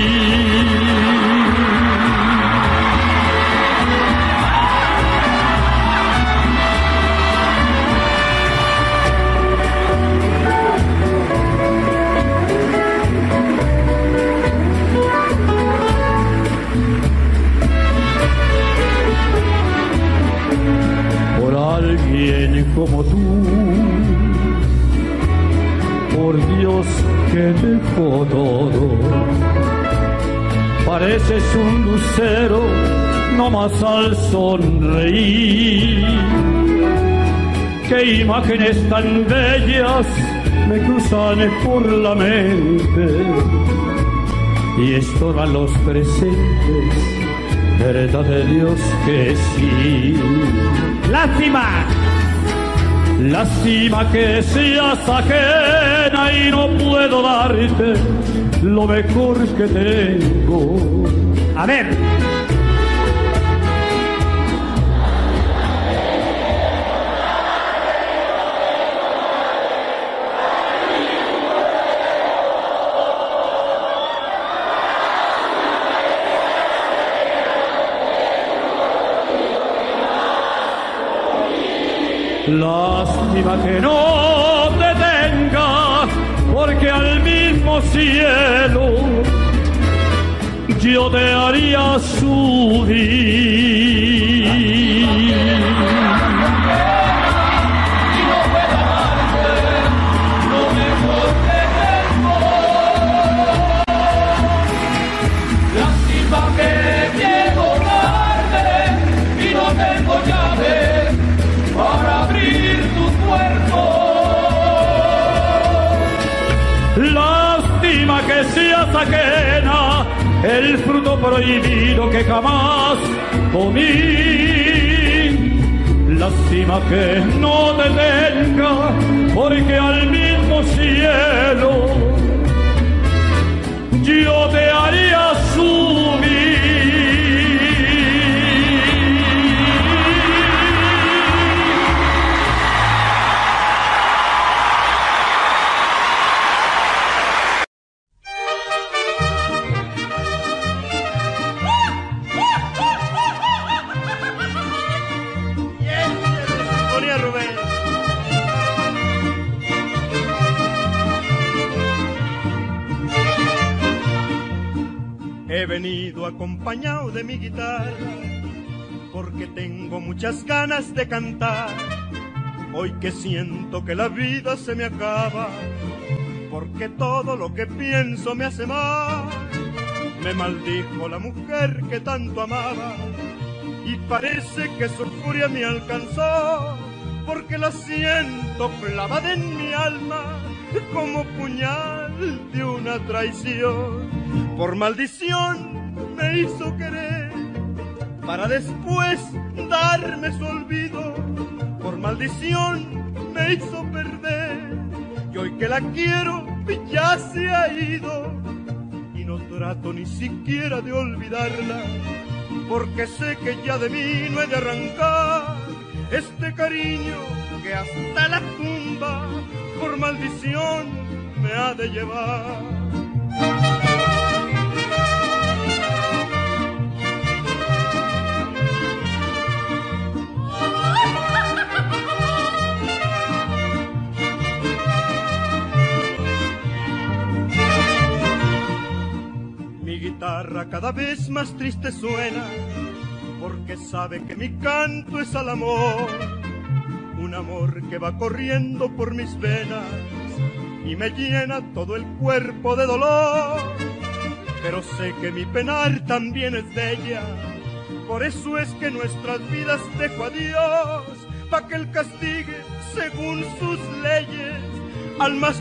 S14: Por alguien como tú, por Dios que dejó todo, pareces un lucero nomás al sonreír. Qué imágenes tan bellas me cruzan por la mente y estorban los presentes, verdad de Dios que sí.
S6: ¡Lástima!
S14: Lástima que seas ajena y no puedo darte lo mejor que tengo.
S6: A ver.
S14: Lástima que no te tenga, porque al mismo cielo yo te haría subir.
S9: Lástima que quiero darte y no tengo llave para abrir tu cuerpo.
S14: Lástima que seas ajena, el fruto prohibido que jamás comí. Lástima que no te tenga, porque al mismo cielo yo te haría subir.
S8: He venido acompañado de mi guitarra porque tengo muchas ganas de cantar. Hoy que siento que la vida se me acaba, porque todo lo que pienso me hace mal. Me maldijo la mujer que tanto amaba y parece que su furia me alcanzó, porque la siento clavada en mi alma como puñal de una traición. Por maldición me hizo querer, para después darme su olvido. Por maldición me hizo perder, y hoy que la quiero ya se ha ido. Y no trato ni siquiera de olvidarla, porque sé que ya de mí no he de arrancar este cariño que hasta la tumba por maldición me ha de llevar. Mi guitarra cada vez más triste suena, porque sabe que mi canto es al amor, un amor que va corriendo por mis venas y me llena todo el cuerpo de dolor. Pero sé que mi penar también es de ella, por eso es que nuestras vidas dejo a Dios, pa' que Él castigue según sus leyes al más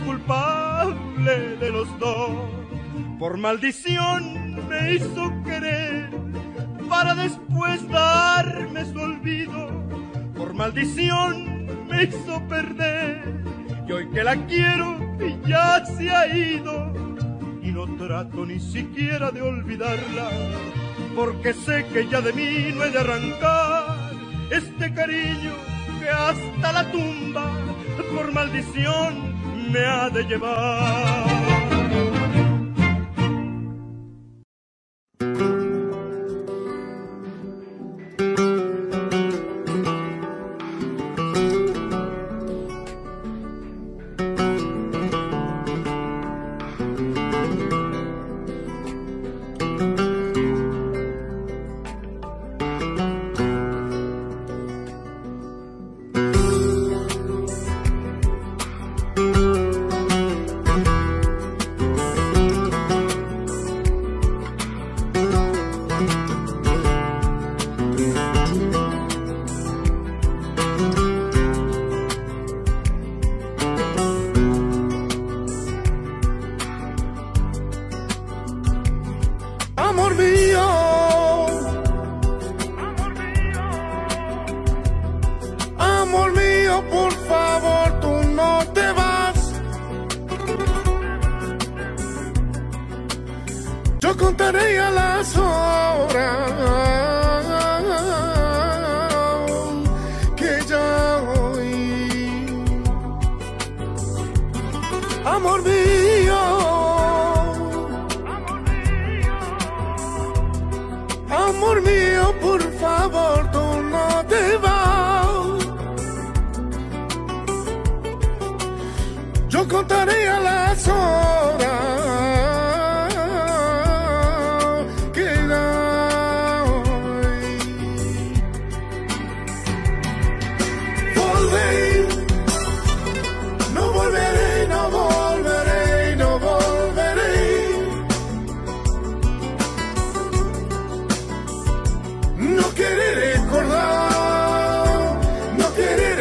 S8: culpable de los dos. Por maldición me hizo querer, para después darme su olvido. Por maldición me hizo perder, y hoy que la quiero ya se ha ido. Y no trato ni siquiera de olvidarla, porque sé que ya de mí no he de arrancar este cariño que hasta la tumba por maldición me ha de llevar.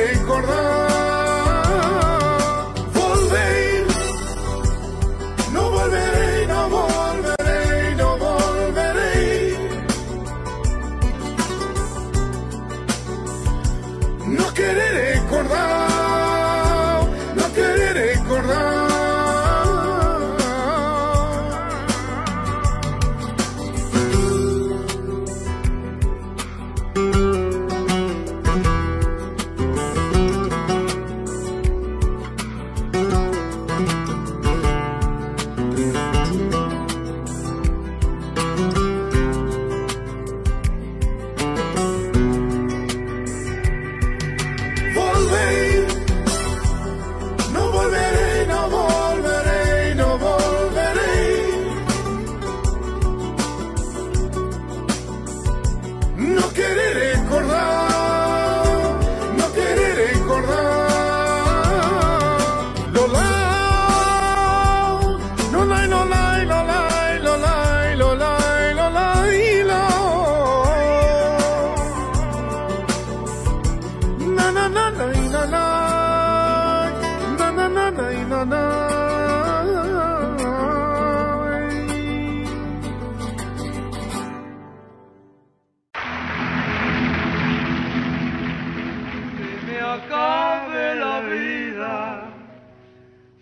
S7: No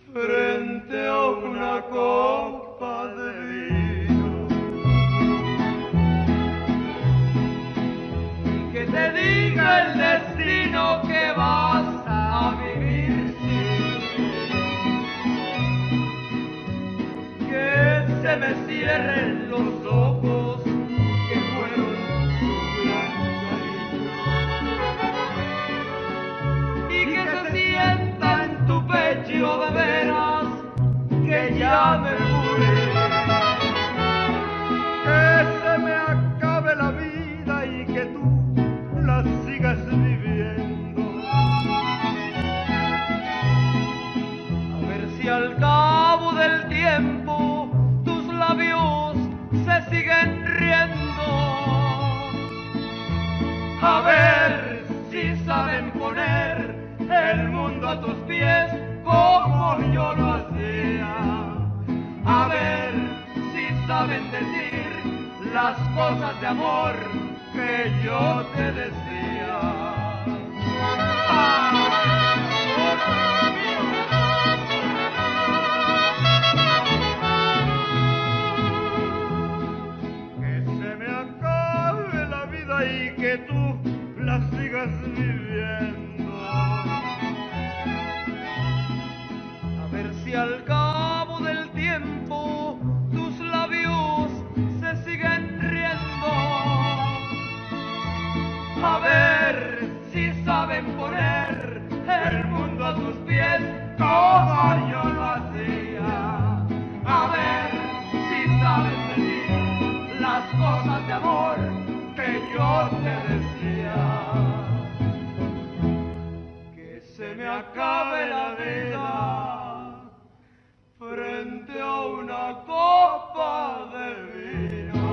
S12: frente a una copa de vino. Y que te diga el destino que vas a vivir sin mí. Que se me cierren los ojos que fueron tu gran cariño. Y que se sienta en tu pecho de veras que ya me morí. Que se me acabe la vida y que tú la sigas viviendo. A ver si al cabo del tiempo tus labios se siguen riendo. A ver si saben poner el mundo a tus pies como yo lo hacía. A ver si saben decir las cosas de amor que yo te decía. ¡Ah! Que se me acabe la vida y que tú la sigas viviendo. A ver si al cabo del tiempo tus labios se siguen riendo. A ver si saben poner el mundo a tus pies como yo lo hacía. A ver si saben decir las cosas de amor que yo te decía. Que se me acabe la vida frente a una copa de vino.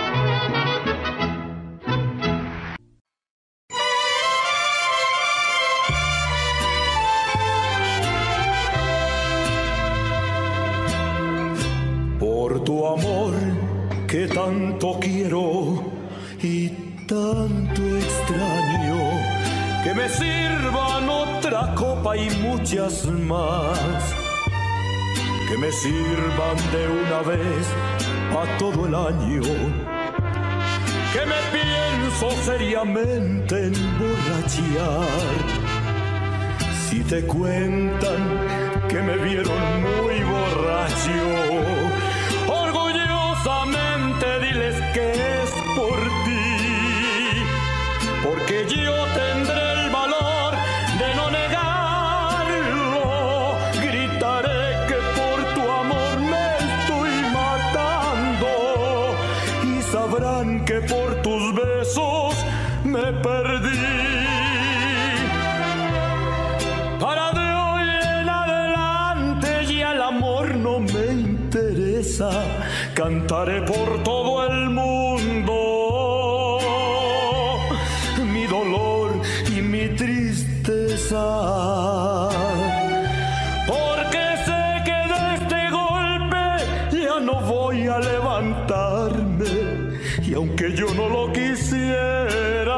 S14: Por tu amor que tanto quiero y tanto extraño, que me sirvan otra copa y muchas más, que me sirvan de una vez a todo el año, que me pienso seriamente emborrachar. Si te cuentan que me vieron muy borracho, orgullosamente diles que es por ti, porque yo tendré el valor de no negarlo. Gritaré que por tu amor me estoy matando y sabrán que por tus besos me perdí. Para de hoy en adelante ya el amor no me interesa. Cantaré por todo el mundo mi dolor y mi tristeza, porque sé que de este golpe ya no voy a levantarme, y aunque yo no lo quisiera,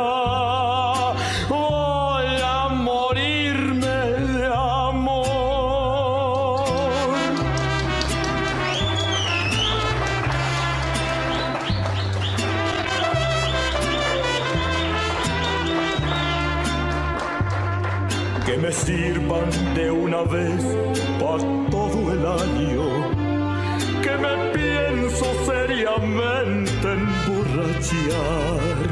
S14: voy a morirme de amor. Que me sirvan de una vez para todo el año, que me pienso seriamente emborrachar.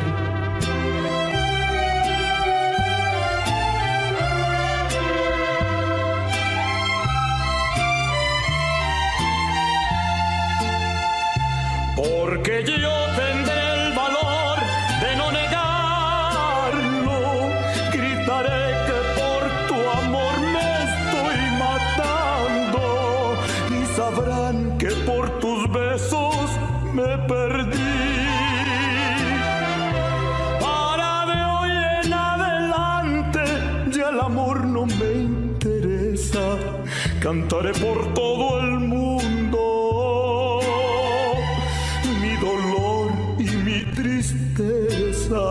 S14: Porque yo tendré el valor de no negarlo. Gritaré que por tu amor me estoy matando y sabrán que por tus besos me perdí. Para de hoy en adelante ya el amor no me interesa. Cantaré por todo el mundo mi dolor y mi tristeza,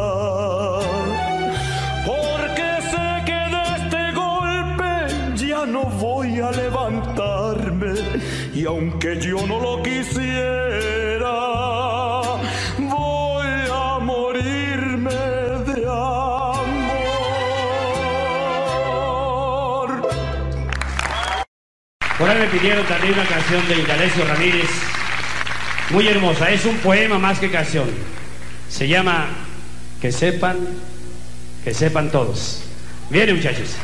S14: porque sé que de este golpe ya no voy a levantar. Y aunque yo no lo quisiera, voy a morirme de amor.
S11: Por ahí me pidieron también una canción de Indalecio Ramírez, muy hermosa, es un poema más que canción. Se llama Que sepan, que sepan todos. Viene, muchachos.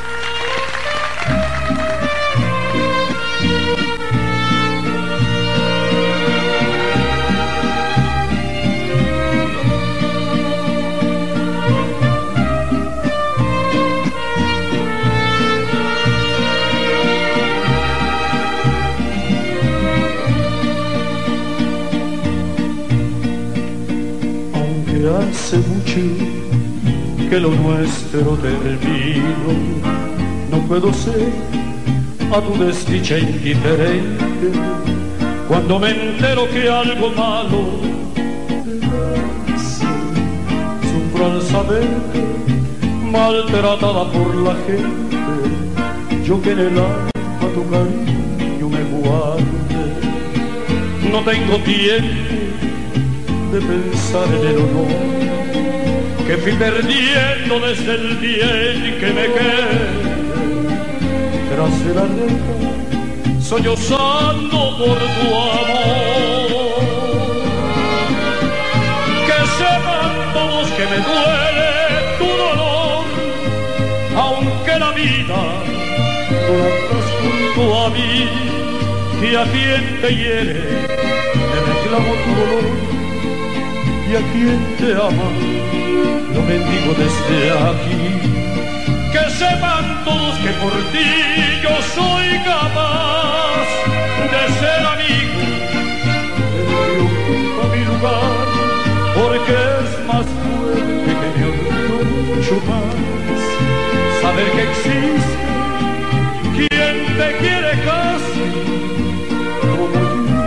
S14: Hace mucho que lo nuestro terminó. No puedo ser a tu desdicha indiferente cuando me entero que algo malo te hace. Sufro al saber maltratada por la gente, yo que en el alma tu cariño me guarde. No tengo tiempo de pensar en el honor que fui perdiendo desde el día en que me quedé tras la reja, sollozando por tu amor. Que sepan todos que me duele tu dolor, aunque la vida no la estás junto a mí, y a quien te hiere le reclamo tu dolor. Y a quien te ama, lo bendigo desde aquí. Que sepan todos que por ti yo soy capaz de ser amigo. Te preocupa mi lugar, porque es más fuerte que mi orgullo mucho más. Saber que existe quien te quiere casi como yo.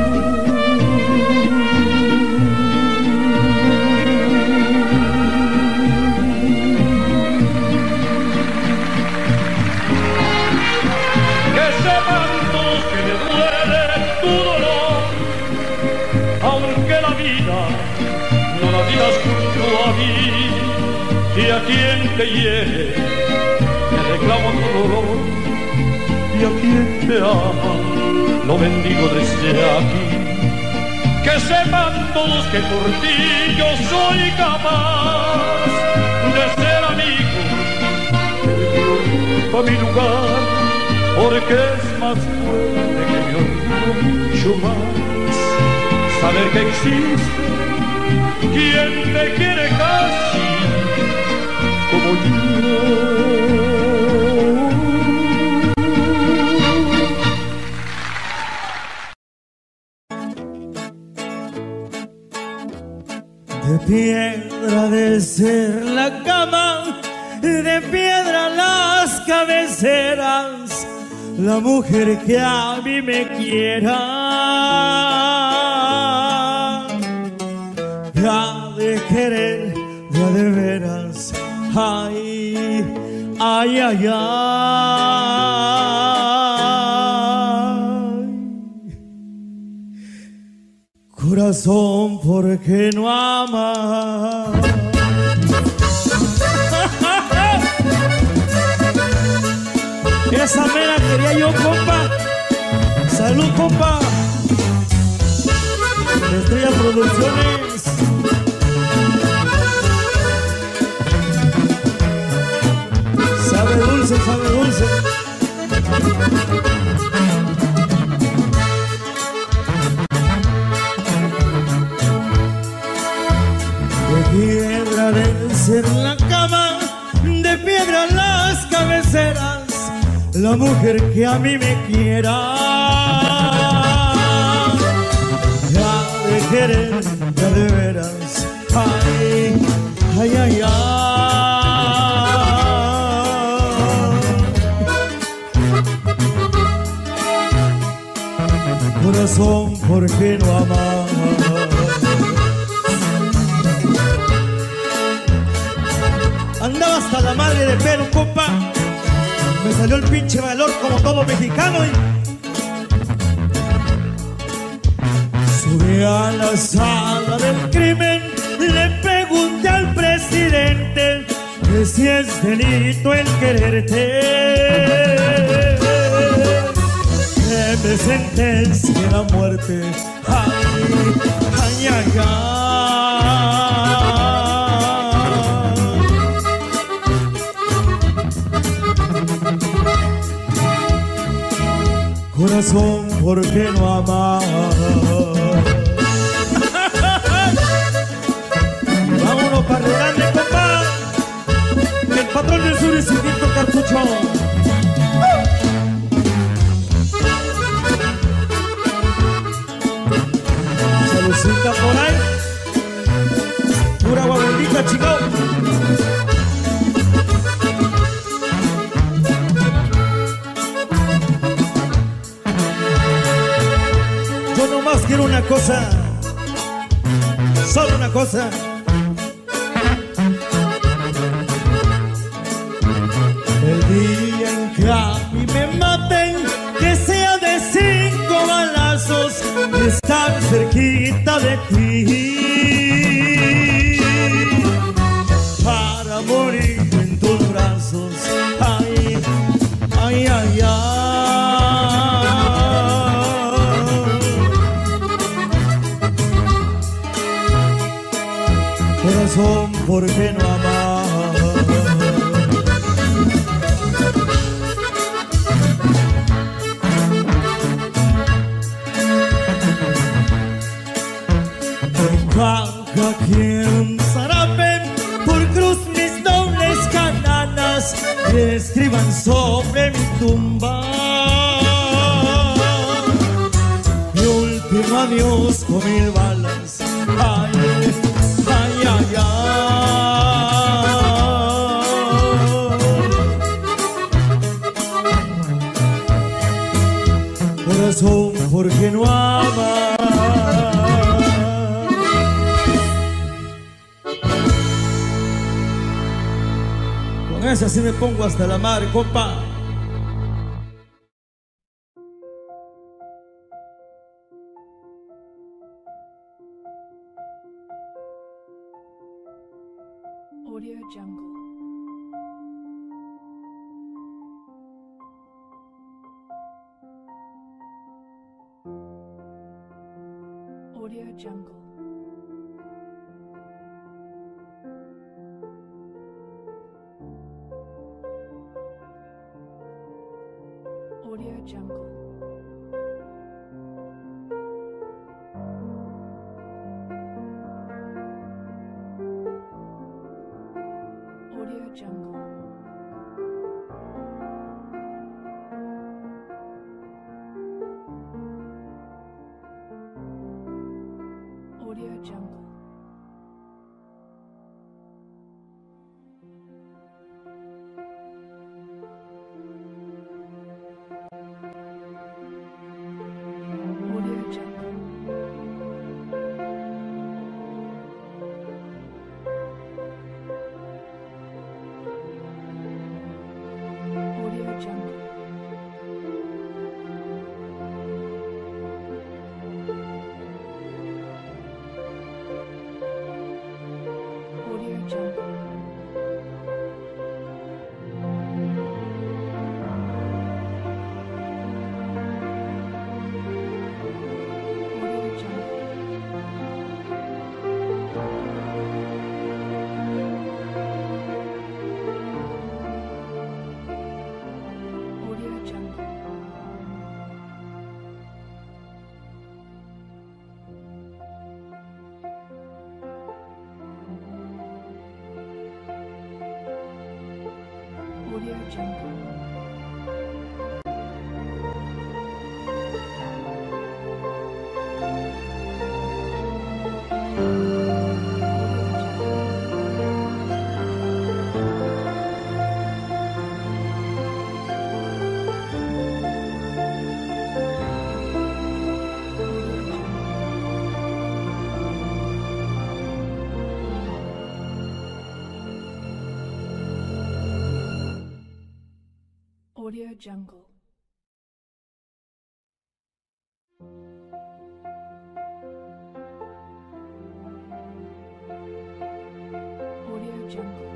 S14: Y a quien te hiere, le reclamo tu dolor. Y a quien te ama, lo bendigo desde aquí. Que sepan todos que por ti yo soy capaz de ser amigo. Te preocupa mi lugar, porque es más fuerte que mi orgullo mucho más. Saber que existe quien te quiere casi como yo.
S21: De piedra de ser la cama, de piedra las cabeceras, la mujer que a mí me quiera. Ya de querer, ya de veras, ay, ay, ay, ay. Corazón, ¿por qué no ama? Esa mera quería yo, compa. Salud, compa. Estrella Producciones. Sabe dulce, sabe dulce. De piedra de ser la cama, de piedra las cabeceras, la mujer que a mí me quiera. Ya de querer, ya de veras, ay, ay, ay, ay. Corazón, ¿por qué no amar? Andaba hasta la madre de pelo, compa. Me salió el pinche valor como todo mexicano y la sala del crimen le pregunté al presidente que si es delito el quererte, que me sentencia a la muerte. Ay, ay, ay, ay. Corazón, ¿por qué no amar? Vámonos para adelante, compa. El patrón del sur es Cinquito Cartucho. Saludcita por ahí. Pura agua bendita, chico. Yo nomás quiero una cosa. Solo una cosa. El día en que a mí me maten, que sea de cinco balazos, estar cerquita de ti para morir en tus brazos. Ay, ay, ay, ay. Corazón, ¿por qué no amar? Baja quien zarape, por cruz mis nobles cananas que escriban sobre mi tumba mi último adiós con mil balas. Ay, ay, ay, ay. Corazón, ¿por qué no amas? Esa sí me pongo hasta la madre, compa.
S2: Audio Jungle. Audio Jungle. Audio Jungle. Audio Jungle. Audio Jungle. Audio Jungle. Audio Jungle. Jungle.